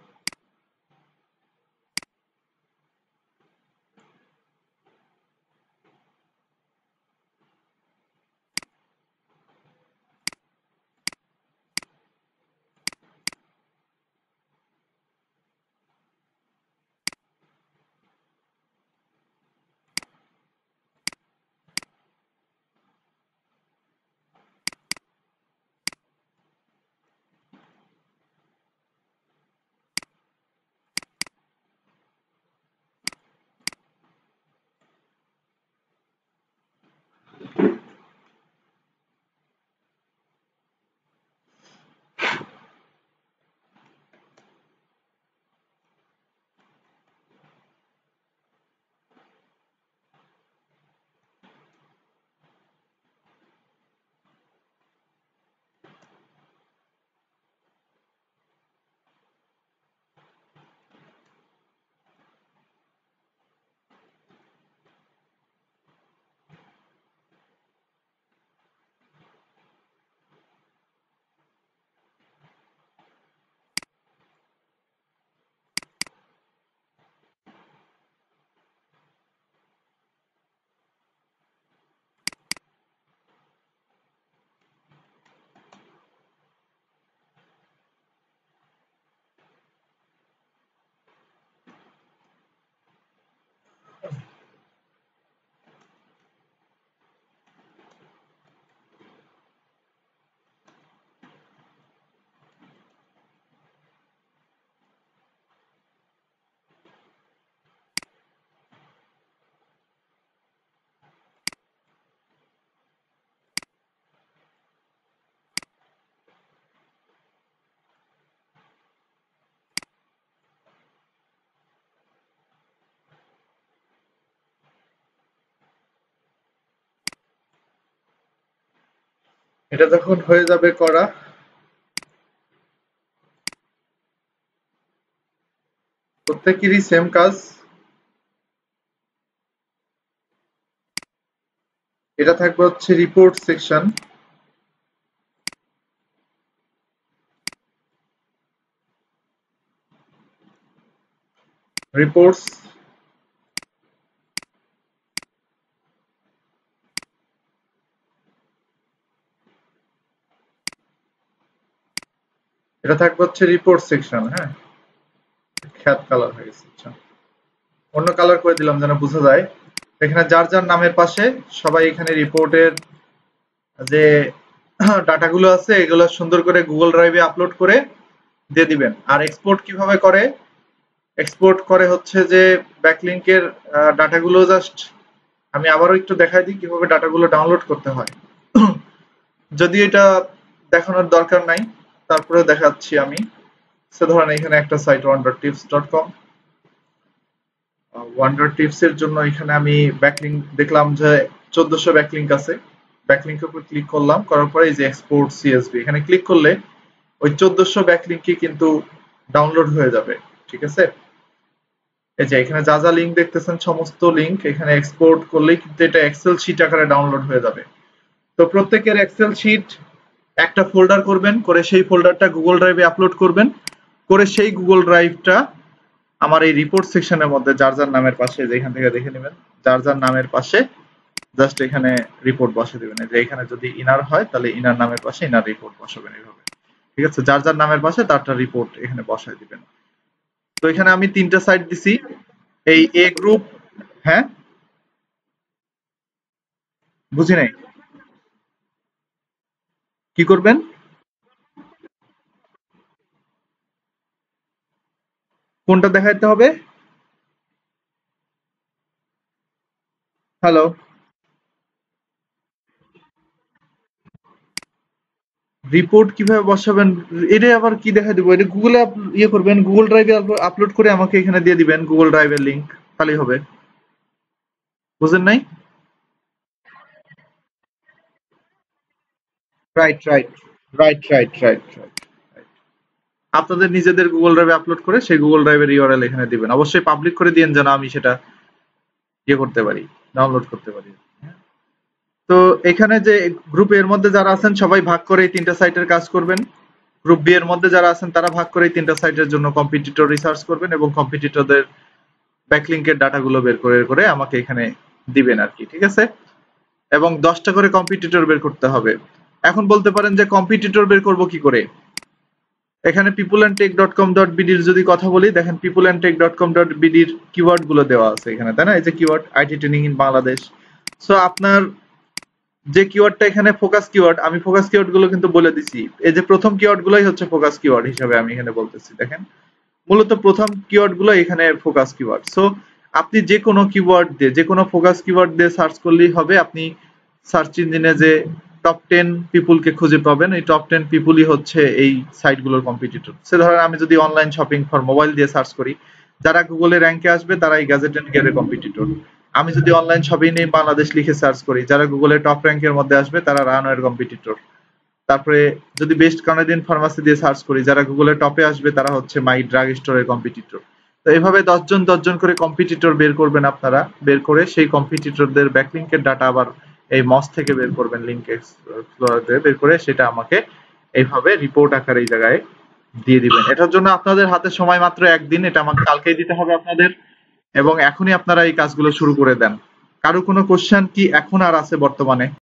এটা যখন হয়ে যাবে করা, প্রত্যেকেরই সেম কাজ। এটা থাকবে হচ্ছে রিপোর্ট সেকশন। রিপোর্টস, এটা থাকবে হচ্ছে রিপোর্ট সেকশন। হ্যাঁ, খ্যাত কালার হয়ে গেছে। আচ্ছা, অন্য কালার করে দিলাম যেন বোঝা যায়। এখানে যার যার নামের পাশে সবাই এখানে রিপোর্টের যে ডাটাগুলো আছে এগুলো সুন্দর করে গুগল ড্রাইভে আপলোড করে দিয়ে দিবেন। আর এক্সপোর্ট কিভাবে করে? এক্সপোর্ট করে হচ্ছে যে ব্যাকলিংকের ডাটাগুলো জাস্ট আমি আবারও একটু দেখাই দিই কিভাবে ডাটাগুলো ডাউনলোড করতে হয়। যদি এটা দেখানোর দরকার নাই, তারপরে দেখাচ্ছি আমি। ধরেন এখানে একটা সাইট wondertips.com, ওয়ান্ডার টিপস এর জন্য এখানে আমি ব্যাকলিংক দেখলাম যে 1400 ব্যাকলিংক আছে। ব্যাকলিংকের উপর ক্লিক করলাম, করার পরে এই যে এক্সপোর্ট সিএসভি এখানে ক্লিক করলে ওই 1400 ব্যাকলিংকই কিন্তু ডাউনলোড হয়ে যাবে। ঠিক আছে, এই যে এখানে যা যা লিংক দেখতেছেন সমস্ত লিংক এখানে এক্সপোর্ট করলেই কিন্তু এটা এক্সেল শিট আকারে ডাউনলোড হয়ে যাবে। তো প্রত্যেকের এক্সেল শিট একটা ফোল্ডার করবেন, করে সেই ফোল্ডারটা গুগল ড্রাইভে আপলোড করবেন, করে সেই গুগল ড্রাইভটা আমার এই রিপোর্ট সেকশনের মধ্যে যার যার নামের পাশে, যেখান থেকে দেখে নেবেন, যার যার নামের পাশে জাস্ট এখানে রিপোর্ট বসে দিবেন। যে এখানে যদি ইনার হয় তাহলে ইনার নামের পাশে ইনার রিপোর্ট বসাবেন এইভাবে। ঠিক আছে, যার যার নামের পাশে তারটা রিপোর্ট এখানে বসায় দিবেন। তো এখানে আমি 3টা সাইট দিছি। এই এ গ্রুপ, হ্যাঁ বুঝি নাই, কি করবেন? কোনটা দেখাইতে হবে? হ্যালো, রিপোর্ট কিভাবে বসাবেন? এটা আবার কি দেখা দিব? এটা গুগলে ইয়ে করবেন, গুগল ড্রাইভে আপলোড করে আমাকে এখানে দিয়ে দিবেন গুগল ড্রাইভের লিংক, তাহলেই হবে। বুঝেন নাই? Right right right right right right. আপনাদের নিজেদের গুগল ড্রাইভে আপলোড করে সেই গুগল ড্রাইভের ইউআরএল এখানে দিবেন। অবশ্যই পাবলিক করে দিয়েন যেন আমি সেটা ইয়ে করতে পারি, ডাউনলোড করতে পারি। তো এখানে যে গ্রুপের মধ্যে যারা আছেন সবাই ভাগ করে এই 3টা সাইটের কাজ করবেন। গ্রুপ বি এর মধ্যে যারা আছেন তারা ভাগ করে এই তিনটা সাইটের জন্য কম্পিটিটর রিসার্চ করবেন এবং কম্পিটিটরদের ব্যাকলিংকের ডাটাগুলো বের করে করে আমাকে এখানে দিবেন আর কি, ঠিক আছে? এবং 10টা করে কম্পিটিটর বের করতে হবে। এখন বলতে পারেন যে কম্পিটিটর বের করব কি করে? এখানে peopleandtech.com.bd এর যদি কথা বলি, দেখেন peopleandtech.com.bd এর কিওয়ার্ড গুলো দেওয়া আছে এখানে, তাই না? এই যে keyword IT training in Bangladesh. So আপনার যে কিওয়ার্ডটা এখানে ফোকাস কিওয়ার্ড, আমি ফোকাস কিওয়ার্ড গুলো কিন্তু বলে দিছি। এই যে প্রথম কিওয়ার্ড গুলোই হচ্ছে ফোকাস কিওয়ার্ড হিসেবে আমি এখানে বলতেছি। দেখেন মূলত প্রথম কিওয়ার্ড গুলো এখানে ফোকাস কিওয়ার্ড। সো আপনি যে কোনো কিওয়ার্ড দিয়ে, যে কোনো ফোকাস কিওয়ার্ড দিয়ে সার্চ করলেই হবে। আপনি সার্চ ইঞ্জিনে যে টপ 10 পিপুলকে খুঁজে পাবেন, এই টপ 10 পিপুলই হচ্ছে এই সাইটগুলোর কম্পিটিটর। সে ধরেন আমি যদি অনলাইন শপিং ফর মোবাইল দিয়ে সার্চ করি, যারা গুগলে র্যাঙ্কে আসবে তারা এই গ্যাজেট এন্ড গিয়ারের কম্পিটিটর। আমি যদি অনলাইন শপিং নিয়ে বাংলাদেশ লিখে সার্চ করি, যারা গুগলে টপ র্যাঙ্কের মধ্যে আসবে তারা রানওয়ের কম্পিটিটর। তারপরে যদি বেস্ট কানাডিয়ান ফার্মাসি দিয়ে সার্চ করি, যারা গুগলে টপে আসবে তারা হচ্ছে মাই ড্রাগ স্টোরের কম্পিটিটর। তো এইভাবে 10 জন করে কম্পিটিটর বের করবেন আপনারা, বের করে সেই কম্পিটিটরদের ব্যাকলিংকের ডাটা আবার এই মস থেকে বের করবেন, লিংক এক্সপ্লোরার দিয়ে বের করে সেটা আমাকে এইভাবে রিপোর্ট আকারে এই জায়গায় দিয়ে দিবেন। এটার জন্য আপনাদের হাতে সময় মাত্র একদিন, এটা আমাকে কালকেই দিতে হবে আপনাদের, এবং এখনই আপনারা এই কাজগুলো শুরু করে দেন। কারো কোনো কোশ্চেন কি এখন আর আছে বর্তমানে?